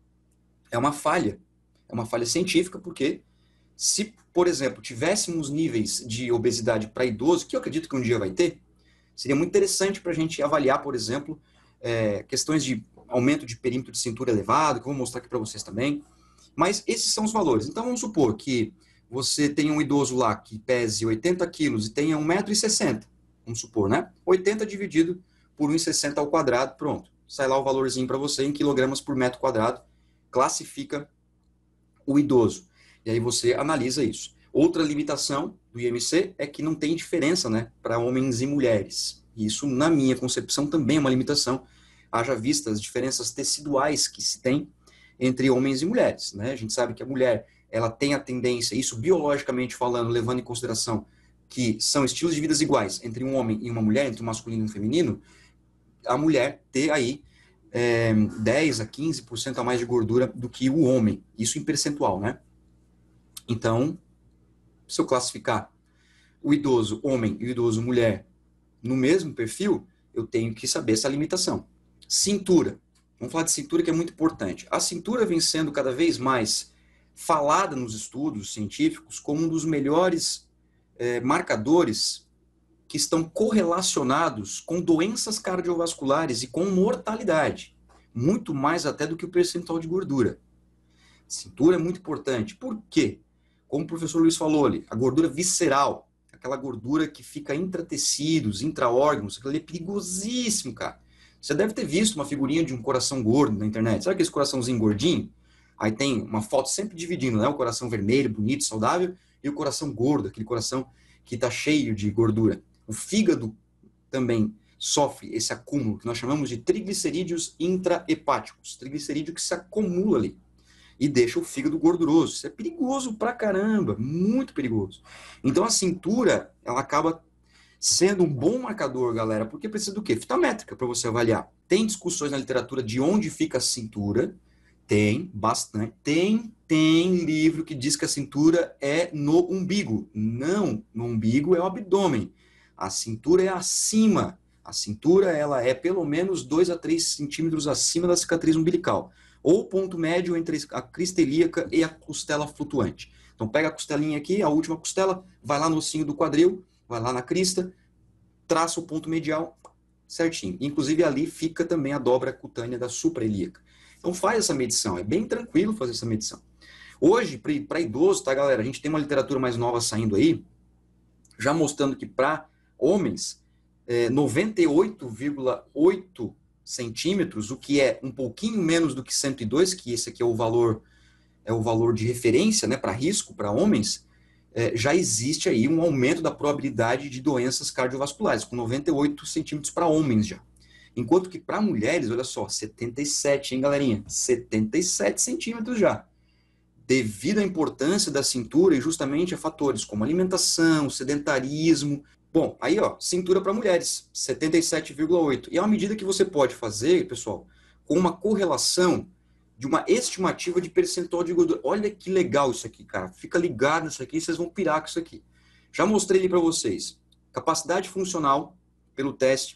é uma falha. É uma falha científica, porque se, por exemplo, tivéssemos níveis de obesidade para idoso, que eu acredito que um dia vai ter, seria muito interessante para a gente avaliar, por exemplo, é, questões de aumento de perímetro de cintura elevado, que eu vou mostrar aqui para vocês também. Mas esses são os valores. Então, vamos supor que você tenha um idoso lá que pese oitenta quilos e tenha um metro e sessenta. Vamos supor, né? oitenta dividido por um vírgula sessenta ao quadrado, pronto. Sai lá o valorzinho para você em quilogramas por metro quadrado, classifica o idoso. E aí você analisa isso. Outra limitação do I M C é que não tem diferença, né, para homens e mulheres. Isso, na minha concepção, também é uma limitação, haja vista as diferenças teciduais que se tem entre homens e mulheres, né? A gente sabe que a mulher, ela tem a tendência, isso biologicamente falando, levando em consideração que são estilos de vidas iguais entre um homem e uma mulher, entre um masculino e um feminino, a mulher ter aí é, dez a quinze por cento a mais de gordura do que o homem. Isso em percentual, né? Então, se eu classificar o idoso homem e o idoso mulher no mesmo perfil, eu tenho que saber essa limitação. Cintura. Vamos falar de cintura, que é muito importante. A cintura vem sendo cada vez mais falada nos estudos científicos como um dos melhores É, marcadores que estão correlacionados com doenças cardiovasculares e com mortalidade, muito mais até do que o percentual de gordura. Cintura é muito importante. Por quê? Como o professor Luiz falou ali, a gordura visceral, aquela gordura que fica intratecidos, intraórgãos, aquilo ali é perigosíssimo, cara. Você deve ter visto uma figurinha de um coração gordo na internet. Sabe aquele coraçãozinho gordinho? Aí tem uma foto sempre dividindo, né? O coração vermelho, bonito, saudável, e o coração gordo, aquele coração que está cheio de gordura. O fígado também sofre esse acúmulo, que nós chamamos de triglicerídeos intrahepáticos. Triglicerídeo que se acumula ali e deixa o fígado gorduroso. Isso é perigoso pra caramba, muito perigoso. Então a cintura, ela acaba sendo um bom marcador, galera, porque precisa do quê? Fita métrica para você avaliar. Tem discussões na literatura de onde fica a cintura. Tem, bastante. Tem, tem livro que diz que a cintura é no umbigo. Não, no umbigo é o abdômen. A cintura é acima. A cintura, ela é pelo menos dois a três centímetros acima da cicatriz umbilical. Ou ponto médio entre a crista ilíaca e a costela flutuante. Então pega a costelinha aqui, a última costela, vai lá no ossinho do quadril, vai lá na crista, traça o ponto medial certinho. Inclusive ali fica também a dobra cutânea da suprailíaca. Então faz essa medição, é bem tranquilo fazer essa medição. Hoje, para idoso, tá, galera? A gente tem uma literatura mais nova saindo aí, já mostrando que para homens, é, noventa e oito vírgula oito centímetros, o que é um pouquinho menos do que cento e dois, que esse aqui é o valor, é o valor de referência, né, para risco, para homens, é, já existe aí um aumento da probabilidade de doenças cardiovasculares, com noventa e oito centímetros para homens já. Enquanto que para mulheres, olha só, setenta e sete, hein, galerinha? setenta e sete centímetros já. devido à importância da cintura e justamente a fatores como alimentação, sedentarismo. Bom, aí ó, cintura para mulheres, setenta e sete vírgula oito. E é uma medida que você pode fazer, pessoal, com uma correlação de uma estimativa de percentual de gordura. Olha que legal isso aqui, cara. Fica ligado nisso aqui, vocês vão pirar com isso aqui. Já mostrei ali para vocês. Capacidade funcional pelo teste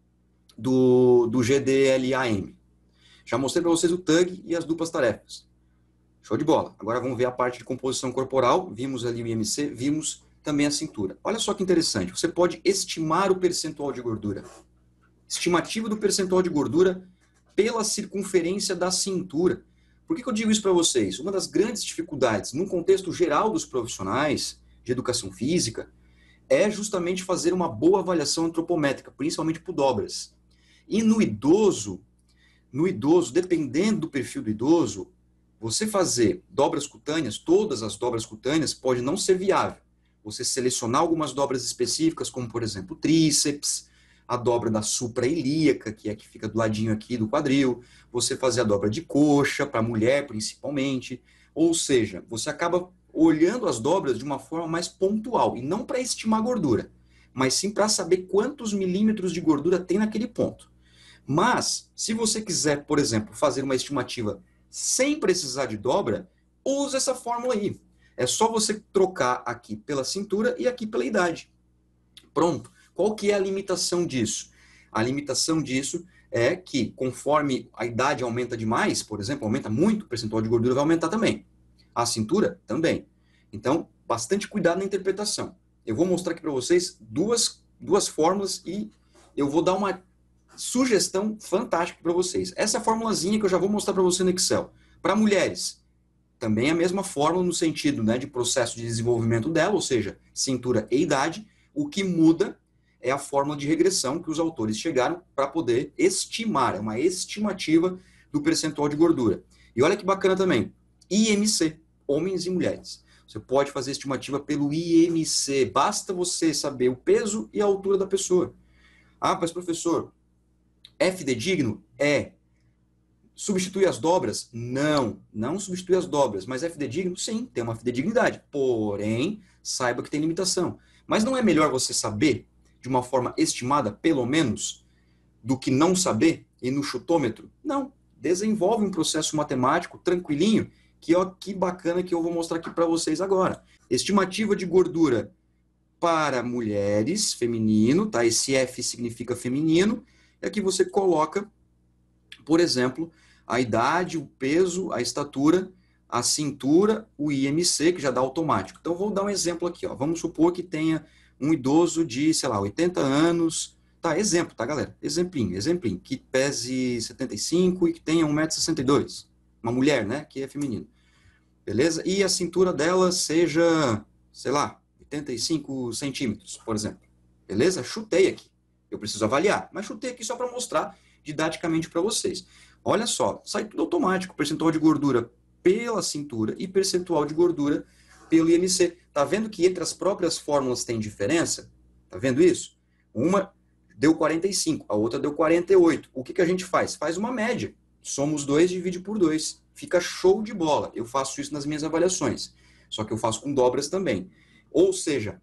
do, do G D L A M. Já mostrei para vocês o T U G e as duplas tarefas. Show de bola. Agora vamos ver a parte de composição corporal. Vimos ali o I M C, vimos também a cintura. Olha só que interessante. Você pode estimar o percentual de gordura. Estimativa do percentual de gordura pela circunferência da cintura. Por que que eu digo isso para vocês? Uma das grandes dificuldades, num contexto geral dos profissionais de educação física, é justamente fazer uma boa avaliação antropométrica, principalmente por dobras. E no idoso, no idoso, dependendo do perfil do idoso, você fazer dobras cutâneas, todas as dobras cutâneas, pode não ser viável. Você selecionar algumas dobras específicas, como por exemplo, tríceps, a dobra da suprailíaca, que é a que fica do ladinho aqui do quadril, você fazer a dobra de coxa, para mulher principalmente, ou seja, você acaba olhando as dobras de uma forma mais pontual, e não para estimar gordura, mas sim para saber quantos milímetros de gordura tem naquele ponto. Mas, se você quiser, por exemplo, fazer uma estimativa sem precisar de dobra, use essa fórmula aí. É só você trocar aqui pela cintura e aqui pela idade. Pronto. Qual que é a limitação disso? A limitação disso é que, conforme a idade aumenta demais, por exemplo, aumenta muito, o percentual de gordura vai aumentar também. A cintura também. Então, bastante cuidado na interpretação. Eu vou mostrar aqui para vocês duas, duas fórmulas e eu vou dar uma sugestão fantástica para vocês. Essa formulazinha que eu já vou mostrar para você no Excel. Para mulheres, também a mesma fórmula no sentido, né, de processo de desenvolvimento dela, ou seja, cintura e idade. O que muda é a fórmula de regressão que os autores chegaram para poder estimar, é uma estimativa do percentual de gordura. E olha que bacana também, I M C, homens e mulheres. Você pode fazer estimativa pelo I M C, basta você saber o peso e a altura da pessoa. Ah, mas professor, é fidedigno? É. Substitui as dobras? Não, não substitui as dobras, mas é fidedigno? Sim, tem uma fidedignidade, porém, saiba que tem limitação. Mas não é melhor você saber de uma forma estimada, pelo menos, do que não saber e no chutômetro? Não. Desenvolve um processo matemático tranquilinho, que ó, que bacana que eu vou mostrar aqui para vocês agora. Estimativa de gordura para mulheres, feminino, tá? Esse F significa feminino, e aqui você coloca, por exemplo, a idade, o peso, a estatura, a cintura, o I M C, que já dá automático. Então, vou dar um exemplo aqui, ó. Vamos supor que tenha um idoso de, sei lá, oitenta anos, tá, exemplo, tá, galera? Exemplinho, exemplinho, que pese setenta e cinco e que tenha um metro e sessenta e dois. Uma mulher, né, que é feminino. Beleza? E a cintura dela seja, sei lá, oitenta e cinco centímetros, por exemplo. Beleza? Chutei aqui. Eu preciso avaliar, mas chutei aqui só para mostrar didaticamente para vocês. Olha só, sai tudo automático, percentual de gordura pela cintura e percentual de gordura pelo I M C. Tá vendo que entre as próprias fórmulas tem diferença? Tá vendo isso? Uma deu quarenta e cinco, a outra deu quarenta e oito. O que que a gente faz? Faz uma média. Soma os dois, divide por dois. Fica show de bola. Eu faço isso nas minhas avaliações. Só que eu faço com dobras também. Ou seja,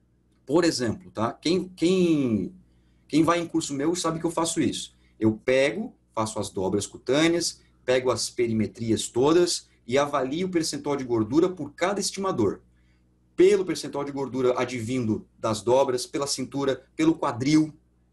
por exemplo, tá? Quem, quem, quem vai em curso meu sabe que eu faço isso. Eu pego, faço as dobras cutâneas, pego as perimetrias todas e avalio o percentual de gordura por cada estimador. Pelo percentual de gordura advindo das dobras, pela cintura, pelo quadril,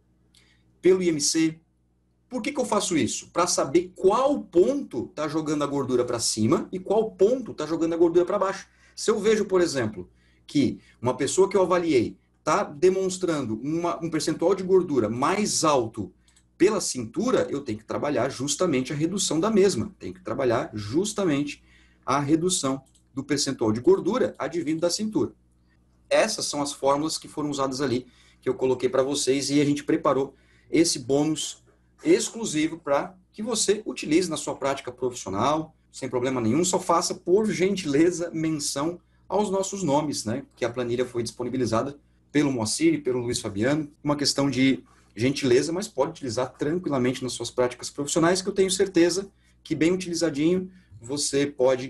pelo I M C. Por que que eu faço isso? Para saber qual ponto está jogando a gordura para cima e qual ponto está jogando a gordura para baixo. Se eu vejo, por exemplo, que uma pessoa que eu avaliei está demonstrando uma, um percentual de gordura mais alto pela cintura, eu tenho que trabalhar justamente a redução da mesma. Tenho que trabalhar justamente a redução do percentual de gordura advindo da cintura. Essas são as fórmulas que foram usadas ali, que eu coloquei para vocês, e a gente preparou esse bônus exclusivo para que você utilize na sua prática profissional, sem problema nenhum. Só faça, por gentileza, menção aos nossos nomes, né? Que a planilha foi disponibilizada pelo Moacir e pelo Luiz Fabiano. Uma questão de gentileza, mas pode utilizar tranquilamente nas suas práticas profissionais, que eu tenho certeza que, bem utilizadinho, você pode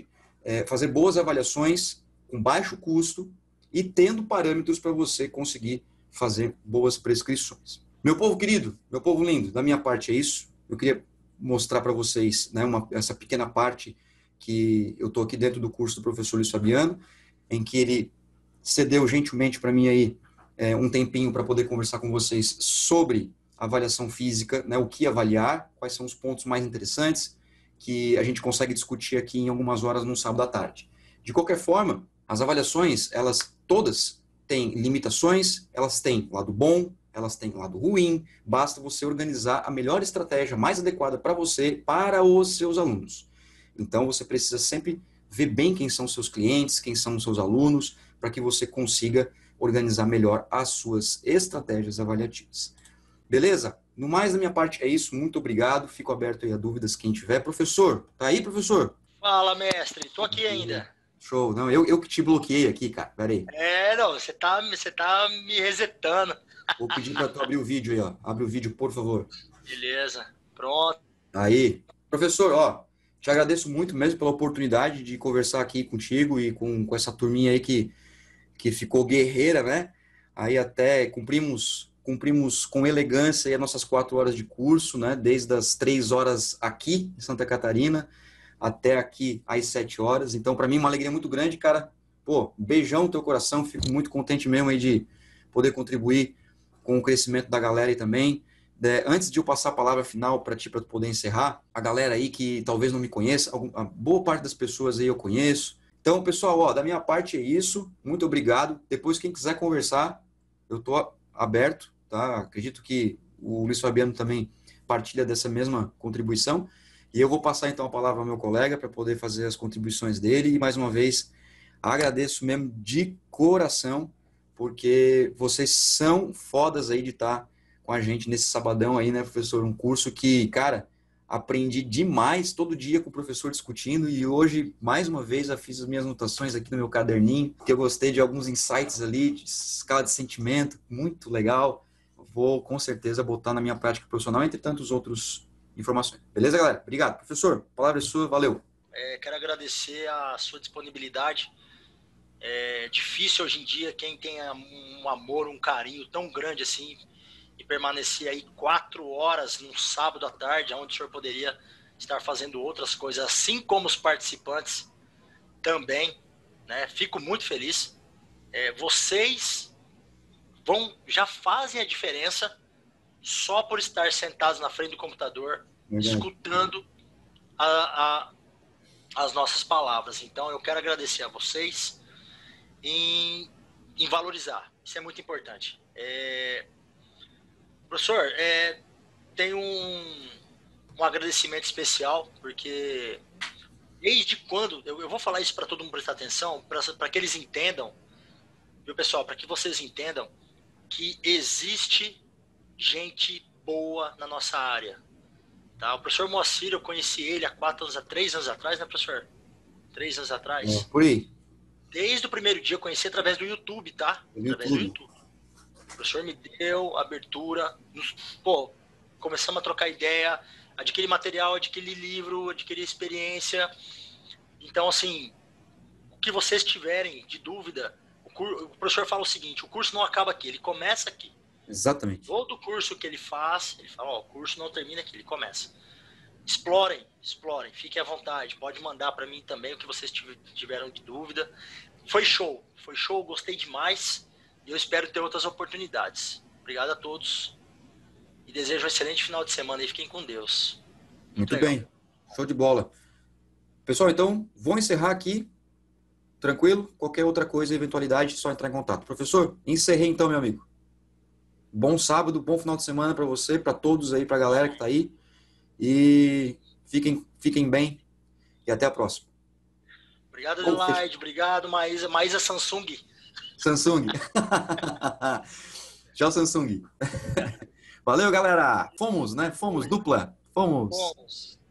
é, fazer boas avaliações com baixo custo e tendo parâmetros para você conseguir fazer boas prescrições. Meu povo querido, meu povo lindo, da minha parte é isso. Eu queria mostrar para vocês, né, uma, essa pequena parte que eu estou aqui dentro do curso do professor Luiz Fabiano, em que ele cedeu gentilmente para mim aí é, um tempinho para poder conversar com vocês sobre avaliação física, né, o que avaliar, quais são os pontos mais interessantes que a gente consegue discutir aqui em algumas horas no sábado à tarde. De qualquer forma, as avaliações, elas todas têm limitações, elas têm lado bom, elas têm lado ruim, basta você organizar a melhor estratégia mais adequada para você, para os seus alunos. Então, você precisa sempre ver bem quem são seus clientes, quem são os seus alunos, para que você consiga organizar melhor as suas estratégias avaliativas. Beleza? No mais, da minha parte é isso. Muito obrigado. Fico aberto aí a dúvidas quem tiver. Professor, tá aí, professor? Fala, mestre. Tô aqui ainda. Show. Não, eu, eu que te bloqueei aqui, cara. Pera aí. É, não, você tá, você tá me resetando. Vou pedir para tu abrir o vídeo aí, ó. Abre o vídeo, por favor. Beleza. Pronto. Aí. Professor, ó, te agradeço muito mesmo pela oportunidade de conversar aqui contigo e com, com essa turminha aí que, que ficou guerreira, né? Aí até cumprimos, cumprimos com elegância aí as nossas quatro horas de curso, né? Desde as três horas aqui em Santa Catarina até aqui às sete horas. Então, para mim, uma alegria muito grande, cara. Pô, beijão no teu coração. Fico muito contente mesmo aí de poder contribuir com o crescimento da galera aí também. É, antes de eu passar a palavra final para ti, para tu poder encerrar, a galera aí que talvez não me conheça, a boa parte das pessoas aí eu conheço. Então, pessoal, ó, da minha parte é isso. Muito obrigado. Depois, quem quiser conversar, eu tô aberto, tá? Acredito que o Luiz Fabiano também partilha dessa mesma contribuição. E eu vou passar, então, a palavra ao meu colega para poder fazer as contribuições dele. E, mais uma vez, agradeço mesmo de coração, porque vocês são fodas aí de estar com a gente nesse sabadão aí, né, professor? Um curso que, cara, aprendi demais todo dia com o professor discutindo e hoje, mais uma vez, eu fiz as minhas anotações aqui no meu caderninho, que eu gostei de alguns insights ali, de escala de sentimento, muito legal. Vou, com certeza, botar na minha prática profissional, entre tantos outros informações. Beleza, galera? Obrigado. Professor, a palavra é sua, valeu. É, quero agradecer a sua disponibilidade. É difícil hoje em dia quem tem um amor, um carinho tão grande assim e permanecer aí quatro horas num sábado à tarde, onde o senhor poderia estar fazendo outras coisas, assim como os participantes também, né? Fico muito feliz. É, vocês vão, já fazem a diferença só por estar sentados na frente do computador, Verdade. escutando a, a, as nossas palavras. Então, eu quero agradecer a vocês em, em valorizar. Isso é muito importante. É, professor, é, tem um, um agradecimento especial, porque desde quando, eu, eu vou falar isso para todo mundo prestar atenção, para que eles entendam, viu, pessoal, para que vocês entendam que existe gente boa na nossa área. Tá? O professor Moacir, eu conheci ele há quatro anos, há três anos atrás, né, professor? Três anos atrás. É, por aí. Desde o primeiro dia eu conheci através do YouTube, tá? YouTube. Através do YouTube. O professor me deu abertura, nos, pô, começamos a trocar ideia, adquirir material, adquirir livro, adquirir experiência. Então, assim, o que vocês tiverem de dúvida, o, cur, o professor fala o seguinte, o curso não acaba aqui, ele começa aqui. Exatamente. Todo curso que ele faz, ele fala, ó, o curso não termina aqui, ele começa. Explorem, explorem, fiquem à vontade, pode mandar para mim também o que vocês tiveram de dúvida. Foi show, foi show, gostei demais e eu espero ter outras oportunidades. Obrigado a todos e desejo um excelente final de semana e fiquem com Deus. Muito, Muito bem, show de bola. Pessoal, então, vou encerrar aqui, tranquilo? Qualquer outra coisa, eventualidade, só entrar em contato. Professor, encerrei então, meu amigo. Bom sábado, bom final de semana para você, para todos aí, para a galera que está aí. E fiquem, fiquem bem e até a próxima. Obrigado, Adelaide. Obrigado, Maísa. Maísa Samsung. Samsung. Tchau, Samsung. Valeu, galera. Fomos, né? Fomos, dupla. Fomos. Fomos.